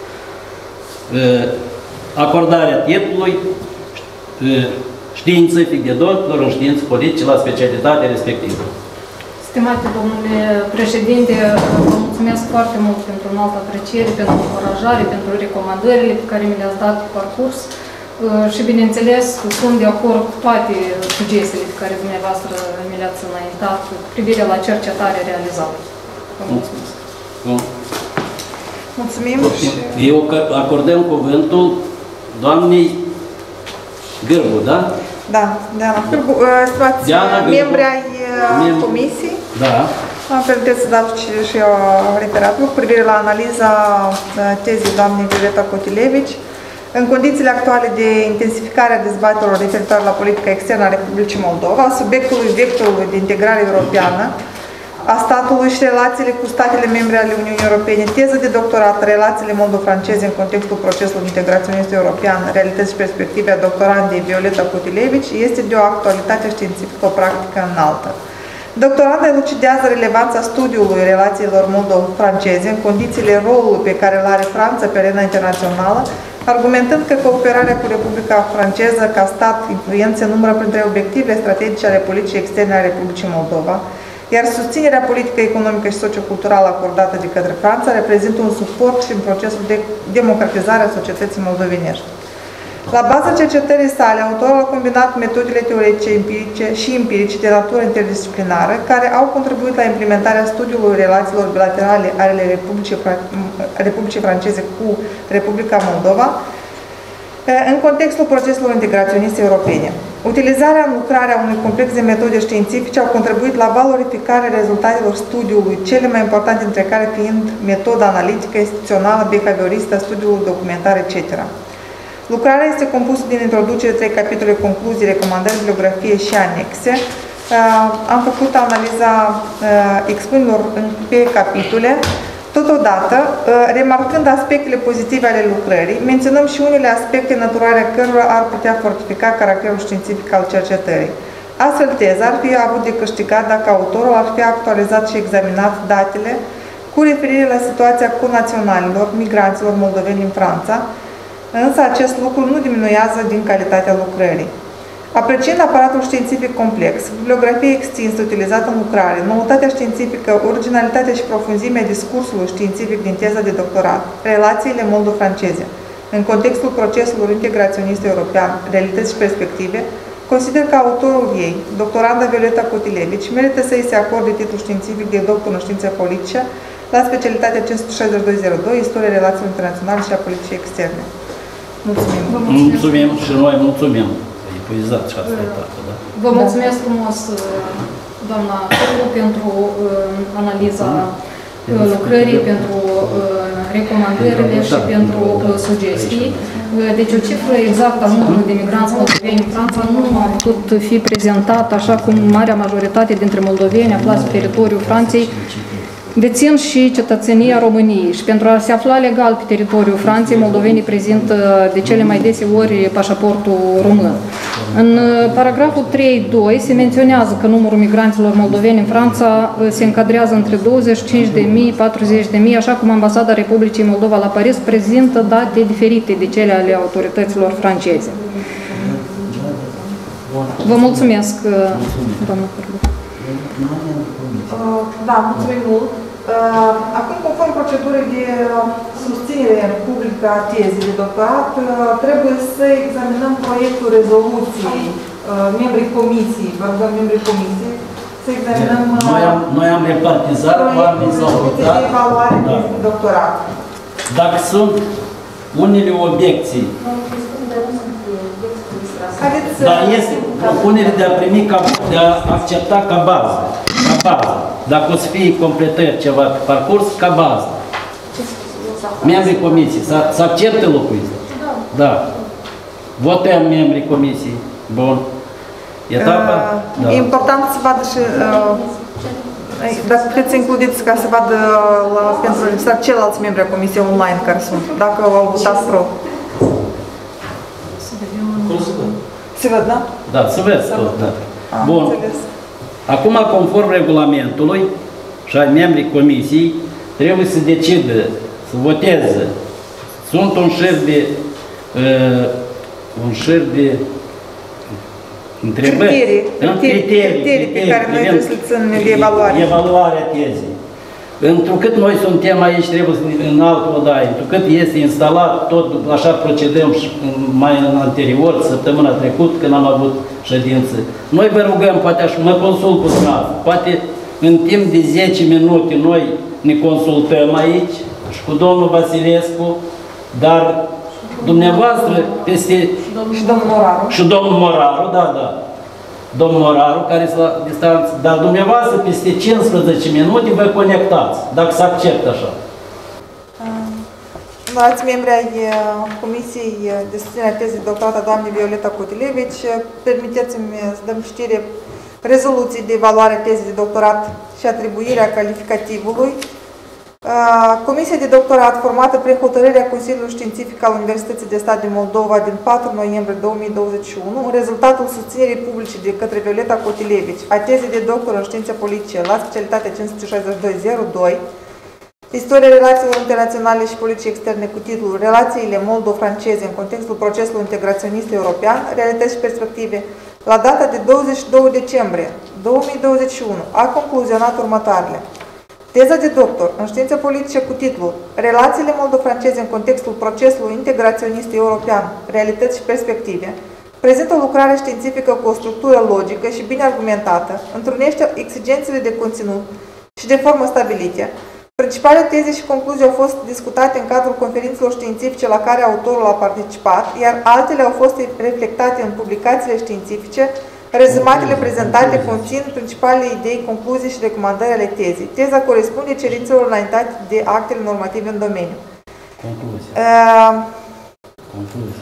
A: acordarea titlului științific de doctor în științe politice la specialitatea respectivă.
C: Stimate domnule președinte, vă mulțumesc foarte mult pentru înaltă apreciere, pentru încurajare, pentru recomandările pe care mi le-ați dat pe parcurs și, bineînțeles, sunt de acord cu toate sugestiile pe care dumneavoastră mi le-ați înaintat cu privire la cercetare realizată. Vă mulțumesc.
A: Bun.
B: Mulțumim.
A: Eu acordăm cuvântul doamnei Gârbu, da?
B: Da, Diana Gârbu, stimați membri ai comisiei.
A: Da.
B: Am permiteți să dau și eu referatul cu privire la analiza tezei doamnei Violeta Cotilevici. În condițiile actuale de intensificare a dezbaterilor referitoare la politica externă a Republicii Moldova, subiectului vectorului de integrare europeană a statului și relațiile cu statele membre ale Uniunii Europene, teză de doctorat, relațiile moldo-franceze în contextul procesului integraționist european, realități și perspective a doctorandei Violeta Cotilevici, este de o actualitate științifică-practică înaltă. Doctoranda elucidează relevanța studiului relațiilor moldo-franceze în condițiile rolului pe care îl are Franța pe arena internațională, argumentând că cooperarea cu Republica Franceză ca stat influent se numără printre obiectivele strategice ale politicii externe a Republicii Moldova, iar susținerea politică, economică și socioculturală acordată de către Franța reprezintă un suport și în procesul de democratizare a societății moldovenești. La baza cercetării sale, autorul a combinat metodele teoretice empirice și empirice de natură interdisciplinară, care au contribuit la implementarea studiului relațiilor bilaterale ale Republicii, Republicii Franceze cu Republica Moldova în contextul proceselor integraționiste europene. Utilizarea în lucrarea unui complex de metode științifice au contribuit la valorificarea rezultatelor studiului, cele mai importante dintre care fiind metoda analitică, instituțională, behavioristă, studiul documentar, et cetera. Lucrarea este compusă din introducere, trei capitole, concluzii, recomandări, bibliografie și anexe. Am făcut analiza expunerilor pe capitole. Totodată, remarcând aspectele pozitive ale lucrării, menționăm și unele aspecte naturale cărora ar putea fortifica caracterul științific al cercetării. Astfel, teza ar fi avut de câștigat dacă autorul ar fi actualizat și examinat datele cu referire la situația conaționalilor, migranților moldoveni în Franța, însă acest lucru nu diminuează din calitatea lucrării. Apreciind aparatul științific complex, bibliografia extinsă utilizată în lucrare, noutatea științifică, originalitatea și profunzimea discursului științific din teza de doctorat, relațiile moldo-franceze, în contextul proceselor integraționiste european, realități și perspective, consider că autorul ei, doctoranda Violeta Cotilevici, merită să îi se acorde titlul științific de doctor în științe politice la specialitatea cinci sute șaizeci și doi zero doi, Istoria relațiilor internaționale și a politicii externe. Mulțumim!
A: Mulțumim și noi mulțumim! Epuizat și ați făcut, da?
C: Vă mulțumesc frumos, doamna Căru, pentru uh, analiza uh, lucrării, pentru uh, recomandările și pentru uh, sugestii. Uh, deci o cifră exactă a numărului de migranți moldoveni în Franța nu a putut fi prezentată așa cum marea majoritate dintre moldoveni aflați pe teritoriul Franței dețin și cetățenia României și pentru a se afla legal pe teritoriul Franței, moldovenii prezintă de cele mai dese ori pașaportul român. În paragraful trei punct doi se menționează că numărul migranților moldoveni în Franța se încadrează între douăzeci și cinci de mii - patruzeci de mii, așa cum Ambasada Republicii Moldova la Paris prezintă date diferite de cele ale autorităților franceze. Vă mulțumesc, doamnă Cărlu.
B: Da, mulțumim mult. Acum, conform procedurii de susținere publică a tezei de doctorat, trebuie să examinăm proiectul rezoluției membrii comisiei, vă rugăm membrii comisiei, să examinăm
A: noi am, noi am repartizat oamenii s-au votat
B: de evaluare da. de doctorat.
A: Dacă sunt unele obiecții, dar este propunere de a primi, ca, de a accepta ca bază. Ca bază. Dacă o să fie completări ceva pe parcurs, ca bază. Membrii comisiei, să accepte lucrul ăsta. Da. Votăm membrii comisiei. Bun. Etapa?
B: Uh,
A: da.
B: E important să vadă și, uh, dacă puteți să includeți ca să vadă la, pentru registrare ceilalți membri a comisiei online care sunt, dacă au votat pro. Se văd, da?
A: Da, să vezi tot, da. Bun. Acum, conform regulamentului și ai membrii comisiei, trebuie să decidă, să voteze. Sunt un șir de, uh, un șir de întrebări.
B: Criterii, criterii, criterii, criterii pe care noi trebuie să le ținem de evaluare.
A: Evaluarea tezei. Întrucât noi suntem aici, trebuie să în altă odaie, întrucât este instalat, tot așa procedăm și mai în anterior, săptămâna trecută, când am avut ședință. Noi vă rugăm, poate așa, mă consult cu dumneavoastră, poate în timp de zece minute noi ne consultăm aici și cu domnul Vasilescu, dar dumneavoastră peste...
B: Și domnul Moraru.
A: Și domnul Moraru, da, da. Domnul Moraru, care este la distanță, dar dumneavoastră peste cincisprezece minute vă conectați, dacă se acceptă așa.
B: Stimați membri ai Comisiei de susținere a tezei de doctorat a doamnei Violeta Cotilevici, permiteți-mi să dăm citire rezoluții de evaluare a tezei de doctorat și atribuirea calificativului Comisia de doctorat formată prin hotărârea Consiliului Științific al Universității de Stat din Moldova din patru noiembrie două mii douăzeci și unu, în rezultatul susținerii publice de către Violeta Cotilevici a tezei de doctor în științe politice la specialitatea cinci sute șaizeci și doi zero doi, Istoria relațiilor internaționale și politice externe cu titlul Relațiile moldo-franceze în contextul procesului integraționist european, realități și perspective, la data de douăzeci și doi decembrie două mii douăzeci și unu, a concluzionat următoarele. Teza de doctor în științe politice cu titlul Relațiile moldo-franceze în contextul procesului integraționist european, realități și perspective, prezintă o lucrare științifică cu o structură logică și bine argumentată, întrunește exigențele de conținut și de formă stabilite. Principalele teze și concluzii au fost discutate în cadrul conferințelor științifice la care autorul a participat, iar altele au fost reflectate în publicațiile științifice. Rezumatele prezentate conțin principalele idei, concluzii și recomandări ale tezei. Teza corespunde cerințelor înaintate de actele normative în domeniu.
A: Concluzie.
B: Uh,
A: concluzie.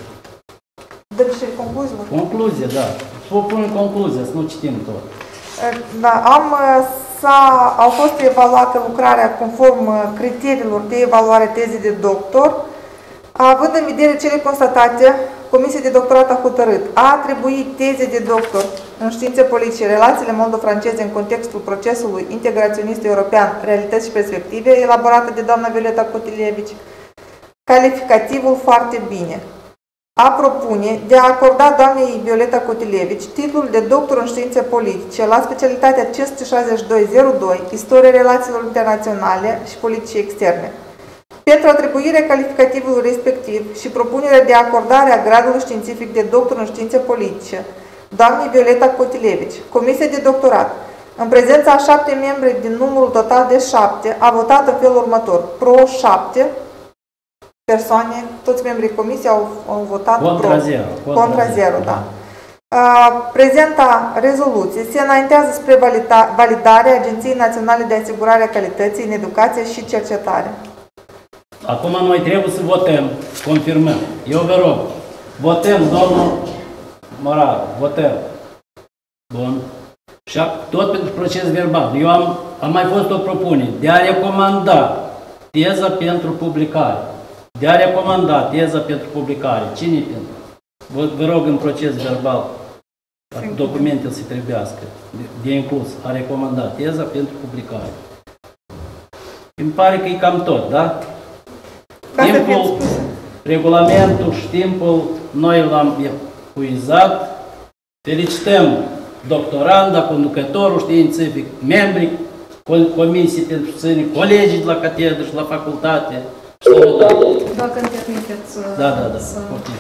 B: Dăm și concluziile?
A: Concluzie, da. Să punem concluzia, să nu citim tot.
B: Uh, da, am, s-a, au fost evaluată lucrarea conform criteriilor de evaluare tezei de doctor. Având în vedere cele constatate, Comisia de doctorat a hotărât a atribui teze de doctor în științe politice, relațiile moldo-franceze în contextul procesului integraționist european, realități și perspective, elaborată de doamna Violeta Cotilevici, calificativul foarte bine. A propune de a acorda doamnei Violeta Cotilevici titlul de doctor în științe politice la specialitatea cinci sute șaizeci și doi zero doi, Istoria relațiilor internaționale și politice externe. Pentru atribuirea calificativului respectiv și propunerea de acordare a gradului științific de doctor în științe politice, doamnei Violeta Cotilevici, Comisia de doctorat, în prezența a șapte membri din numărul total de șapte, a votat în felul următor. Pro șapte persoane, toți membrii comisiei au, au votat
A: contra
B: pro.
A: Zero,
B: contra, contra zero, da. A, prezenta rezoluție se înaintează spre valida, validarea Agenției Naționale de Asigurare a Calității în Educație și Cercetare.
A: Acum noi trebuie să votăm, confirmăm. Eu vă rog, votăm, domnul Morar, votăm. Bun. Și tot pentru proces verbal. Eu am, am mai fost o propunere de a recomanda teza pentru publicare. De a recomanda teza pentru publicare. Cine pentru? Vă, vă rog în proces verbal, documentele se trebuiască, de, de inclus, a recomanda teza pentru publicare. Îmi pare că e cam tot, da? Timpul, regulamentul și timpul, noi l-am epuizat. Felicităm doctoranda, conducătorul științific, membrii comisii pentru susținere, colegii de la catedră și la facultate.
C: Dacă îmi permiteți
A: da, da, da.
C: să...
A: Okay.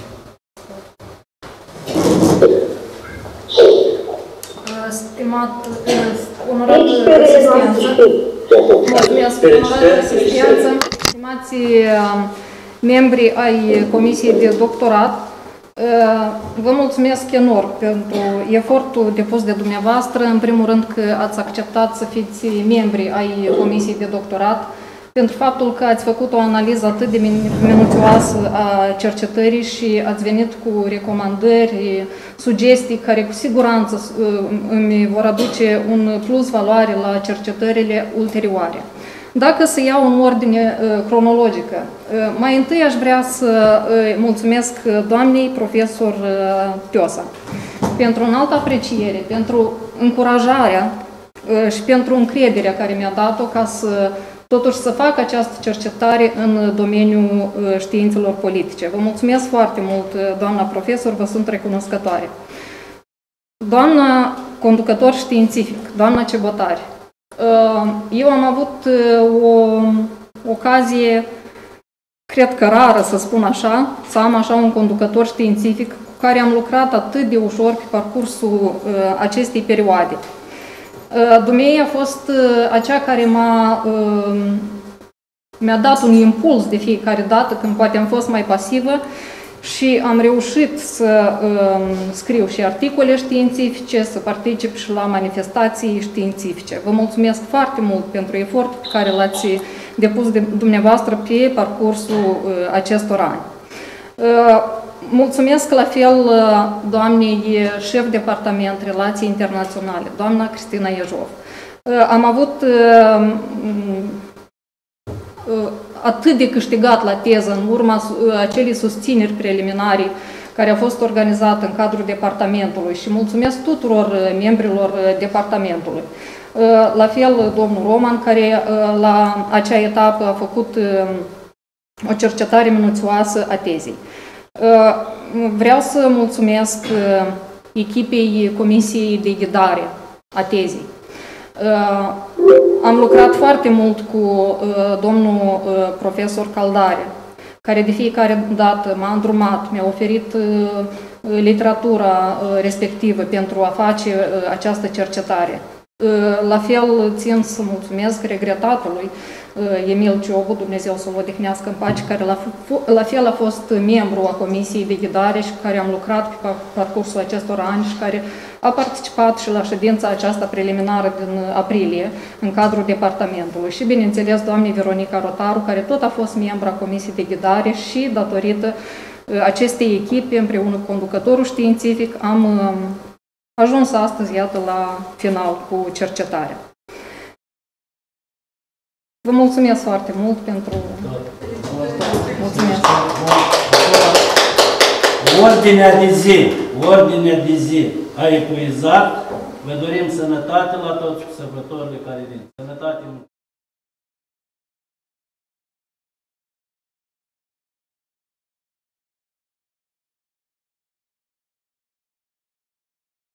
C: Stimat, onorat asistență, mulțumesc, onorat asistență, stimați membri ai Comisiei de Doctorat, vă mulțumesc enorm pentru efortul depus de dumneavoastră, în primul rând că ați acceptat să fiți membri ai Comisiei de Doctorat, pentru faptul că ați făcut o analiză atât de minuțioasă a cercetării și ați venit cu recomandări, sugestii care cu siguranță îmi vor aduce un plus valoare la cercetările ulterioare. Dacă să iau în ordine cronologică, mai întâi aș vrea să mulțumesc doamnei profesor Tiosa pentru o altă apreciere, pentru încurajarea și pentru încrederea care mi-a dat-o ca să totuși să fac această cercetare în domeniul științelor politice. Vă mulțumesc foarte mult, doamna profesor, vă sunt recunoscătoare. Doamna conducător științific, doamna Cebotari, eu am avut o ocazie, cred că rară să spun așa, să am așa un conducător științific cu care am lucrat atât de ușor pe parcursul acestei perioade. Dumnezeu a fost acea care m-a mi-a dat un impuls de fiecare dată când poate am fost mai pasivă și am reușit să scriu și articole științifice, să particip și la manifestații științifice. Vă mulțumesc foarte mult pentru efortul pe care l-ați depus de dumneavoastră pe parcursul acestor ani. Mulțumesc la fel doamnei șef departament Relații Internaționale, doamna Cristina Iejov. Am avut atât de câștigat la teză în urma acelei susțineri preliminare care a fost organizată în cadrul departamentului și mulțumesc tuturor membrilor departamentului. La fel, domnul Roman, care la acea etapă a făcut o cercetare minuțioasă a tezei. Vreau să mulțumesc echipei Comisiei de Ghidare a tezei. Am lucrat foarte mult cu domnul profesor Caldare, care de fiecare dată m-a îndrumat, mi-a oferit literatura respectivă pentru a face această cercetare. La fel țin să mulțumesc regretatului Emil Ciobu, Dumnezeu să-l odihnească în pace, care la fel a fost membru a Comisiei de Ghidare și care am lucrat pe parcursul acestor ani și care a participat și la ședința aceasta preliminară din aprilie în cadrul departamentului. Și, bineînțeles, doamnei Veronica Rotaru, care tot a fost membru a Comisiei de Ghidare și, datorită acestei echipe, împreună cu conducătorul științific, am ajuns astăzi, iată, la final cu cercetarea. Vă mulțumesc foarte mult pentru... Mulțumesc!
A: Ordinea de zi, ordinea de zi a epuizat. Vă dorim sănătate la toți sărbătorile care vin. Sănătate!